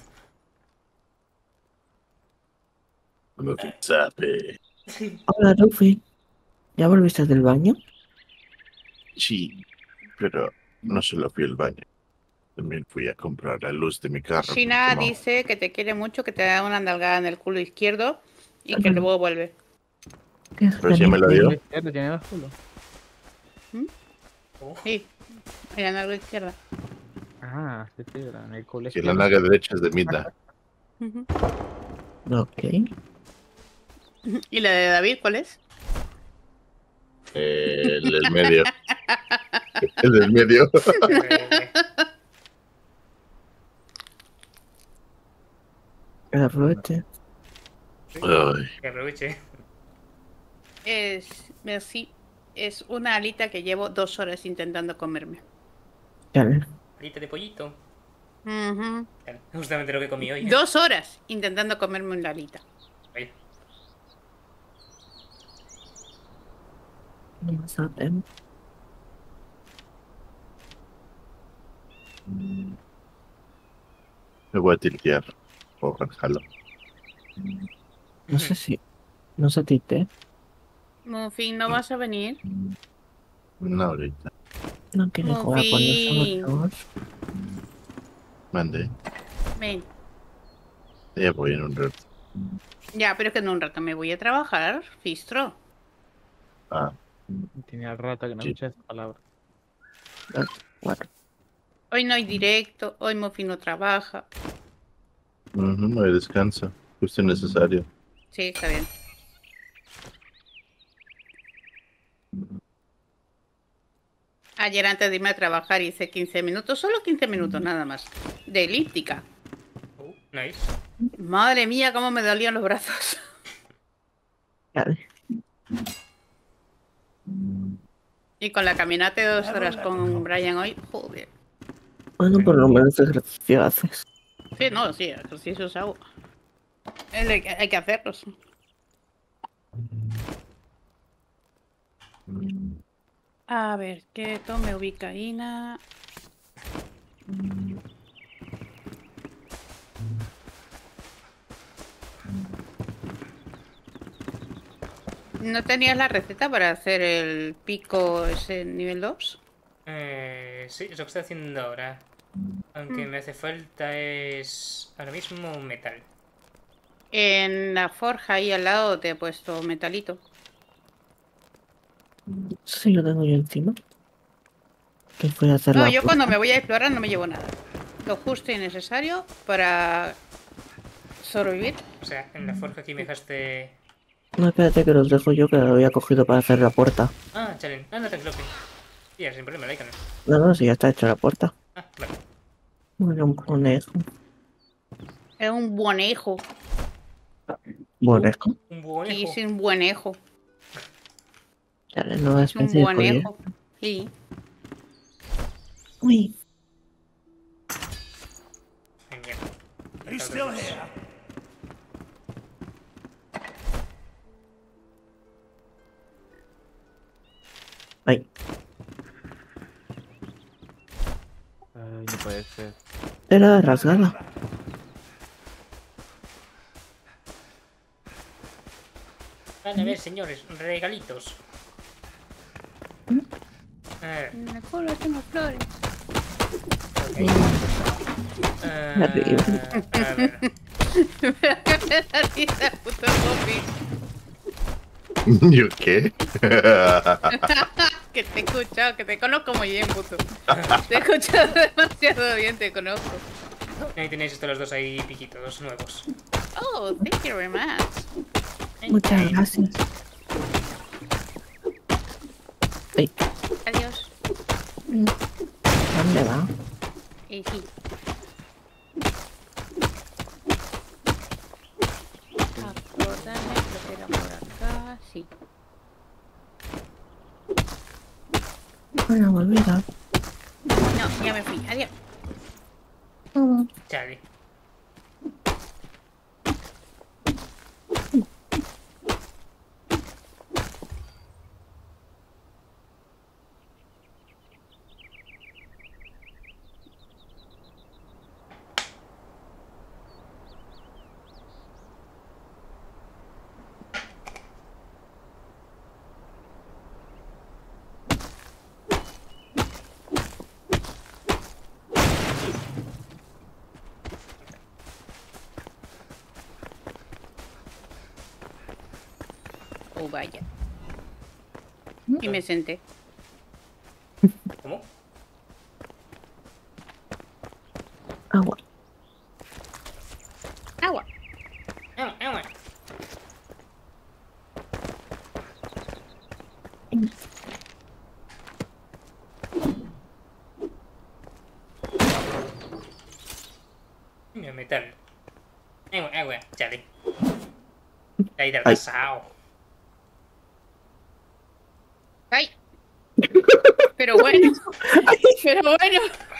Lo que sabe. Hola, Rufi. ¿Ya volviste del baño? Sí, pero no solo fui al baño. También fui a comprar la luz de mi carro. Shina como- dice que te quiere mucho, que te da una nalgada en el culo izquierdo y que luego vuelve. Pero si me lo dio. ¿Tiene el culo? Sí, en la nalga izquierda. Ah, sí, sí, en el Y colegio. la nalga derecha es de Midna. Ujú. Ok. ¿Y la de David cuál es? El del medio. El del medio. Que aproveche. Ay, Que aproveche. Merci, es una alita que llevo 2 horas intentando comerme. Vale. Alita de pollito. Ujú. Justamente lo que comí hoy. 2 horas intentando comerme una alita. Vaya. No me salten. me voy a tiltear. O jalo. No sé si. No sé tite. Muffin, ¿no vas a venir? No, ahorita. No quiere jugar con Muffin, nosotros. Mande. ven. Ya voy en un rato. Ya, pero es que en un rato me voy a trabajar, Fistro. Ah, Tenía rato que no Sí. escuché esa palabra. Bueno, Hoy no hay directo, hoy Muffin no trabaja. no hay descanso. Justo necesario. Sí, está bien. Ayer antes de irme a trabajar hice 15 minutos, solo 15 minutos nada más, de elíptica. Nice. Madre mía, cómo me dolían los brazos. vale. Y con la caminata de 2 horas con Brian hoy, joder. Bueno, por lo menos ejercicio haces. Sí, no, sí, ejercicios hago. Hay que hacerlos. A ver, que tome ubicaína. ¿No tenías la receta para hacer el pico ese nivel 2? Sí, es lo que estoy haciendo ahora. Aunque me hace falta es... ahora mismo metal. En la forja ahí al lado te he puesto metalito. Sí, lo tengo yo encima. Que fui a hacer No, la yo prueba. cuando me voy a explorar no me llevo nada. Lo justo y necesario para sobrevivir. O sea, en la forja aquí me dejaste... No, espérate que los dejo yo, que lo había cogido para hacer la puerta. Ah, chalen. Anda, tranquilo. Ya, sin problema, Laikan. No, no, si ya está hecha la puerta. Ah, vale. Bueno, un conejo. Es un buenejo. Boneco. Un Sí, buonejo. es un buenejo. Dale, no Es un especie de buenejo. Sí. Uy. Genial. Ay, Ay, no puede ser. era rasgada. Van a ver, señores, regalitos. A ver. En la cola tengo flores. A ver. Pero que me da risa, puto Poppy. ¿Yo qué? Que te he escuchado, que te conozco muy bien, puto. Te he escuchado demasiado bien, te conozco. Ahí tenéis estos los dos ahí piquitos nuevos. Oh, thank you very much. Muchas gracias. Ay, Adiós. ¿dónde va? Sí. Acordarme, creo que era por acá, sí. Bueno, me olvidado. No, ya me fui. Adiós. Chale. Oh, vaya. Y me senté. ¿Cómo? Agua. Agua. Agua. Mira, metal. Agua, chale. Ahí del pasado. ¡Ay! Pero bueno. Pero bueno.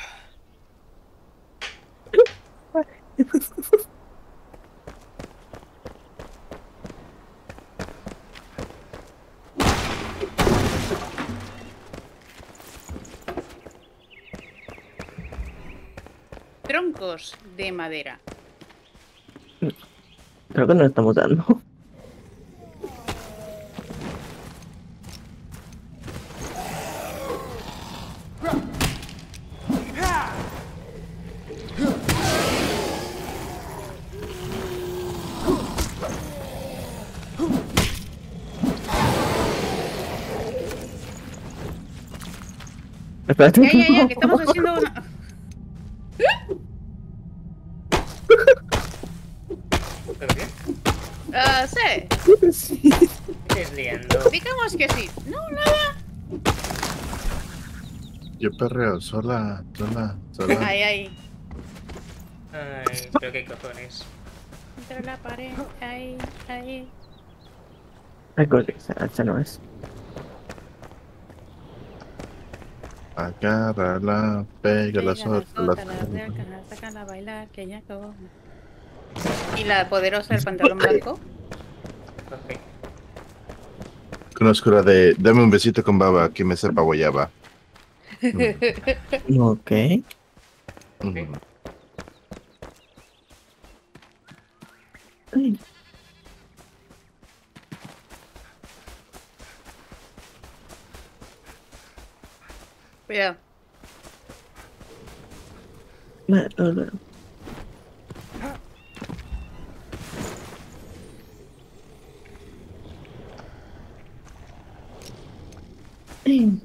Troncos de madera. Creo que nos estamos dando. Espérate. Ya, que estamos haciendo una... ¿Todo bien? Sí. ¿Qué estás liando? Digamos que sí. No, nada. Yo perreo sola. Ay. Ay, pero qué cojones. Entre la pared. Ahí. Ay, corre, esa no es. Agárrala, pégala, suéltala. Sácala a bailar, que ya acabó. ¿Y la poderosa del pantalón blanco? Ok. Conozco la de dame un besito con baba que me sepa guayaba. Ok. Mm. Ay. Cuidado. No. Ay.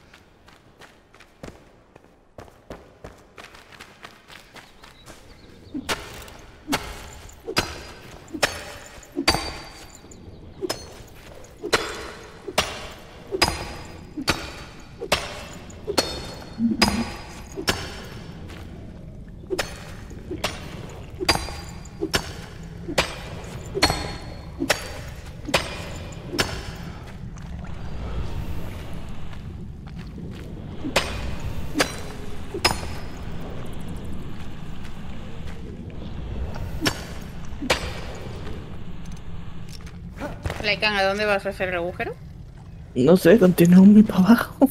Laikan, ¿a dónde vas a hacer el agujero? No sé, continúa muy para abajo.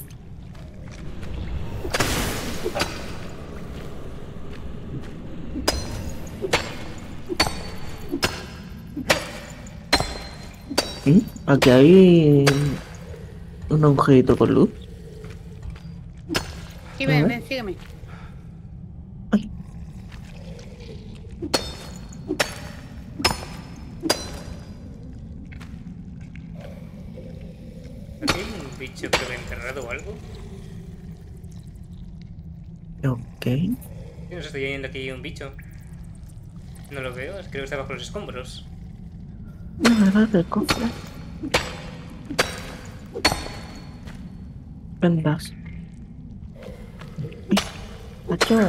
Aquí hay un agujerito con luz. Sí, ven, sígueme. ¿Aquí hay un bicho creo que enterrado o algo? Ok. Yo no sé, estoy viendo aquí un bicho. No lo veo, creo que está bajo los escombros. No me va del cofre. Vendas. Macho.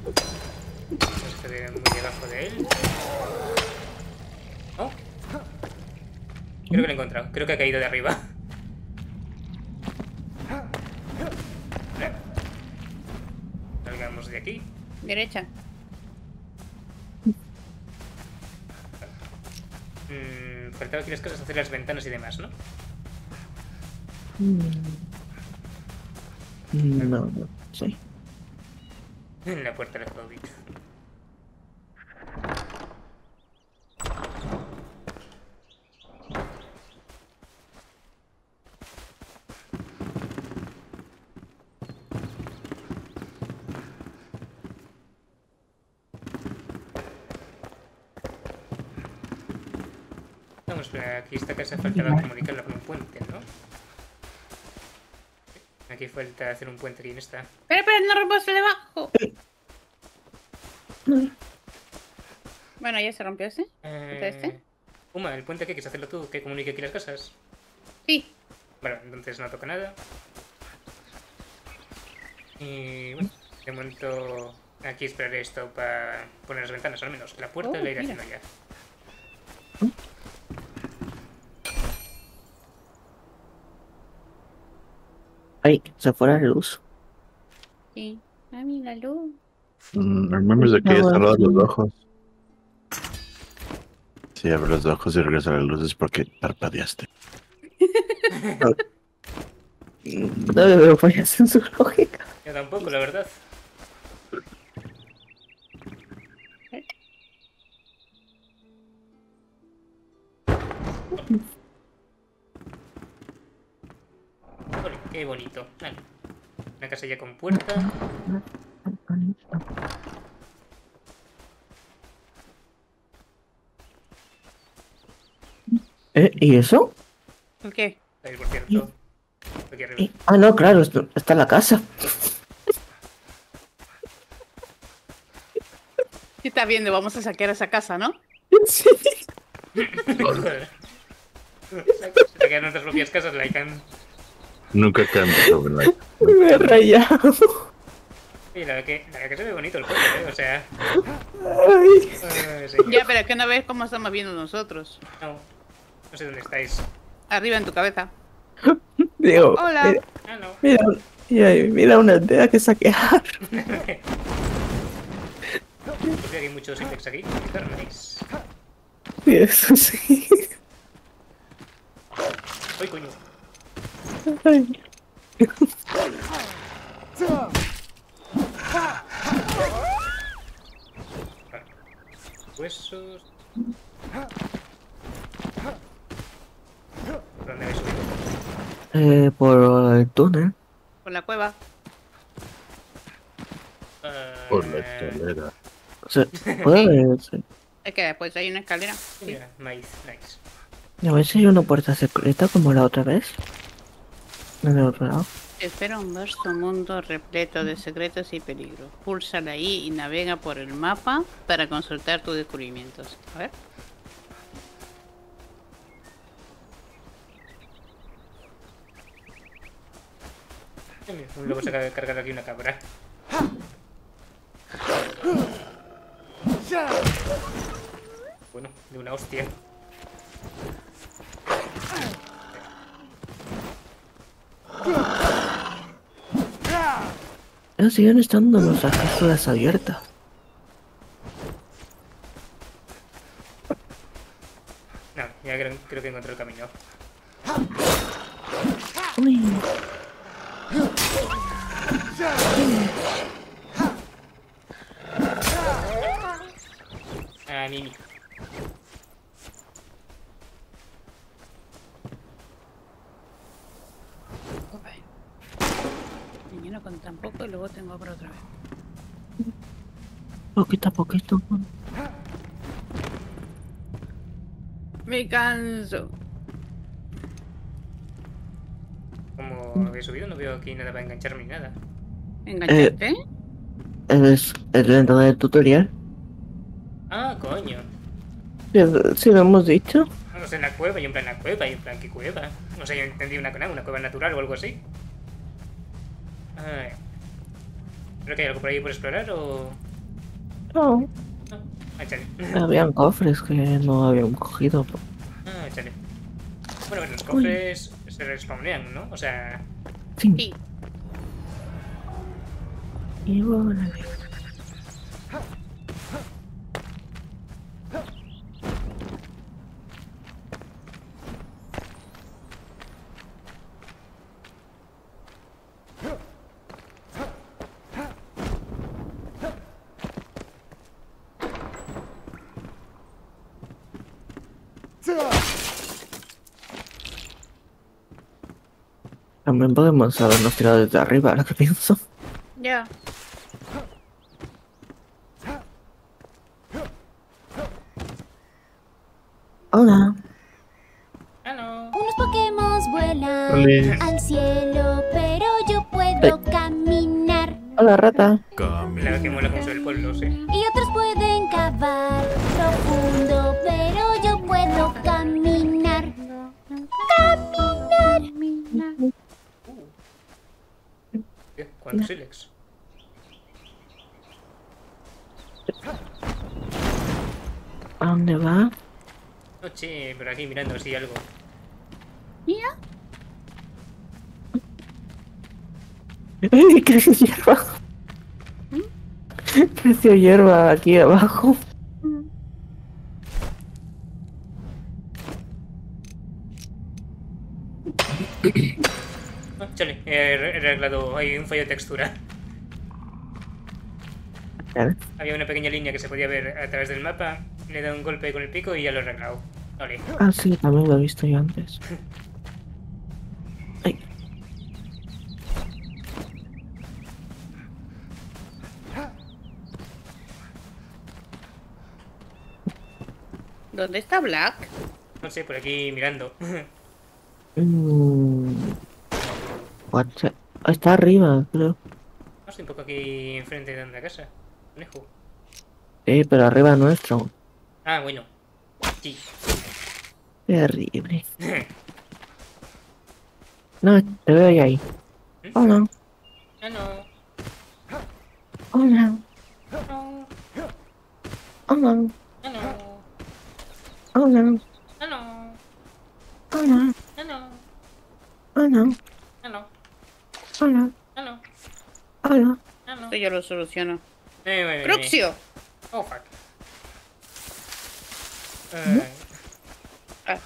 Estoy muy debajo de él. Oh. Creo que lo he encontrado. Creo que ha caído de arriba. Salgamos de aquí. Derecha. Faltaba aquí las cosas, hacer las ventanas y demás, ¿no? No, sí. En la puerta del Hobbit. Vamos, pero aquí esta casa faltaba comunicarla con un puente, ¿no? Aquí falta hacer un puente aquí en esta. Espera, no rompas el debajo. Bueno, ya se rompió ese. ¿Este? Uma, el puente aquí, ¿quieres hacerlo tú? ¿Que comunique aquí las casas? Sí. Bueno, entonces no toca nada. Y bueno, de momento aquí esperaré esto para poner las ventanas, al menos. La puerta la iré haciendo ya. Ay, se fue la luz. Sí. Ah, mira, la luz. Al menos de aquí ya cerrados los ojos. Si abres los ojos y regresa la luz es porque parpadeaste. No me veo fallas en su lógica. Yo tampoco, la verdad. Ole, qué bonito. Vale. Una casa ya con puerta. ¿Y eso? ¿El qué? Ahí, por cierto. Aquí arriba. Ah, no, claro, está en la casa. Sí, está viendo, vamos a saquear esa casa, ¿no? Sí. Joder. Saquear nuestras propias casas, Laikan. Nunca cambia sobre la... Me he rayado. Sí, la verdad que se ve bonito el juego, o sea... Ay. Sí. Ya, pero es que no ves cómo estamos viendo nosotros. No sé dónde estáis. Arriba en tu cabeza. Digo, Hola. mira una aldea que saquear. Pues hay muchos index aquí. Nice. Sí, eso sí. ¡Ay, coño! Ay. Vale. Huesos. ¿Por dónde habéis subido? Por el túnel. Por la cueva. Por la escalera. Puede ser. Es que después hay una escalera. Mira, maíz, nice. A ver si hay una puerta secreta como la otra vez. En el otro lado. Espera un vasto mundo repleto de secretos y peligros. Púlsala ahí y navega por el mapa para consultar tus descubrimientos. A ver. Luego se acaba de cargar aquí una cabra. Bueno, de una hostia. Siguen estando las aperturas abiertas. No, ya creo que encontré el camino. Uy. Ah, Mimi. Mañana con tan poco y luego tengo por otra vez. Poquito a poquito. Me canso. Como había subido, no veo aquí nada para engancharme ni nada. ¿Engancharte? Es la entrada del tutorial. Ah, coño. Sí, lo hemos dicho. No sé, en la cueva, y en plan la cueva, y en plan ¿qué cueva? No sé, yo entendí una cueva natural o algo así. Ay. ¿Creo que hay algo por ahí por explorar o...? No. Ah, chale. Habían cofres que no habíamos cogido. Ah, chale. Bueno, los cofres se respawnean, ¿no? O sea... Sí. Y bueno. También podemos habernos tirado desde arriba, ahora que pienso. Ya. Hola. Unos Pokémon vuelan Hola. al cielo, pero yo Hola, rata. La que mola como se ve el pueblo, sí. Y otros pueden cavar profundo, pero yo puedo caminar. ¡Caminar! ¿Cuántos sílex? ¿A dónde va? Noche, por aquí mirando así algo. Mira. ¡Ey! Creció hierba. Creció hierba aquí abajo. Ah, chale, he arreglado. Hay un fallo de textura. Vale. Había una pequeña línea que se podía ver a través del mapa. Le he dado un golpe con el pico y ya lo he arreglado. Vale. Ah, sí, también lo he visto yo antes. Ay. ¿Dónde está Black? No sé, por aquí mirando. Está arriba, creo. No estoy un poco aquí enfrente de la casa. Conejo. Pero arriba nuestro. Ah, bueno. Sí. Terrible. No, te veo ahí. Hola. Ah, no. Hola. No. Hola. No. Hola. No. Hola. No. Hola. No. Hola. No. Hola. Esto yo lo soluciono. Bueno. ¡Cruxio! Oh, fuck. Ah.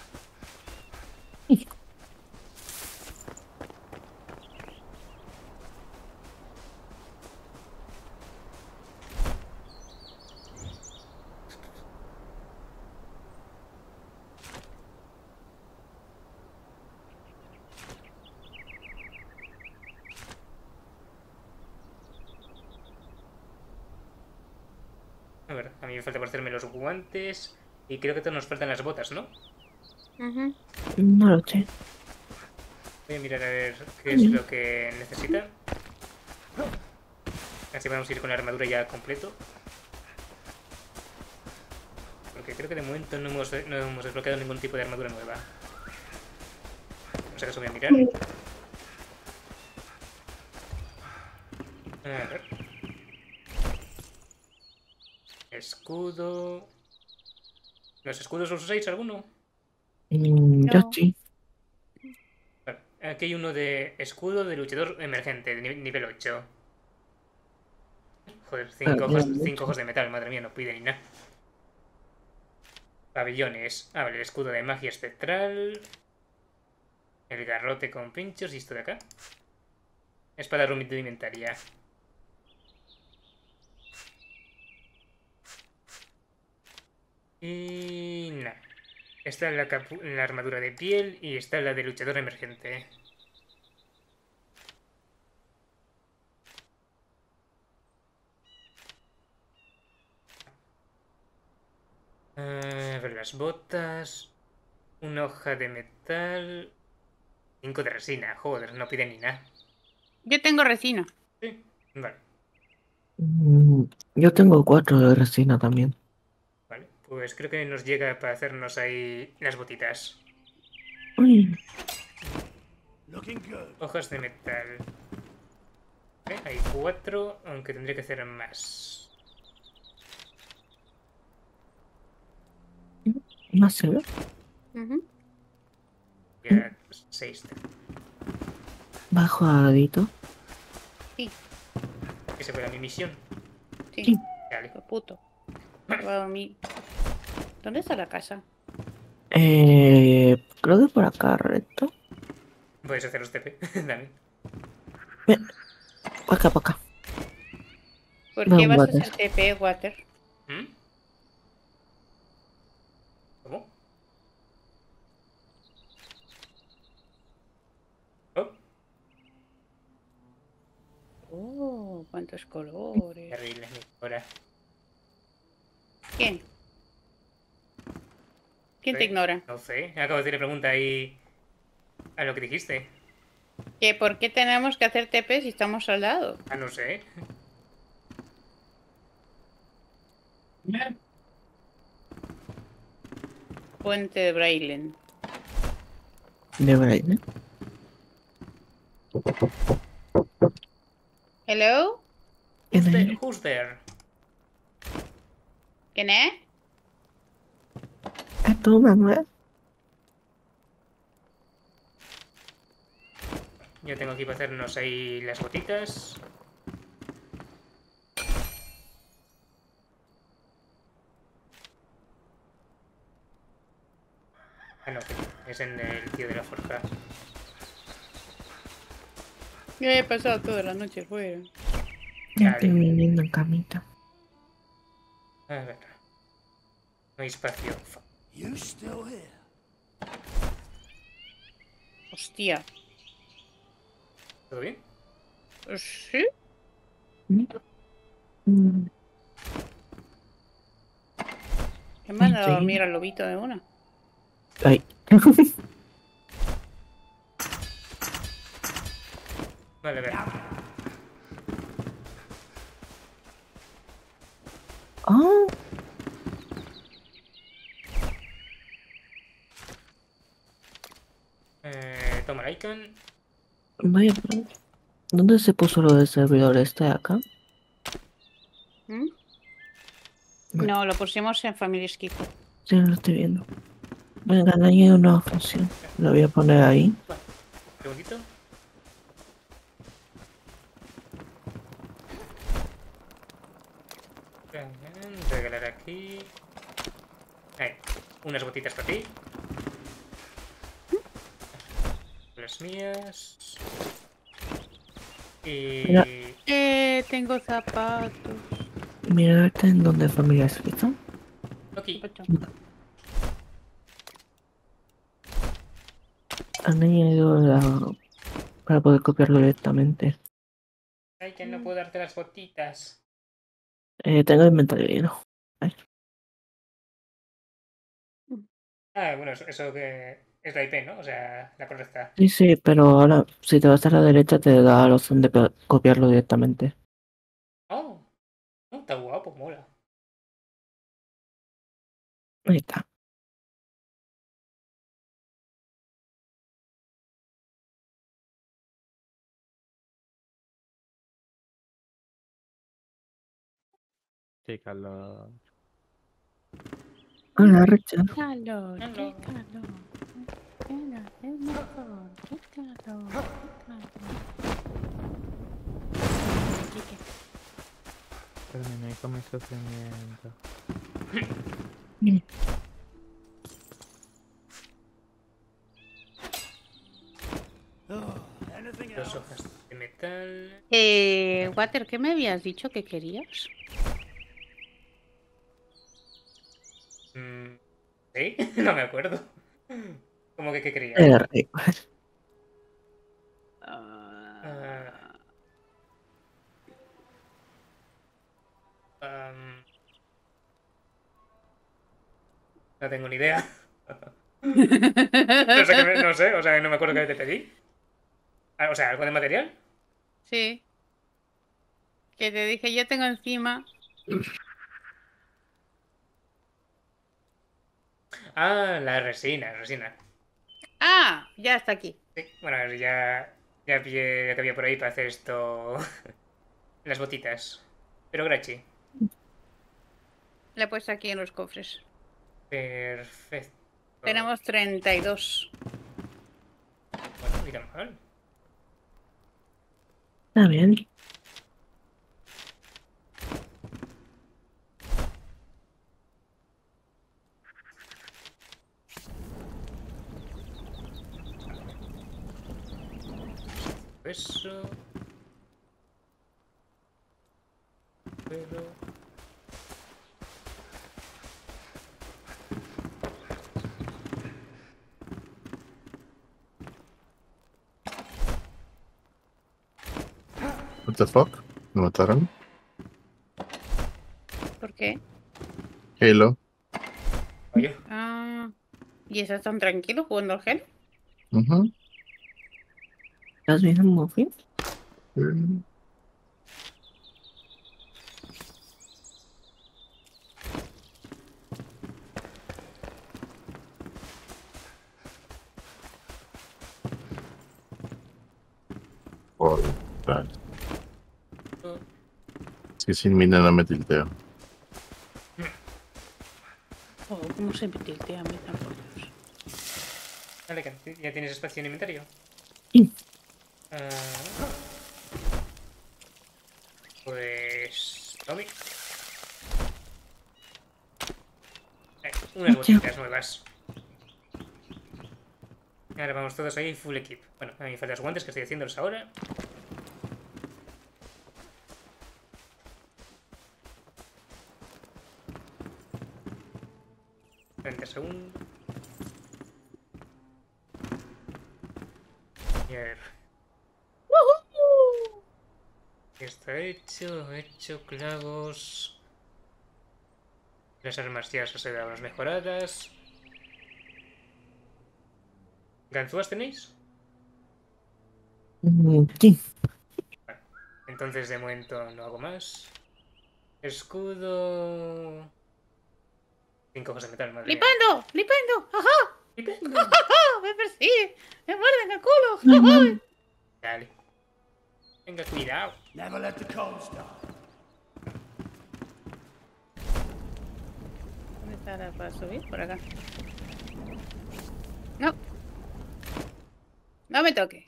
A ver, a mí me falta por hacerme los guantes. Y creo que todos nos faltan las botas, ¿no? No lo sé. Voy a mirar a ver qué es lo que necesitan. Así vamos a ir con la armadura ya completo. Porque creo que de momento no hemos desbloqueado ningún tipo de armadura nueva. No sé, acaso voy a mirar. A ver. Escudo. ¿Los escudos los usáis alguno? Yo sí. Vale, aquí hay uno de escudo de luchador emergente, de nivel 8. Joder, 5 ojos de metal, madre mía, no pide ni nada. Pabellones. Ah, vale, el escudo de magia espectral. El garrote con pinchos y esto de acá. Espada rudimentaria. Y nada. Está la armadura de piel y está la de luchador emergente. A ver, las botas. Una hoja de metal. 5 de resina. Joder, no pide ni nada. Yo tengo resina. Sí, vale. Yo tengo 4 de resina también. Vale, pues creo que nos llega para hacernos ahí las botitas. Uy. Hojas de metal. Hay 4, aunque tendría que hacer más. No sé. Ya 6. Bajo adito. Sí. Esa fue mi misión. Sí. Dale. Puto. Va a dormir. ¿Dónde está la casa? Creo que por acá, recto. Puedes hacer los TP, Dani. Ven. Para acá. ¿Por No, qué vas Water. a hacer TP, Water? ¿Cómo? Oh, Oh, cuántos colores. terrible, mi hora. ¿Quién? ¿Quién te ignora? No sé, acabo de hacer pregunta ahí a lo que dijiste. ¿Que por qué tenemos que hacer TP si estamos al lado? Ah, no sé. Puente de Brailen. De Braille. Hello? Who's there? ¿Quién es? ¿Es tú, Manuel? Yo tengo aquí para hacernos ahí las botitas. Ah, no, que es en el tío de la forja. Yo he pasado toda la noche fuera. Ya estoy viniendo en camita. A ver. No hay espacio. Hostia. ¿Todo bien? ¿Sí? Mm. ¿Qué manda a Sí. dormir al lobito de una? Ay. Vale, a ver. Oh, Toma el icon. vaya, pero ¿dónde se puso lo del servidor este de acá? ¿Mm? No, lo pusimos en Family Skip. Sí, lo estoy viendo. Venga, no hay una función. Lo voy a poner ahí. Un segundito. Regalar aquí. Ahí. Unas botitas para ti. Las mías. Y... Mira. Tengo zapatos. Mira en dónde familia escrito. Aquí. Han añadido para poder copiarlo directamente. Ay, que no puedo darte las botitas. Tengo el inventario lleno. Ah, bueno, eso que es la IP, ¿no? O sea, la correcta. Sí, sí, pero ahora si te vas a la derecha te da la opción de copiarlo directamente. Oh, no, está guapo, mola. Ahí está. Qué calor. Hola, Richard. Calor, qué calor. Era el mejor. Qué calor, qué calor. Terminé con mi sufrimiento. Dos hojas de metal. Water, ¿qué me habías dicho que querías? ¿Sí? No me acuerdo. ¿Cómo que qué quería? No tengo ni idea. No sé, o sea, no me acuerdo qué te pedí. Ah, o sea, ¿algo de material? Sí. Que te dije, yo tengo encima. Ah, la resina. Ah, ya está aquí. Sí, bueno, ya pillé lo que había por ahí para hacer esto. Las botitas. Pero grachi. La he puesto aquí en los cofres. Perfecto. Tenemos 32. Bueno, ni tan mal. Está bien. Eso. Pero... What the fuck? ¿Me mataron? ¿Por qué? Halo. Oye. Ah, ¿y estás tan tranquilo jugando al gel? Ujú. ¿Estás viendo un muffin? Por tal. Es que sin mina no me tilteo. Oh, ¿cómo se me tiltea a mí tampoco? Vale, ¿ya tienes espacio en inventario? Sí. Pues... Tommy. Unas botellas nuevas. Ahora vamos todos ahí full equip. Bueno, a mí me faltan los guantes que estoy haciéndolos ahora. Segundos. Está hecho, he hecho clavos. Las armas ya se dan las mejoradas. ¿Ganzúas tenéis? Sí. Vale. Entonces de momento no hago más. Escudo... 5 hojas de metal, madre mía. ¡Lipendo! ¡Lipendo! ¡Ajá! ¡Lipendo! ¡Ajá! ¡Me persigue! ¡Me muerden el culo! ¡Ajá! Dale. Venga, cuidado. Never let the cold stop. ¿Dónde está la para subir? Por acá. No. No me toque.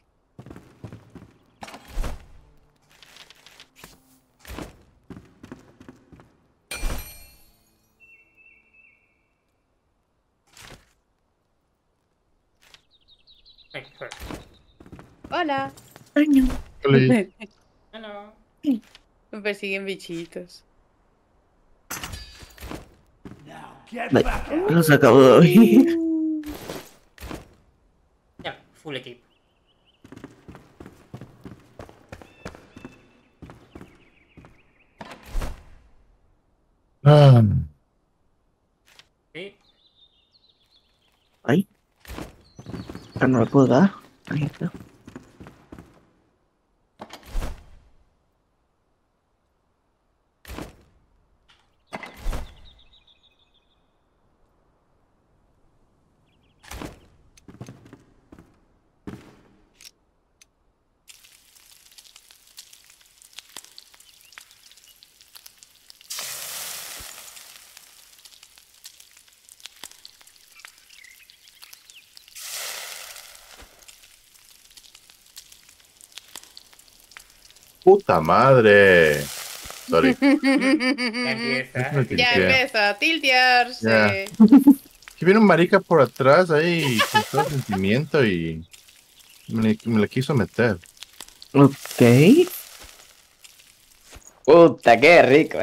Ay, joder. Hola. Hola. Me persiguen bichitos. Los acabo de oír. Ya, full equip. Sí. Ahí. Ah, no le puedo dar. Ahí está. ¡Puta madre! Sorry. Ya empieza. Me tilteé. Ya empieza a tiltearse. Ya. Que viene un marica por atrás ahí con todo sentimiento y me le quiso meter. Ok. Puta, qué rico,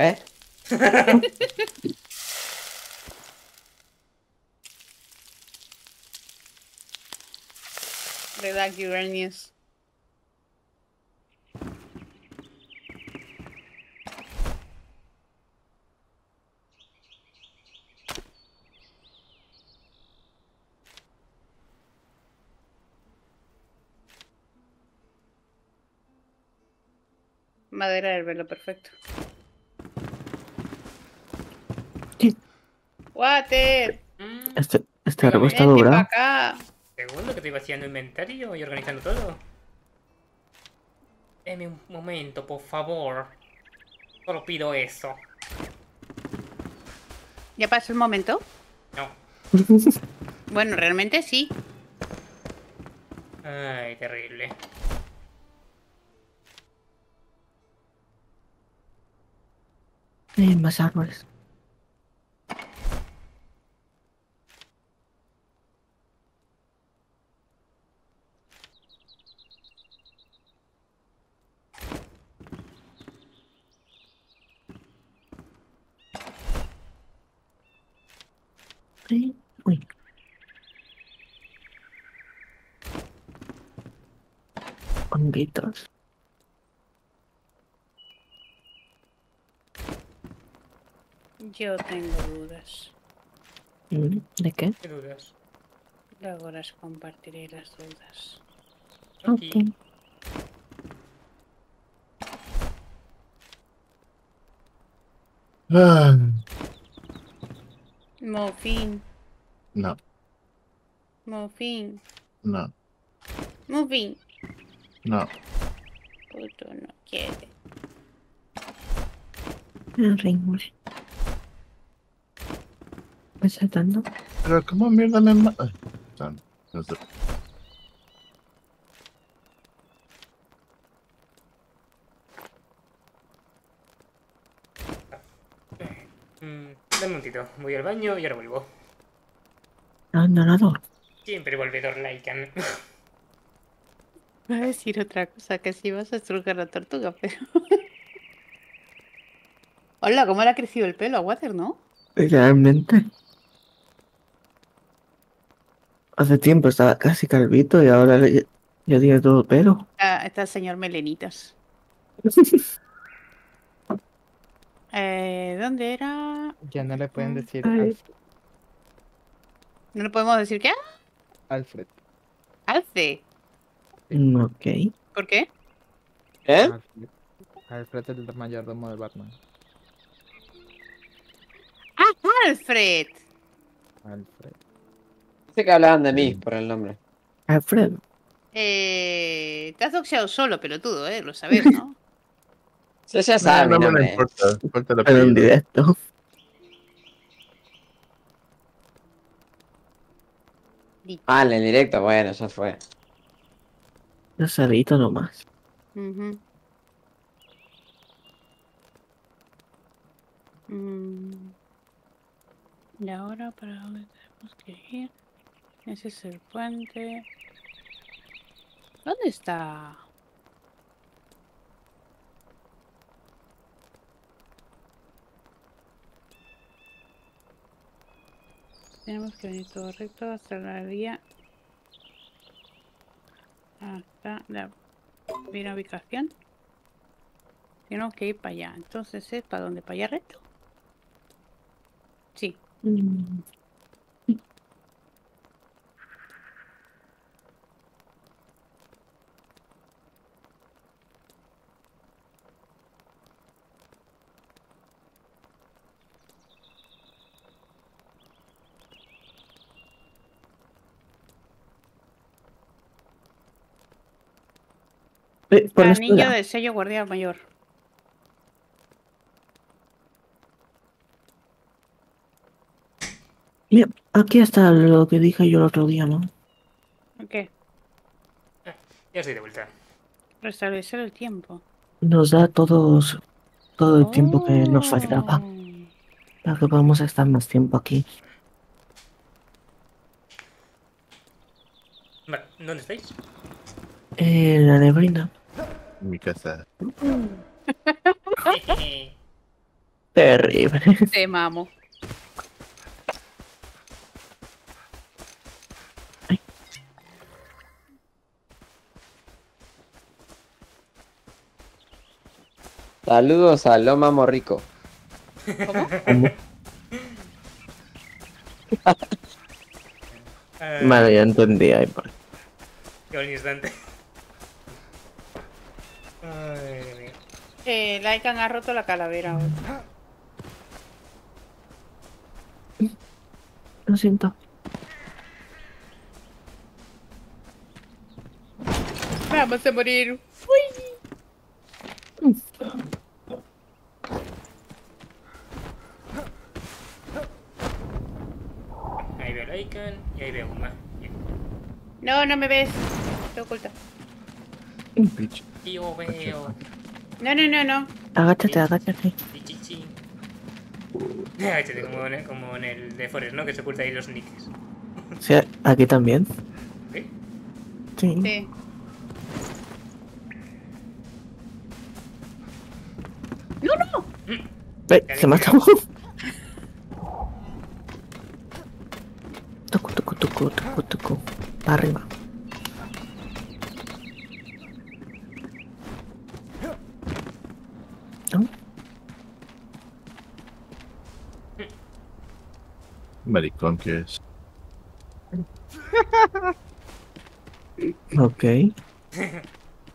Relax, Uranius. Madera del velo, perfecto. Sí. Water. Este árbol está Vente pa' doblado. acá. Segundo que te iba haciendo inventario y organizando todo. Deme un momento, por favor. Solo pido eso. ¿Ya pasó el momento? No. Bueno, realmente sí. Ay, terrible. Hay más árboles. Sí. Uy. Honguitos. Yo tengo dudas. ¿De qué? ¿Qué dudas? Luego las compartiré las dudas. Ok. Ah, Mofín, no, mofín, no, mofín. no. Puto no quiere. Ringos. ¿Me saltando? Pero ¿cómo mierda me mata? No sé. Dame un momentito. Voy al baño y ahora vuelvo. Abandonador. Siempre volvedor Lycan. Voy a decir otra cosa, que si vas a estrujar la tortuga, pero... Hola, ¿cómo le ha crecido el pelo a Water, no? Realmente. Hace tiempo estaba casi calvito y ahora ya tiene todo pelo. Está el señor Melenitas. ¿Dónde era? Ya no le pueden decir Ay. ¿No le podemos decir qué? Alfred. Alce. Ok. ¿Por qué? ¿Eh? Alfred. Alfred es el mayordomo de Batman. ¡Ah, Alfred! Alfred. Sé que hablaban de mí por el nombre. Alfredo. Te has doxeado solo, pelotudo, lo sabes, ¿no? Sí, ya sabe No mi me nombre. importa. Falta el Pero en apellido. directo. Ah, en directo, bueno, ya fue. Yo salito nomás. Ujú. Y ahora, ¿para dónde tenemos que ir? Ese es el puente. ¿Dónde está? Tenemos que venir todo recto hasta la vía. Hasta la primera ubicación. Tenemos que ir para allá. Entonces, ¿es para dónde? ¿Para allá recto? Sí. Por la Anillo escuela. del sello guardia mayor. Mira, aquí está lo que dije yo el otro día, ¿no? ¿Qué? Ya estoy de vuelta. Restablecer el tiempo. Nos da todo el tiempo que nos faltaba. Para que podamos estar más tiempo aquí. Vale, ¿dónde estáis? En la neblina. En mi casa. Terrible. Te mamo. Saludos a Loma Morrico. ¿Cómo? Vale, ya entendí. Ahí, vale. Qué buen instante. Ay, Dios mío. Lycan ha roto la calavera hoy. Lo siento. Vamos a morir. Ahí veo a Lycan y ahí veo a Uma. Bien. No, no me ves. Te oculta. Yo veo. No. Agáchate, agáchate. Chichi. Agáchate como en el de Forest, ¿no? Que se oculta ahí los nicks. Sí, aquí también. ¿Sí? Sí. Sí. ¡No! Se mató. Tucu. Para arriba. ¿No? Maricón que es. Ok. Es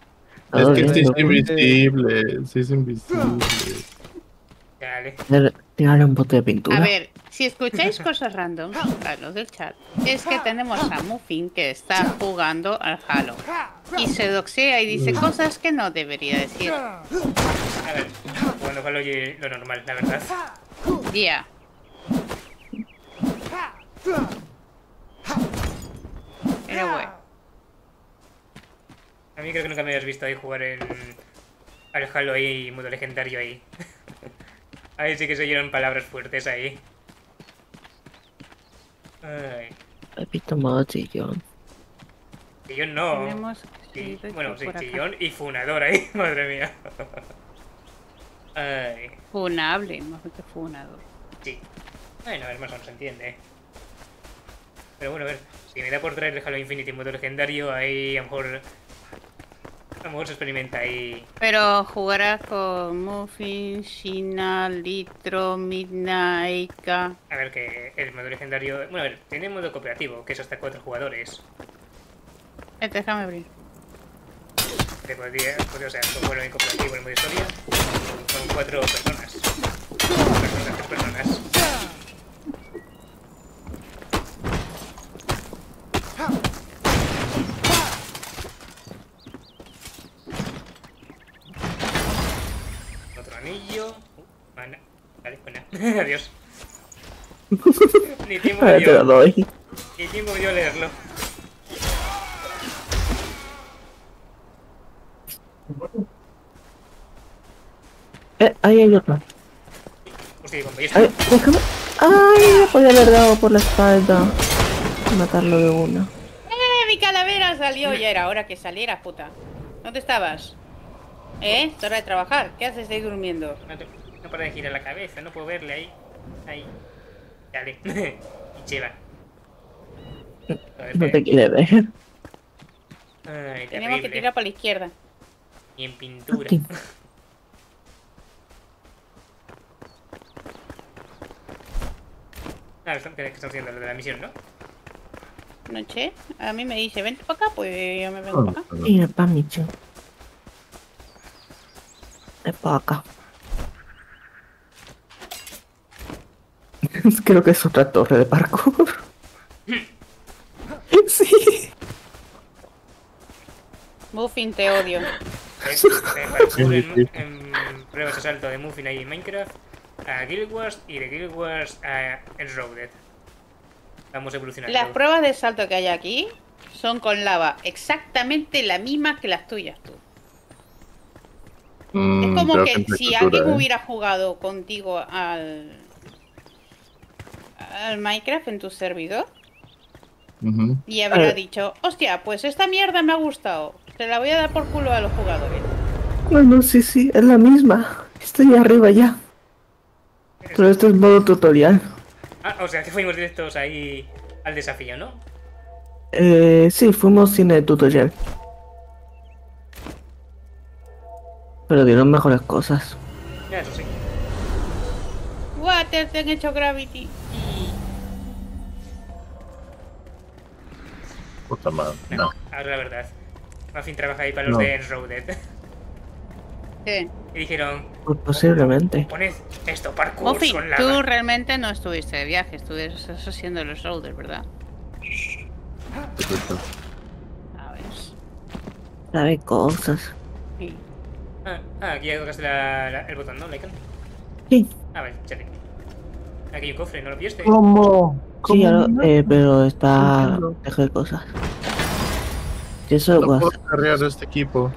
que sí es invisible. Sí es invisible. Dale. Tirarle un bote de pintura. A ver, si escucháis cosas random, a los del chat, es que tenemos a Muffin que está jugando al Halo. Y se doxea y dice cosas que no debería decir. A ver, jugando Halo y lo normal, la verdad. Ya. Pero bueno. A mí creo que nunca me habías visto ahí jugar al Halo ahí, modo legendario ahí. Ahí sí que se oyeron palabras fuertes ahí. Ay. Pepito modo chillón. Chillón no. Tenemos Sí, sí, bueno, sí, por acá. chillón y funador ahí, madre mía. Ay, Funable, más que funador. sí. Bueno, a ver, más o menos se entiende. Pero bueno, a ver, si me da por traer el Halo Infinite en modo legendario, ahí a lo mejor se experimenta ahí. Pero jugarás con Muffin, Shina, Litro, Midna, Eika. A ver, que el modo legendario... Bueno, a ver, tiene modo cooperativo, que es hasta 4 jugadores. Déjame abrir. Que podría, o sea, como bueno en cooperativo, en modo historia, son 4 personas. 3 personas. Otro anillo. Mana. Vale, buena. Adiós. Ni tiempo me Ahora te lo dio. doy. Ni tiempo me dio a leerlo. Ahí hay otro. Hostia, con ballesta. Ay, déjame. Ay, me podía haber dado por la espalda. Matarlo de una. Mi calavera salió! Ya era hora que saliera, puta. ¿Dónde estabas? Es hora de trabajar. ¿Qué haces ahí durmiendo? No para de girar la cabeza, no puedo verle ahí. Ahí. Dale. Y lleva. No te quiere ver. Ay, Tenemos que terrible. tirar por la izquierda. Y en pintura. Aquí. Ah, que están haciendo lo de la misión, ¿no? Noche. A mí me dice, vente para acá, pues yo me vengo para acá. Mira, pa' Micho. Es para acá. Creo que es otra torre de parkour. Sí. Muffin, te odio. Parkour en pruebas de salto de Muffin ahí en Minecraft, a Guild Wars y de Guild Wars a Enshrouded. Vamos evolucionando. Las pruebas de salto que hay aquí son con lava exactamente la misma que las tuyas, tú. Es como creo que en si textura, alguien hubiera jugado contigo al Minecraft en tu servidor Ujú. y habría dicho, hostia, pues esta mierda me ha gustado, se la voy a dar por culo a los jugadores. Bueno, sí, es la misma. Estoy arriba ya. Pero esto es modo tutorial. Ah, o sea que fuimos directos ahí al desafío, ¿no? Sí, fuimos sin el tutorial. Pero dieron mejores cosas. Ya, eso sí. Water, te han hecho Gravity. Puta madre. No. Ahora la verdad. Muffin trabaja ahí para los No. de Enshrouded. Sí. Y dijeron, Pues posiblemente. poned esto, parkour Muffin, con tú lava. realmente no estuviste de viaje, estuviste haciendo los rollers, ¿verdad? A ver. Sabe cosas. Sí. Aquí ya tocaste el botón, ¿no, Lycan? Sí. Ah, vale, chale. Aquí hay un cofre, ¿no lo pillaste? ¿Cómo? Sí, ya lo- no? pero está Entiendo. dejo de cosas. Y eso No lo puedo cargar este equipo.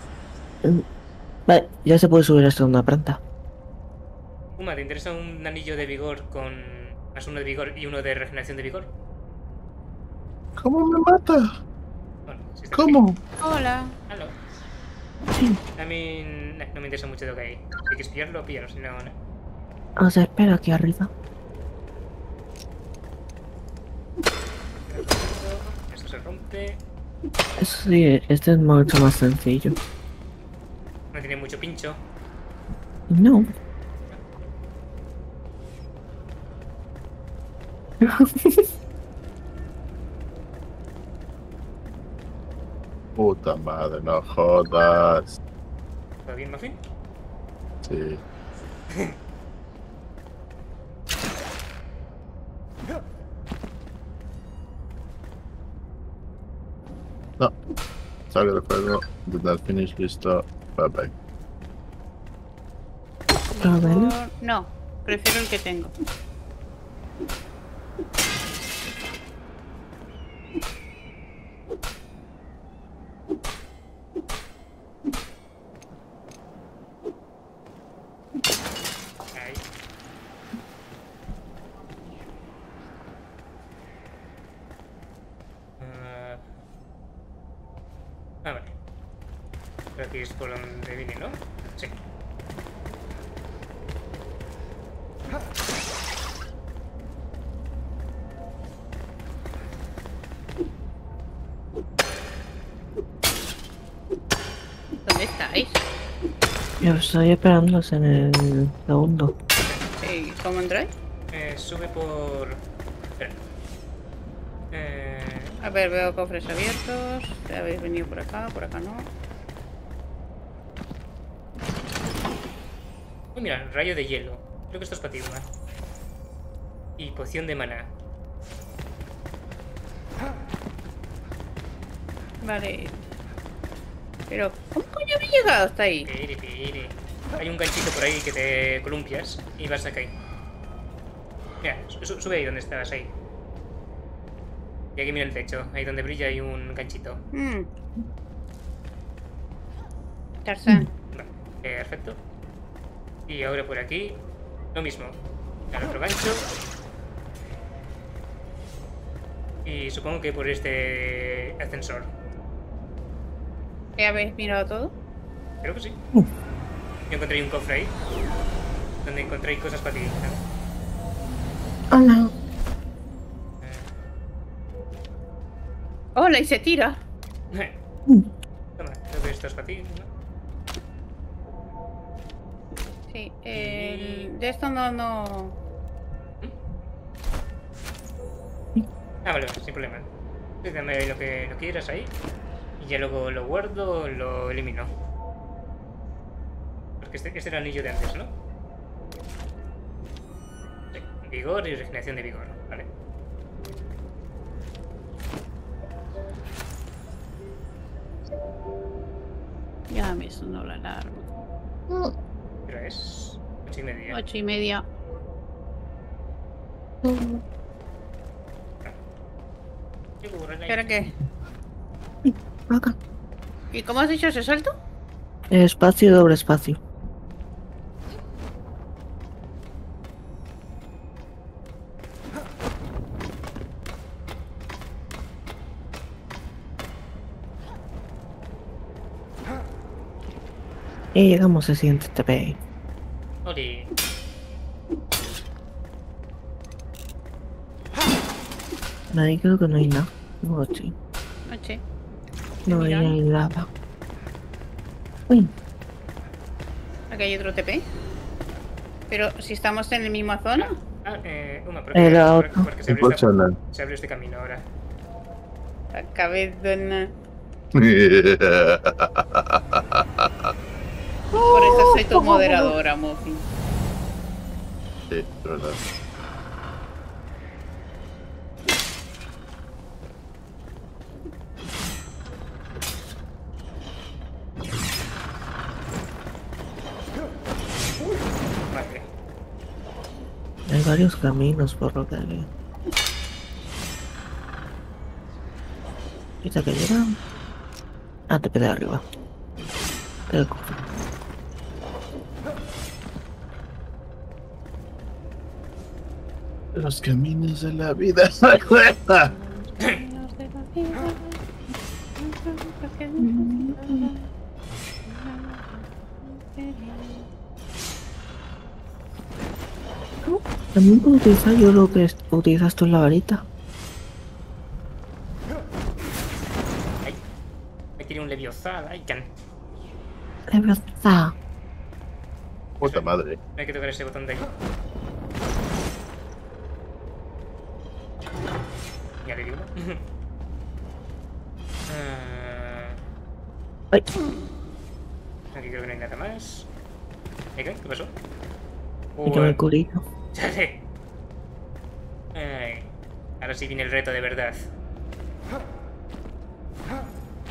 Vale, ya se puede subir hasta una planta. Uma, ¿te interesa un anillo de vigor con más uno de vigor y uno de regeneración de vigor? ¿Cómo me mata? Bueno, si está ¿Cómo? aquí. Hola. Aló. Sí. A mí no me interesa mucho lo que hay. Si quieres pillarlo, píllalo, si no, no. O sea, espera aquí arriba. Esto se rompe. Eso sí, este es mucho más sencillo. No tiene mucho pincho. No. Puta madre, no jodas. ¿Todo bien, Muffin? Sí. No. Salgo del juego. Did not finish. Listo. Bye bye. No, prefiero el que tengo. Ahí. Vale. Pero aquí es por donde vine, ¿no? Sí. ¿Dónde estáis? Yo estoy esperándolos en el segundo. ¿Cómo entráis? Sube por... Espera. A ver, veo cofres abiertos. Habéis venido por acá no. Uy, mira, rayo de hielo. Creo que esto es para ti, Uma. Y poción de maná. Vale. Pero, ¿cómo coño habéis llegado hasta ahí? Pire. Hay un ganchito por ahí que te columpias y vas a caer. Mira, sube ahí donde estabas, ahí. Y aquí mira el techo, ahí donde brilla hay un ganchito. Tarzán. Vale, perfecto. Y ahora por aquí, lo mismo. Al otro gancho. Y supongo que por este ascensor. ¿Ya habéis mirado todo? Creo que sí. Yo encontré un cofre ahí. Donde encontré cosas para ti. Hola. Hola, y se tira. Toma, creo que esto es para ti, ¿no? Sí, de esto no... Ah, vale, sin problema. Dame lo que quieras ahí. Y ya luego lo guardo, lo elimino. Porque este era el anillo de antes, ¿no? Sí, vigor y regeneración de vigor, vale. Ya me sonó la alarma. Pero es 8:30. 8:30. ¿Espera qué? Acá. ¿Y cómo has hecho ese salto? Espacio, doble espacio. Y llegamos al siguiente TP. Oli. Ahí creo que no hay nada. No, sí. Noche. No hay lava. Uy. Aquí hay otro TP. Pero si estamos en la misma zona. Uma, Era porque se abrió este camino ahora. Acabé de... Por eso soy tu moderadora, Muffin. Sí, es verdad. Vale. Hay varios caminos por lo que veo. Quita que llega. Ah, te quedé arriba. Te cofre. Los caminos de la vida. También puedo utilizar yo lo que utilizas tú en la varita. Me tiré un leviozán, ay, can. Es verdad. Puta madre. Hay que tocar ese botón de ahí. Ya le digo. Ay. Aquí creo que no hay nada más. ¿Qué pasó? Me quedo el culito. ¡Chale! Ay, ahora sí viene el reto de verdad.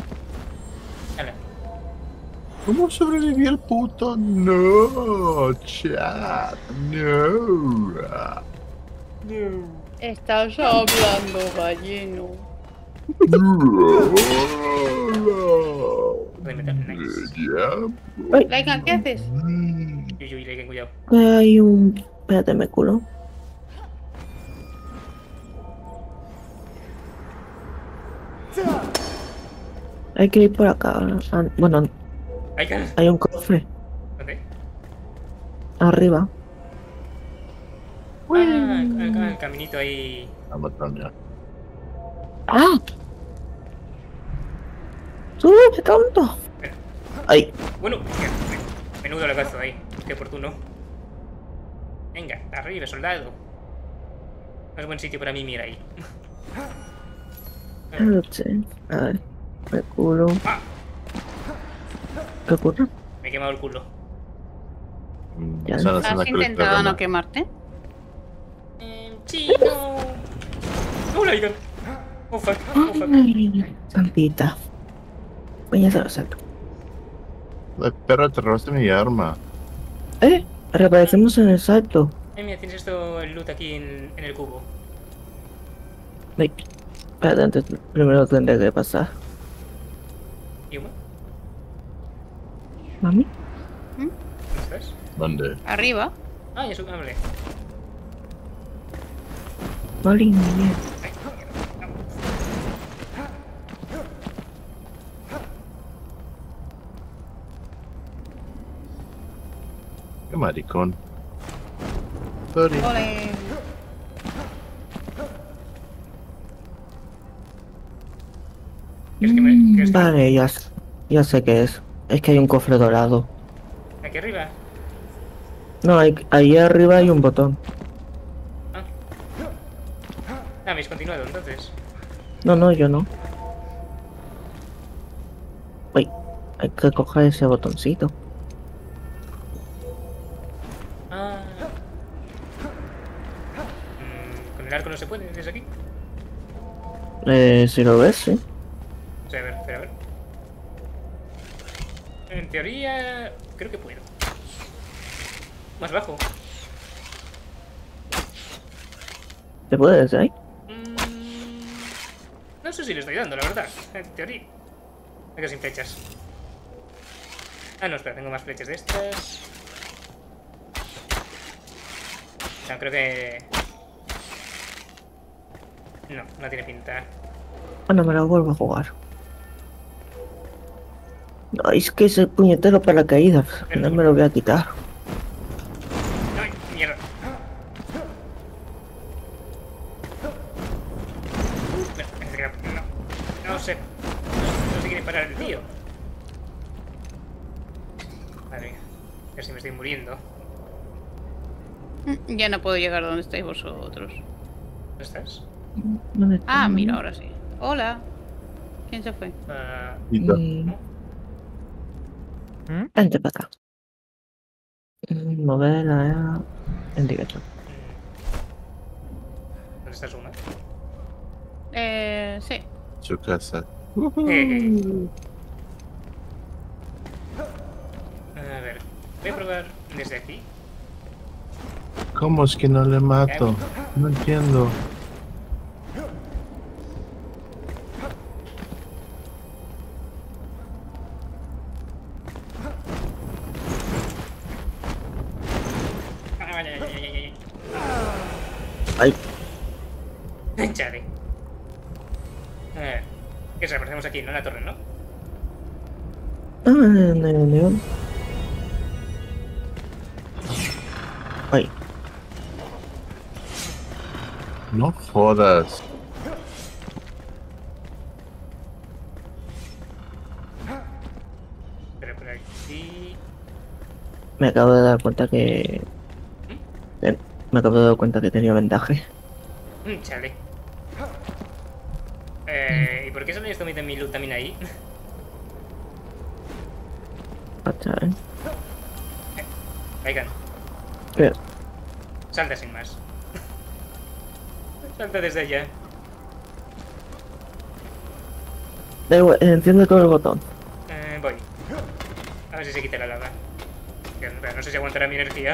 ¿Cómo sobrevivió el puto? No, chat, no. Estás hablando, balleno. Puede meter, nice. Laikan, ¿qué haces? Uy, Laikan, cuidado. Hay un... Espérate, me culo. Hay que ir por acá. Bueno, Laikan. hay un cofre. ¿Dónde? Arriba. El caminito ahí. La mataron ya. ¡Ah! ¡Sube, tonto! ¡Ay! Bueno, hostia, menudo lagazo ahí. Qué oportuno. Venga, arriba, soldado. No es buen sitio para mí, mira ahí. No sé. A ver. Me culo. ¿Qué ocurre? Me he quemado el culo. Ya. ¿Has intentado no quemarte? Sí, no. No, Laikan. Oh, fuck. Oh, fuck. Ay, santita. Voy a hacer salto. Ay, perro, te robaste mi arma. Reaparecemos en el salto. Mira, tienes esto, el loot aquí en el cubo. Ay, espérate, antes primero tendré que pasar. ¿Yuma? ¿Mami? ¿Dónde estás? ¿Dónde? Arriba. Ah, ya vale. Molín, Qué maricón. Sorry. Ole. Vale, ya sé qué es. Es que hay un cofre dorado. Aquí arriba. No, ahí arriba hay un botón. Ah, habéis continuado entonces. No, yo no. Uy, hay que coger ese botoncito. Ah. Con el arco no se puede desde aquí. Si lo ves, sí. O sea, a ver, espera, a ver. En teoría, creo que puedo. Más bajo. ¿Te puedes ahí? No sé si le estoy dando, la verdad. En teoría. Me quedo sin flechas. Ah, no, espera, tengo más flechas de estas. No, creo que... No tiene pinta. Bueno, me lo vuelvo a jugar. No, es que ese puñetero paracaídas. No me lo voy a quitar. ¡Ay, mierda! No sé. No se quiere parar el tío. Madre mía. A ver si me estoy muriendo. Ya no puedo llegar donde estáis vosotros. ¿Dónde estás? Ah, mira, ahora sí. Hola. ¿Quién se fue? Vente para acá. Mover la en directo. ¿Dónde estás, Una? Sí. Su casa. A ver, voy a probar desde aquí. ¿Cómo es que no le mato? No entiendo. Ay. Chale. A ver. ¿Qué se aparecemos aquí, no en la torre, no? Neón. Ay. No jodas. Pero por aquí... Me acabo de dar cuenta que... Me acabo de dar cuenta que tenía vendaje. Chale. ¿Y por qué sale esto de mi loot también ahí? Laikan. ¿Qué? Salta sin más. Salta desde allá. Da igual, enciende todo el botón. Voy. A ver si se quita la lava. No sé si aguantará mi energía.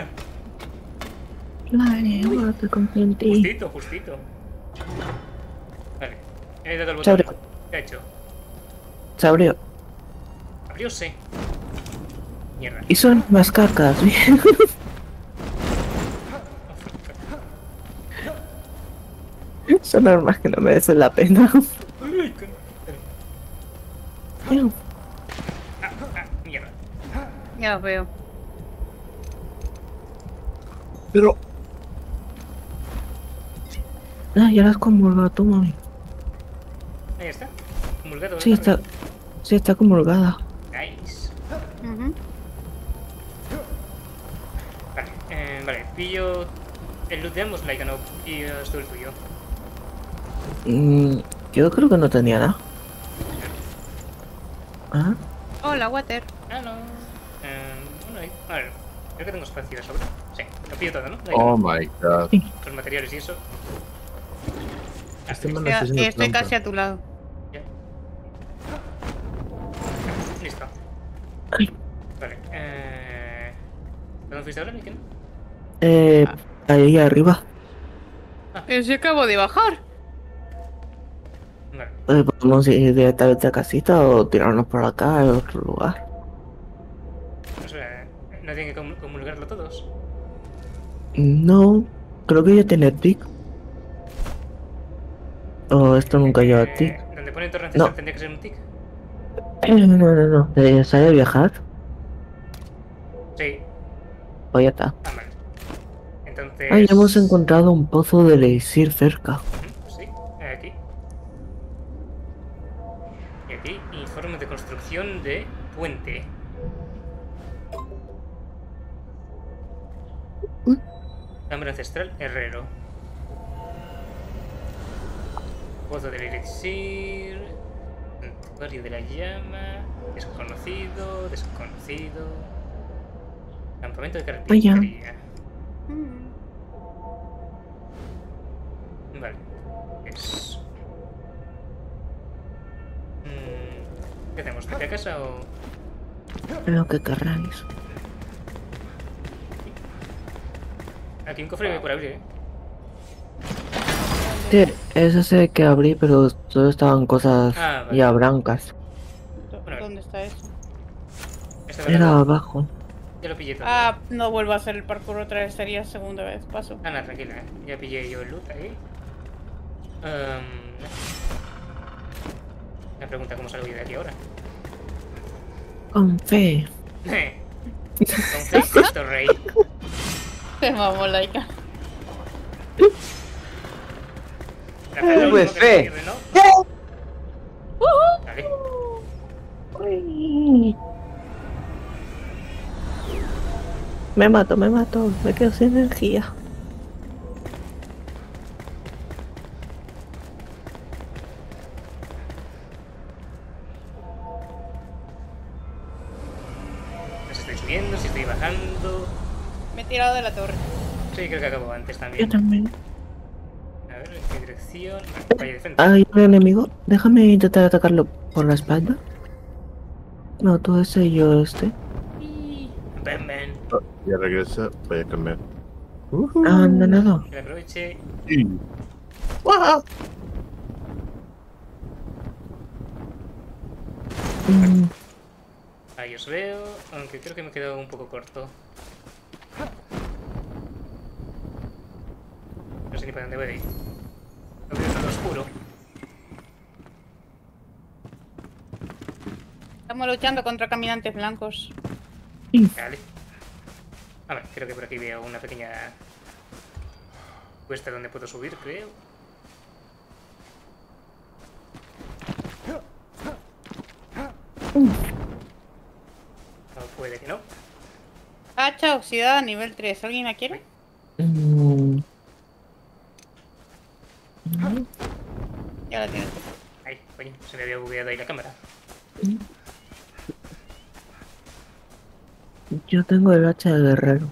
Vale, ahora te confío en ti. Justito, justito. Vale. He dado el Se botón. abrió. ¿Qué ha hecho? Se abrió. Abrióse. Mierda. Y son más cacas, bien. Son armas que no merecen la pena. Ay, mierda. Ya los veo. Pero... Ah, ya las comulgado tú, mami. Ahí está. Comulgado. Sí, está... Sí, está comulgada. Nice. Ujú. Vale, vale. Pillo el loot de ambos, like, no. Pillo esto el tuyo. Yo creo que no tenía nada. ¿Ah? Hola, Water. Ah, no. Bueno, ahí. A ver. Creo que tengo espacio de sobra. Sí, lo pillo todo, ¿no? Oh my god. Los materiales y eso. Este man está haciendo Estoy trampa. casi a tu lado. Ya. Listo. Vale. ¿Dónde fuiste ahora, Miken? Ahí arriba. Pero si acabo de bajar. Vale. Podemos ir directamente a casita o tirarnos por acá a otro lugar. O sea, no tienen que comulgarlo todos. No, creo que ya tiene tic. O esto nunca lleva tic. Donde pone torre No. ancestral tendría que ser un tic. No. ¿Sabe viajar? Sí. Pues ya está. Ah, vale. Entonces. Ah, ya hemos encontrado un pozo de elixir cerca. Sí, aquí. Y aquí, informe de construcción de puente. Cámara ancestral, herrero. Pozo del elixir. Santuario de la llama. Desconocido, desconocido. Campamento de carpintería. Vale. Es... ¿Qué hacemos? ¿De a casa o...? Lo que querráis. Aquí un cofre por abrir, ¿eh? Sí, eso sé que abrí, pero solo estaban cosas Ah, vale. ya blancas. ¿Dónde está eso? Esta vez Era la- abajo. Ya lo pillé todo. Ah, no vuelvo a hacer el parkour otra vez, sería segunda vez, paso. Ah, no, tranquila, ¿eh? Ya pillé yo el loot ahí. La pregunta, ¿cómo salgo yo de aquí ahora? Con fe. Con Cristo Rey. Te mamó, Laika. Pues fe. Vale. Me mato, me quedo sin energía. No sé si estoy subiendo, si estoy bajando. Me he tirado de la torre. Sí, creo que acabó antes también. Yo también. A ver, ¿en qué dirección? Vaya de frente. Hay un enemigo. Déjame intentar atacarlo por la espalda. No, tú ese y yo este. Batman. Ya regresa, voy a cambiar. Abandonado. Que aproveche. Sí. Ahí os veo, aunque creo que me he quedado un poco corto. No sé ni para dónde voy. Lo veo todo oscuro. Estamos luchando contra caminantes blancos. Vale. A ver, creo que por aquí veo una pequeña cuesta donde puedo subir, creo. No puede que no. Hacha oxidada nivel 3. ¿Alguien la quiere? Ya la tienes. Ay, coño, se me había bugueado ahí la cámara. Yo tengo el hacha de guerrero.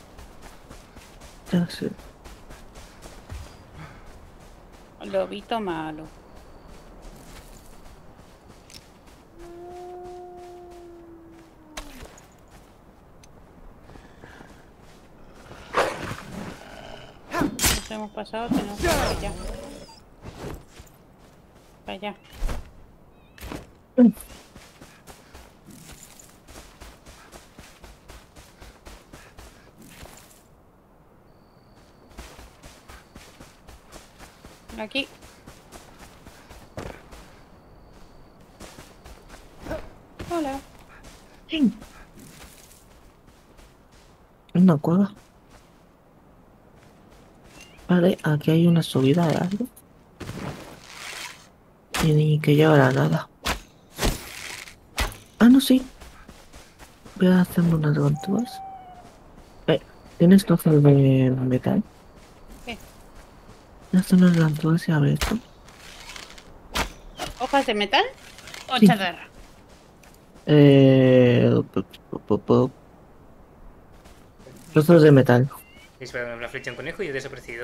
Ya sé. Lobito malo. Nos hemos pasado, tenemos que ir para allá. Para allá. Aquí. Hola. Una cueva. Vale, aquí hay una subida de algo. Y ni que llevará nada. Ah, no, sí. Voy a hacerme unas ganzúas. ¿Tienes trozos de metal? ¿Qué? Voy a hacer unas ganzúas y a ver esto. ¿Hojas de metal o Sí. chatarra? Trozos de metal. Disparando una flecha a un conejo y he desaparecido.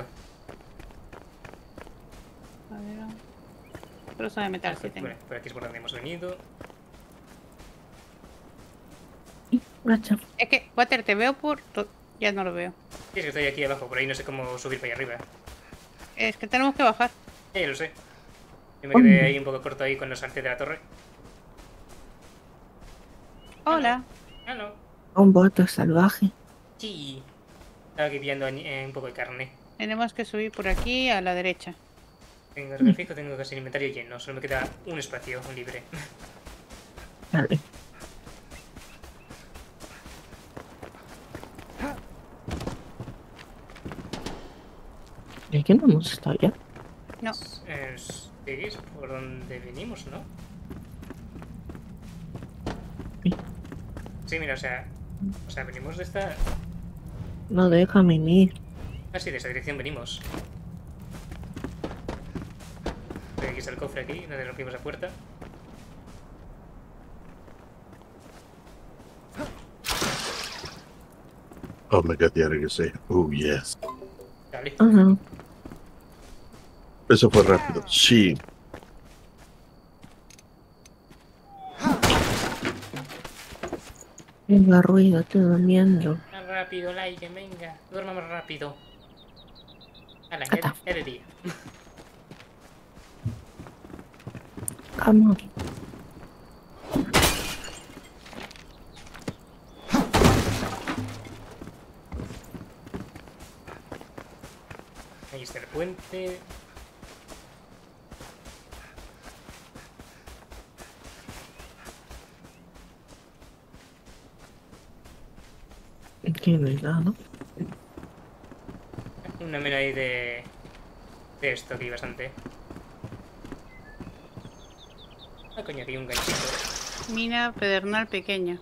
A ver. Trozo de metal sí tengo. Bueno, por aquí es por donde hemos venido. Gacha. Es que, Water, te veo por... Ya no lo veo. Sí, es que estoy aquí abajo, por ahí no sé cómo subir para allá arriba. Es que tenemos que bajar. Lo sé. Yo me quedé ahí un poco corto ahí cuando salté de la torre. Hola. Ah, no. Un bote salvaje. Sí. Estaba aquí pillando un poco de carne. Tenemos que subir por aquí a la derecha. Tengo el fijo, tengo casi el inventario lleno. Solo me queda un espacio, un libre. Vale. ¿Y aquí no hemos estado ya? No. Sí, es por donde venimos, ¿no? Sí, mira, o sea, venimos de esta... No, déjame ir. Ah, sí, de esa dirección venimos. Aquí está el cofre aquí, donde rompimos la puerta. Oh my god, ya regresé. Oh, yes. Dale. Eso fue rápido. Sí. Venga, ruido, estoy durmiendo. Más rápido, like, venga. Duerma más rápido. Ala, ya de día. Vamos. Ahí está el puente. Aquí no hay nada, ¿no? Una mena ahí de esto aquí bastante. Ah, coño, aquí hay un ganchito. Mina pedernal pequeña.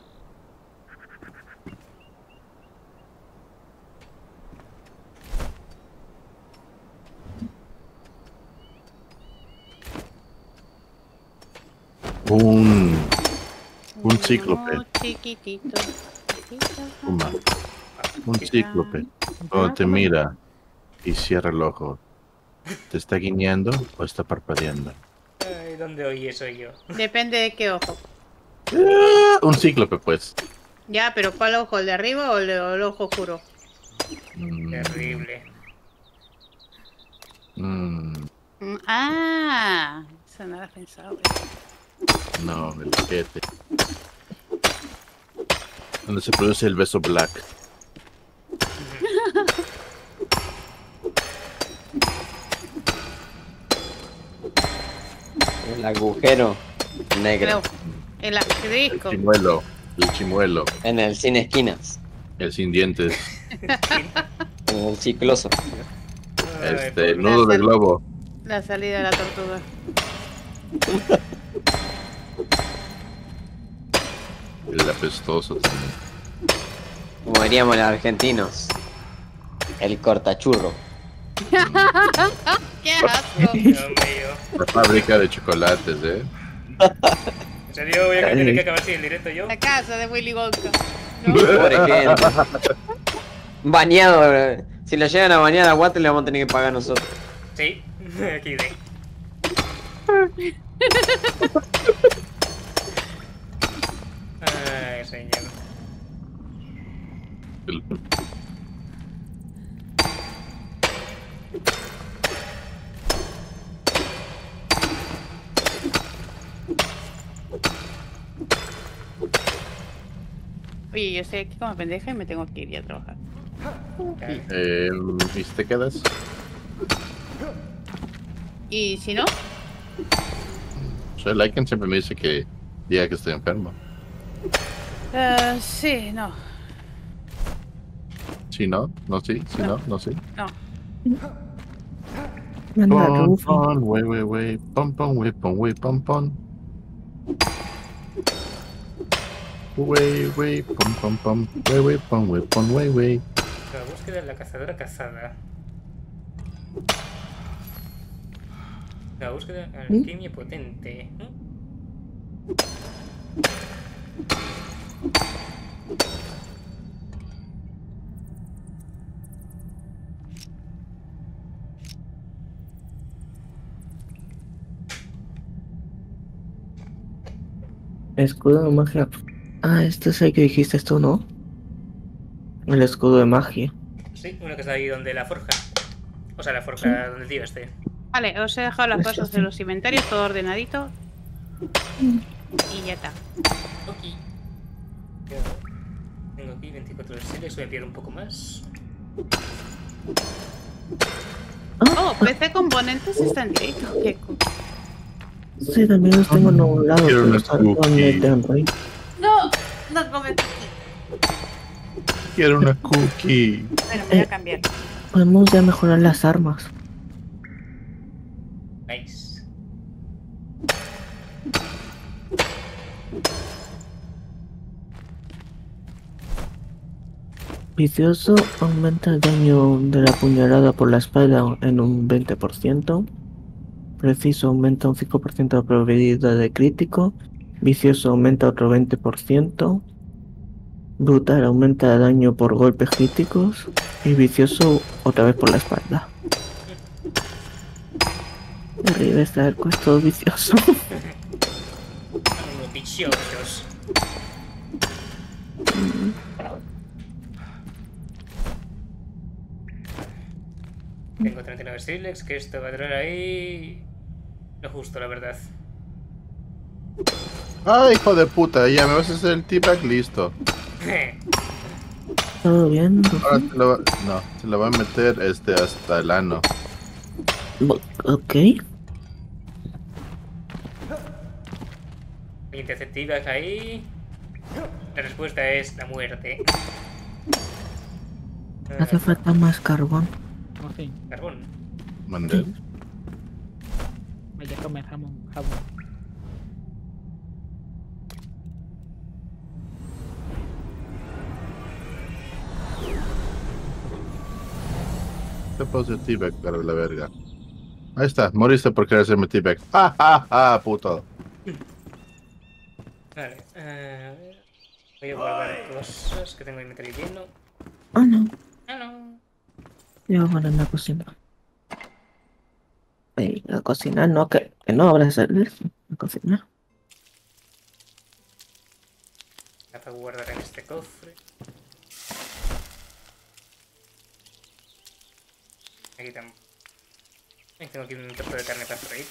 Un cíclope. Chiquitito. Uma. Un cíclope. Cuando te mira y cierra el ojo, ¿te está guiñando o está parpadeando? Ay, ¿dónde oí eso yo? Depende de qué ojo. Un cíclope, pues. Ya, pero ¿cuál ojo? ¿El de arriba o el ojo oscuro? Terrible. Ah, eso no lo has pensado. No, el ojete. Donde se produce el beso black. El agujero negro. El asterisco. El chimuelo. El chimuelo. En el sin esquinas. El sin dientes. En el chicloso. El nudo de globo. La salida de la tortuga. El apestoso también. Como diríamos los argentinos. El cortachurro. ¡Qué asco! Dios mío. La fábrica de chocolates, ¿eh? En serio, voy a tener que acabar así el directo yo. La casa de Willy Wonka. Pobre gente. Bañado. Si lo llegan a bañar a Water le vamos a tener que pagar nosotros. Sí, aquí de. Ay, señor. Oye, yo estoy aquí como pendeja y me tengo que ir ya a trabajar. ¿Y si te quedas? ¿Y si no? Soy Lycan siempre me dice que diga que estoy enfermo. Sí, no. Si no, no sí, si no, no sí. No. Anda, Pon, Rufi. pon, wey, pon, pon, wey, pon, pon. Wey, pon, pon, pon, wey. La búsqueda de la cazadora cazada. La búsqueda de alquimia potente. Escudo de magia. Ah, este es el que dijiste tú, ¿no? El escudo de magia. Sí, uno que está ahí donde la forja. O sea, la forja donde el tío este. Vale, os he dejado las cosas de los inventarios, todo ordenadito. Y ya está. Ok. Tengo aquí 24 de silex, voy a pillar un poco más. Oh, PC Componentes está en directo. Qué cool. Sí, también los tengo en un lado. Quiero Pero una están con cookie. el template. No, no cometo aquí. Quiero una cookie. Bueno, voy a cambiar. Podemos ya mejorar las armas. Nice. Vicioso aumenta el daño de la puñalada por la espalda en un 20%. Preciso aumenta un 5% de probabilidad de crítico. Vicioso aumenta otro 20%. Brutal aumenta el daño por golpes críticos. Y vicioso otra vez por la espalda. Arriba está el cuesto vicioso. Unos bichos. Tengo 39 silex, que esto va a durar ahí. Lo justo, la verdad. Ah, hijo de puta, ya me vas a hacer el teabag, listo. ¿Todo bien? Ahora no, se lo va a meter hasta el ano. Ok. Interceptivas ahí. La respuesta es la muerte. Hace falta más carbón. No sé. Carbón. Mandé. Vaya a comer jamón. Te puedo hacer teabag para la verga. Ahí está, moriste por querer hacerme teabag. ¡Ja, puto! Vale, voy a guardar cosas que tengo en mi inventario lleno. Ah, no. Ah, no. Yo voy a la cocina. La cocina no, que no habrá servicio. La cocina. La puedo guardar en este cofre. Aquí también. Tengo aquí un trozo de carne para freír.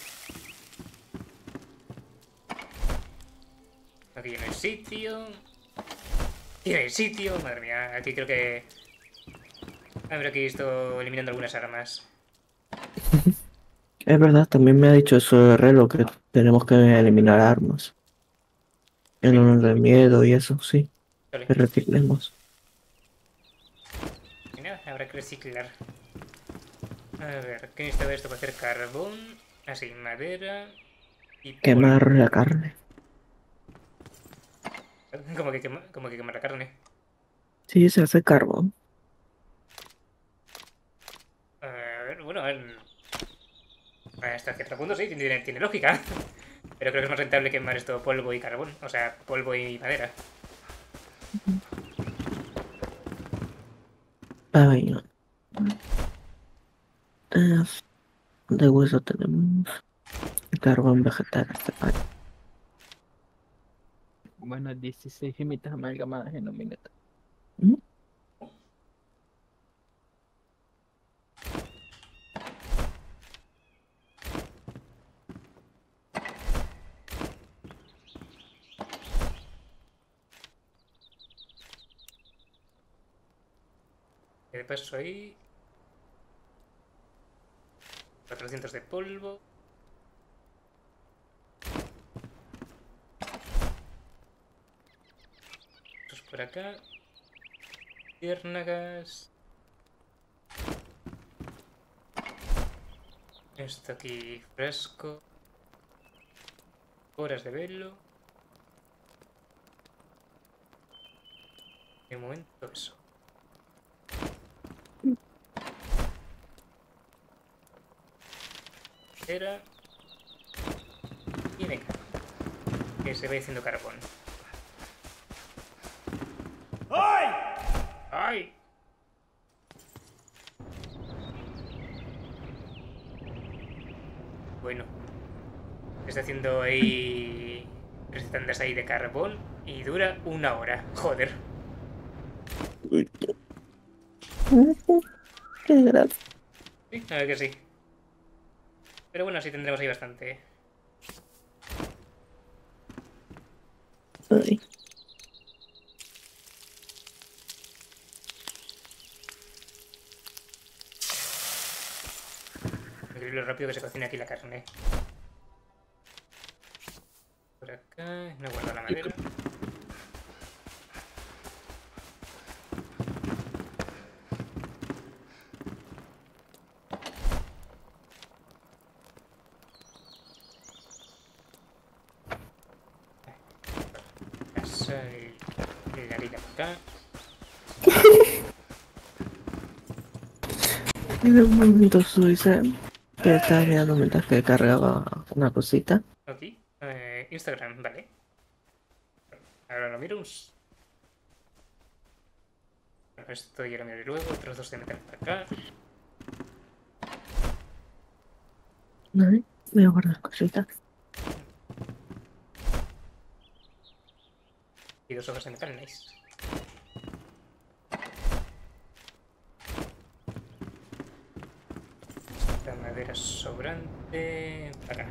Aquí no hay sitio. Aquí no hay sitio. Madre mía, aquí creo que... Habrá que esto eliminando algunas armas. Es verdad, también me ha dicho eso de Herrero que tenemos que eliminar armas. El honor del miedo y eso, sí. Vale. Que reciclemos. Y nada, habrá que reciclar. A ver, ¿qué necesitaba esto para hacer carbón? Así, madera y Quemar la carne. Como que quemar la carne. Sí, se hace carbón. A ver, bueno, hasta cierto punto sí, tiene lógica. Pero creo que es más rentable quemar esto polvo y carbón. O sea, polvo y madera. Pabellón. De hueso tenemos. Carbón vegetal. Bueno, 16 gemitas amalgamadas en un minuto. de paso ahí. 400 de polvo. Estos por acá. Ciérnagas. Esto aquí fresco. Horas de velo. De momento eso. Era. Y venga. Que se va haciendo carbón. ¡Ay! ¡Ay! Bueno. Está haciendo ahí recetandas ahí de carbón y dura 1 hora. Joder. Qué gracia. Sí, a ver que sí. Pero bueno, así tendremos ahí bastante. Ay. Increíble lo rápido que se cocina aquí la carne. Por acá, no guardo la madera. Pasa la harina por acá. En un momento Suiza que estaba mirando mientras que cargaba una cosita. Aquí, Instagram, vale. Ahora lo miro. Bueno, esto ya lo miraré luego. Otros 2 de metal por acá. Vale, voy a guardar cositas. Y 2 hojas de metal, nice. La madera sobrante. Acá.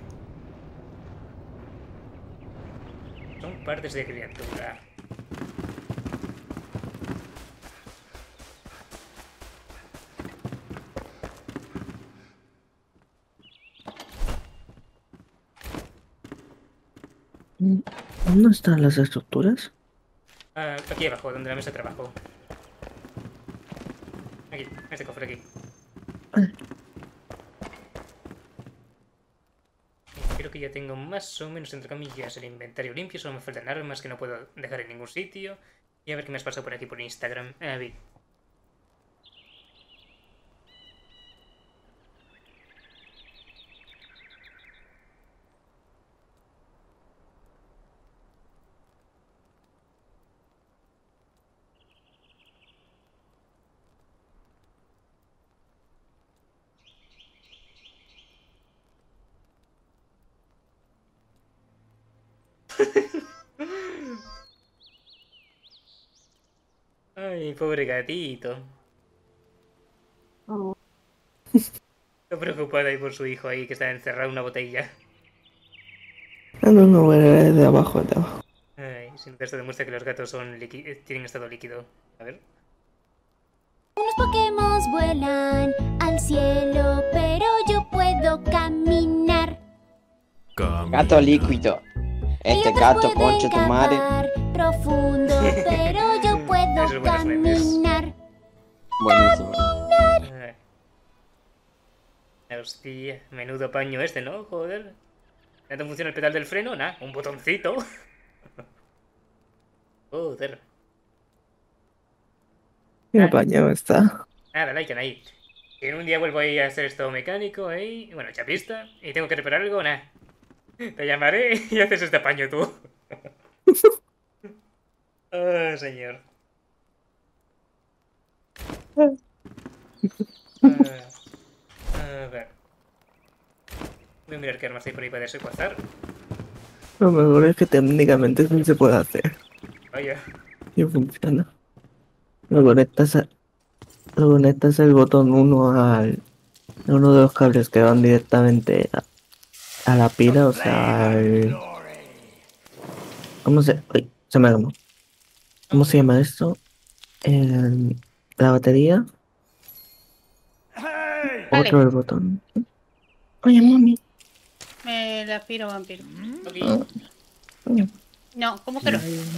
Son partes de criatura. ¿Dónde están las estructuras? Aquí abajo, donde la mesa de trabajo. Aquí, este cofre aquí. Vale. Y creo que ya tengo más o menos, entre comillas, el inventario limpio. Solo me faltan armas que no puedo dejar en ningún sitio. Y a ver qué me has pasado por aquí por Instagram. A ver. Ay, pobre gatito. Oh. Está preocupada ahí por su hijo ahí que está encerrado en una botella. No, de abajo, de abajo. Ay, sin esto demuestra que los gatos son tienen estado líquido. A ver. Unos Pokémon vuelan al cielo, pero yo puedo caminar. Gato líquido. Este Ellos gato, pueden concha tu madre. cavar profundo, pero yo puedo Esos buenos memes. caminar. Buenísimo. Ay. Hostia, menudo paño este, ¿no? Joder. ¿No funciona el pedal del freno? Nah, un botoncito. Joder. Qué apañado está. Nada, like ahí. Si en un día vuelvo ahí a hacer esto mecánico, ahí, bueno, chapista, y tengo que reparar algo, nah. Te llamaré y haces este paño tú. Oh, señor. A ver. Voy a mirar qué armas hay por ahí para secuazar. Lo mejor es que técnicamente sí se puede hacer. Vaya. Y funciona. Lo conectas el botón 1 a uno de los cables que van directamente a la pila, o sea, ¿cómo se...? Uy, se me armó. ¿Cómo se llama esto? La batería. Vale. Otro el botón. Oye, mami. Me la piro vampiro. Ok. No, ¿cómo que no?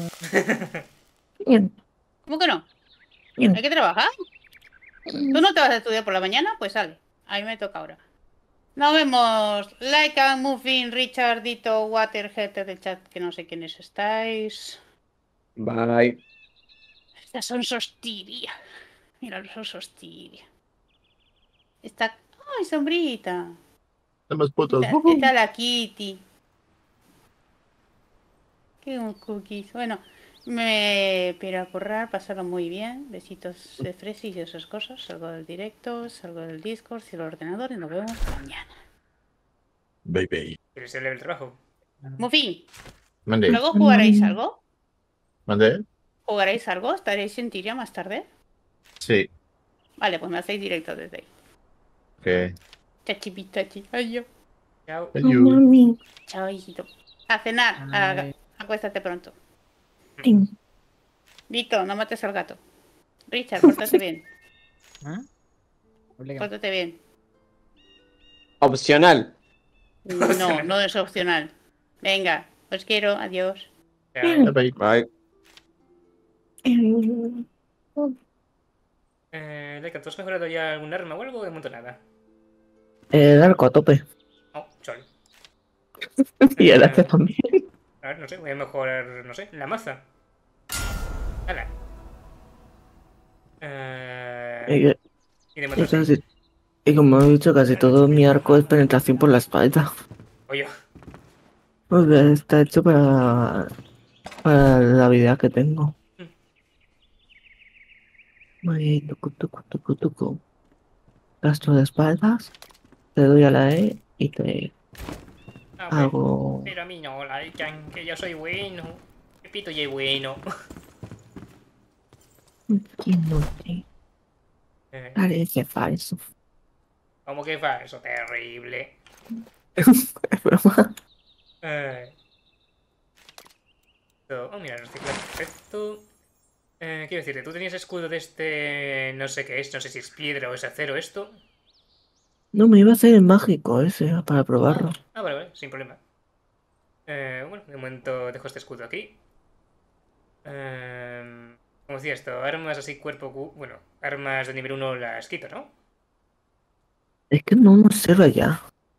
Bien, ¿Cómo que no? bien. Hay que trabajar. ¿Tú no te vas a estudiar por la mañana? Pues sale. A mí me toca ahora. Nos vemos. Like and Muffin, Richard, Dito, Waterhead del chat, que no sé quiénes estáis. Bye. Estas son Sostiria. Mira los osos tiria. Está. ¡Ay, sombrita! Más putos. Está la Kitty. Qué un cookies. Bueno, me piro a currar, pasarlo muy bien. Besitos de fresis y esas cosas. Salgo del directo, salgo del Discord, cierro el ordenador y nos vemos mañana. Baby. ¿Quieres el del trabajo? Muffin, Mande. ¿luego jugaréis algo? ¿Mande? ¿Jugaréis algo? ¿Estaréis en Tiria más tarde? Sí. Vale, pues me hacéis directo desde ahí. Ok. Chachi. Adiós. Chao. Mami. Chao, hijito. A cenar. Acuéstate pronto. Vito, no mates al gato. Richard, pórtate bien. Pórtate bien. Opcional. No, no es opcional. Venga, os quiero. Adiós. Chao. Bye. Bye. Laika, ¿tú has mejorado ya algún arma o algo? De momento nada. El arco a tope. Oh, sol. Y el hace también. A ver, no sé, voy a mejorar, no sé, la maza. ¡Hala! Y de momento sí. Y como he dicho, casi todo mi arco es penetración por la espalda. Oye, Porque está hecho para la habilidad que tengo. Ahí, tucu. Gasto de espaldas. Te doy a la E y te hago. pero a mí no, Laikan, que yo soy bueno. Pepito ya es bueno. Inútil. Parece falso. ¿Cómo que fa? Eso terrible. Es broma. Oh, mira, no estoy claro, perfecto. Quiero decirte, tú tenías escudo de este. No sé qué es, no sé si es piedra o es acero esto. No, me iba a hacer el mágico ese para probarlo. Vale, sin problema. Bueno, de momento dejo este escudo aquí. Como decía esto, armas así bueno, armas de nivel 1 las quito, ¿no? Es que no nos sirve ya.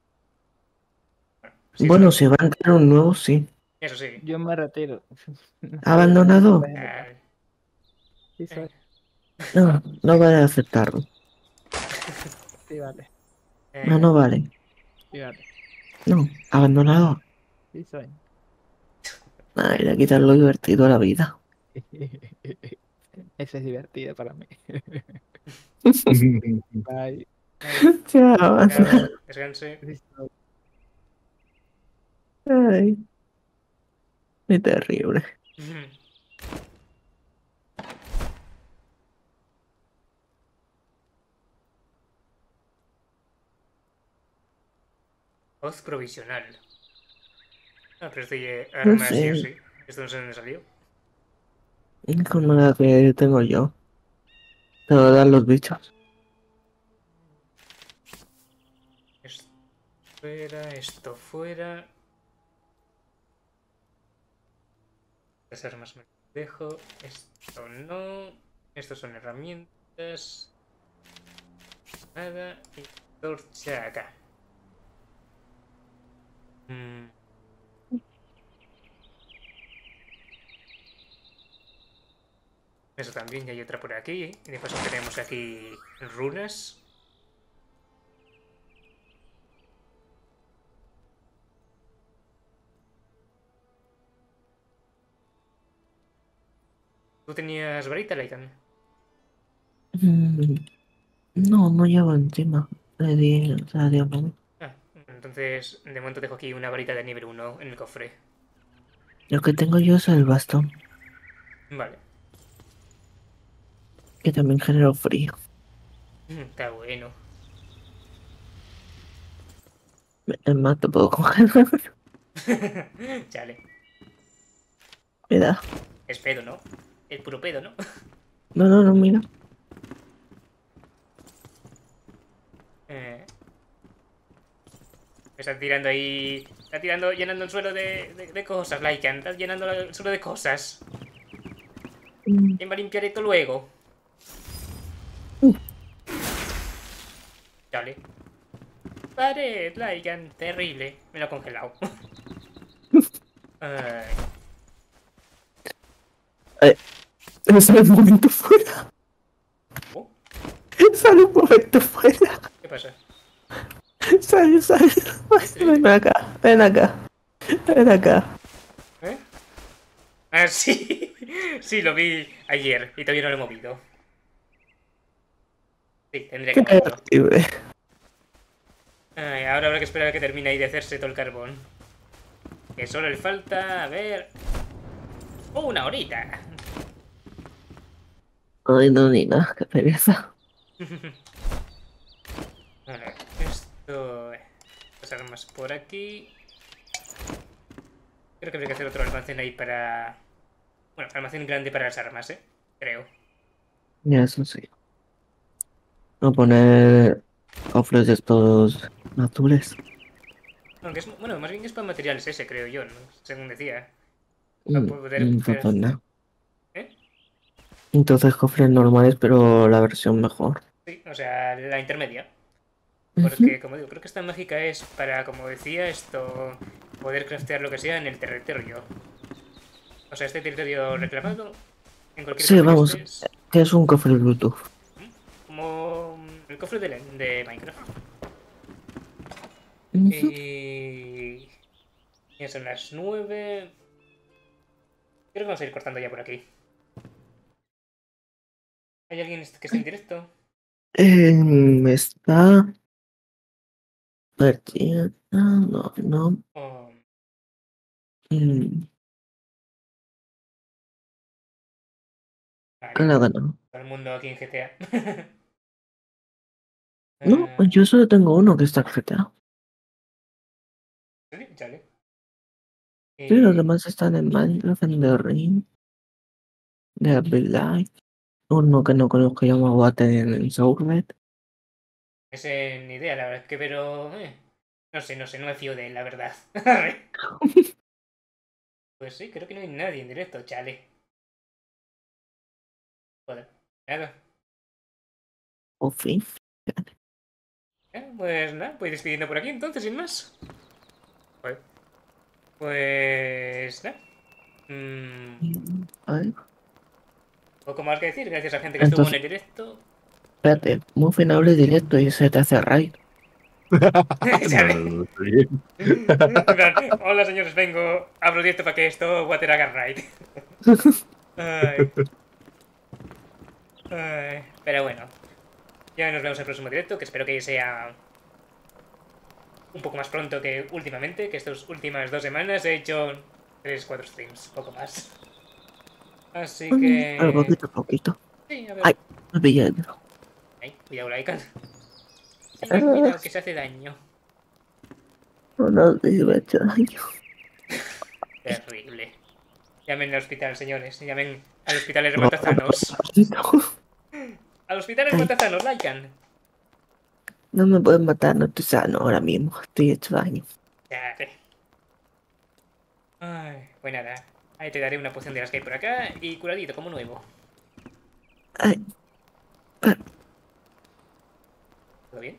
Sí, Bueno, sí. si van a crear un nuevo, sí. Eso sí. Yo me retiro. ¿Abandonado? Sí, soy. No vale aceptarlo. Sí, vale. No vale. Sí, vale. No, abandonado. Sí, soy. Ay, le quitar lo divertido a la vida. Eso es divertido para mí. Bye. Chao. Descanse. Ay. Qué terrible. Voz provisional. Pero estoy armas sé. sí o sí. Esto no sé dónde salió. Es como la que tengo yo. Te lo dan los bichos. Esto fuera, esto fuera. Las armas me las dejo. Esto no. Estos son herramientas. Nada. Y torcha acá. Eso también, y hay otra por aquí. Y después tenemos aquí runas. ¿Tú tenías varita, Laikan? No llevo encima. Le di, o sea, digamos. Entonces, de momento dejo aquí una varita de nivel 1 en el cofre. Lo que tengo yo es el bastón, Vale. que también genera frío. Está bueno. Es más, te puedo congelar. Chale. Mira. Es pedo, ¿no? Es puro pedo, ¿no? No, mira. Está tirando ahí... Está tirando, llenando el suelo de cosas, Lycan. Estás llenando el suelo de cosas. ¿Quién va a limpiar esto luego? Dale. Pared, Lycan. Terrible. Me lo he congelado. Sale un momento fuera. Oh, Sale un momento fuera. ¿qué pasa? Sale. Ven acá, ven acá. Ven acá. ¿Eh? Ah, sí. Sí, lo vi ayer y todavía no lo he movido. Sí, tendría que Qué moverlo. horrible. Ay, ahora habrá que esperar a que termine ahí de hacerse todo el carbón. Que solo le falta, a ver... ¡Una horita! Ay, no, ni nada, qué pereza. Vale, esto... Las armas por aquí... Creo que habría que hacer otro almacén ahí para... Bueno, almacén grande para las armas, creo. Ya, eso sí. Voy a poner cofres de estos azules. Aunque es... Bueno, más bien es para materiales ese, creo yo, ¿no? Según decía. Entonces, nada. ¿Eh? Entonces cofres normales, pero la versión mejor. Sí, o sea, la intermedia. Porque, como digo, creo que esta mágica es para, como decía, esto... Poder craftear lo que sea en el territorio. O sea, este territorio reclamado... En cualquier Sí, parte que vamos. estés, Que es un cofre Bluetooth. como el cofre de Minecraft. Ujú. Y... Ya son las 9. Creo que vamos a ir cortando ya por aquí. ¿Hay alguien que esté en directo? Está... Partida... No. Oh, Mm, vale. Claro que no. Todo el mundo aquí en GTA. No, yo solo tengo uno que está en GTA. Sí, chale. Sí, los demás están en Minecraft, en The Ring, The Big Life. Uno que no conozco que llama Water en Soulred. Ese ni idea, la verdad es que, pero... No sé, no me fío de él, la verdad. Pues sí, creo que no hay nadie en directo, chale. Joder, nada. O fin. Pues nada, voy despidiendo por aquí entonces, sin más. Joder. Pues nada. Ay, Poco más que decir, gracias a gente que estuvo en el directo. espérate, muy finable directo y se te hace raid. Chale. En plan, hola señores, vengo, abro directo para que esto Water haga raid. Ay. Ay. Pero bueno, ya nos vemos en el próximo directo, que espero que sea un poco más pronto que últimamente, que estas últimas 2 semanas he hecho 3-4 streams, poco más. Así que... Al poquito. Sí, a ver. Ay, me pillé. Ay, cuidado, Lycan. Cuidado, que se hace daño. No, me ha hecho daño. Terrible. Llamen al hospital, señores. Llamen al hospital hermatazanos. Al hospital hermatazanos, Lycan. No me pueden matar, no estoy sano ahora mismo. Estoy hecho daño. Ya. Ay, pues nada. Ahí te daré una poción de las que hay por acá y curadito como nuevo. Ay. ¿Todo bien?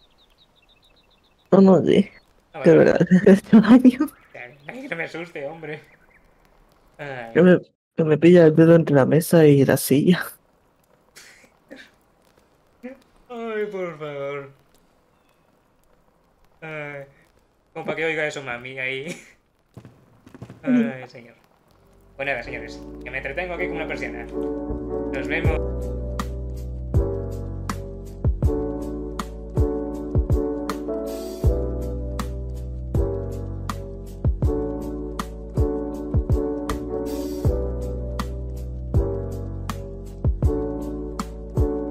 No, sí. Ah, De vale. verdad, he hecho daño. Ay, que no me asuste, hombre. Ay. Que me pilla el dedo entre la mesa y la silla. Ay, por favor. Ay. Como para que oiga eso, mami, ahí. Ay, señor. Pues nada, señores. Que me entretengo aquí como una persiana. Nos vemos.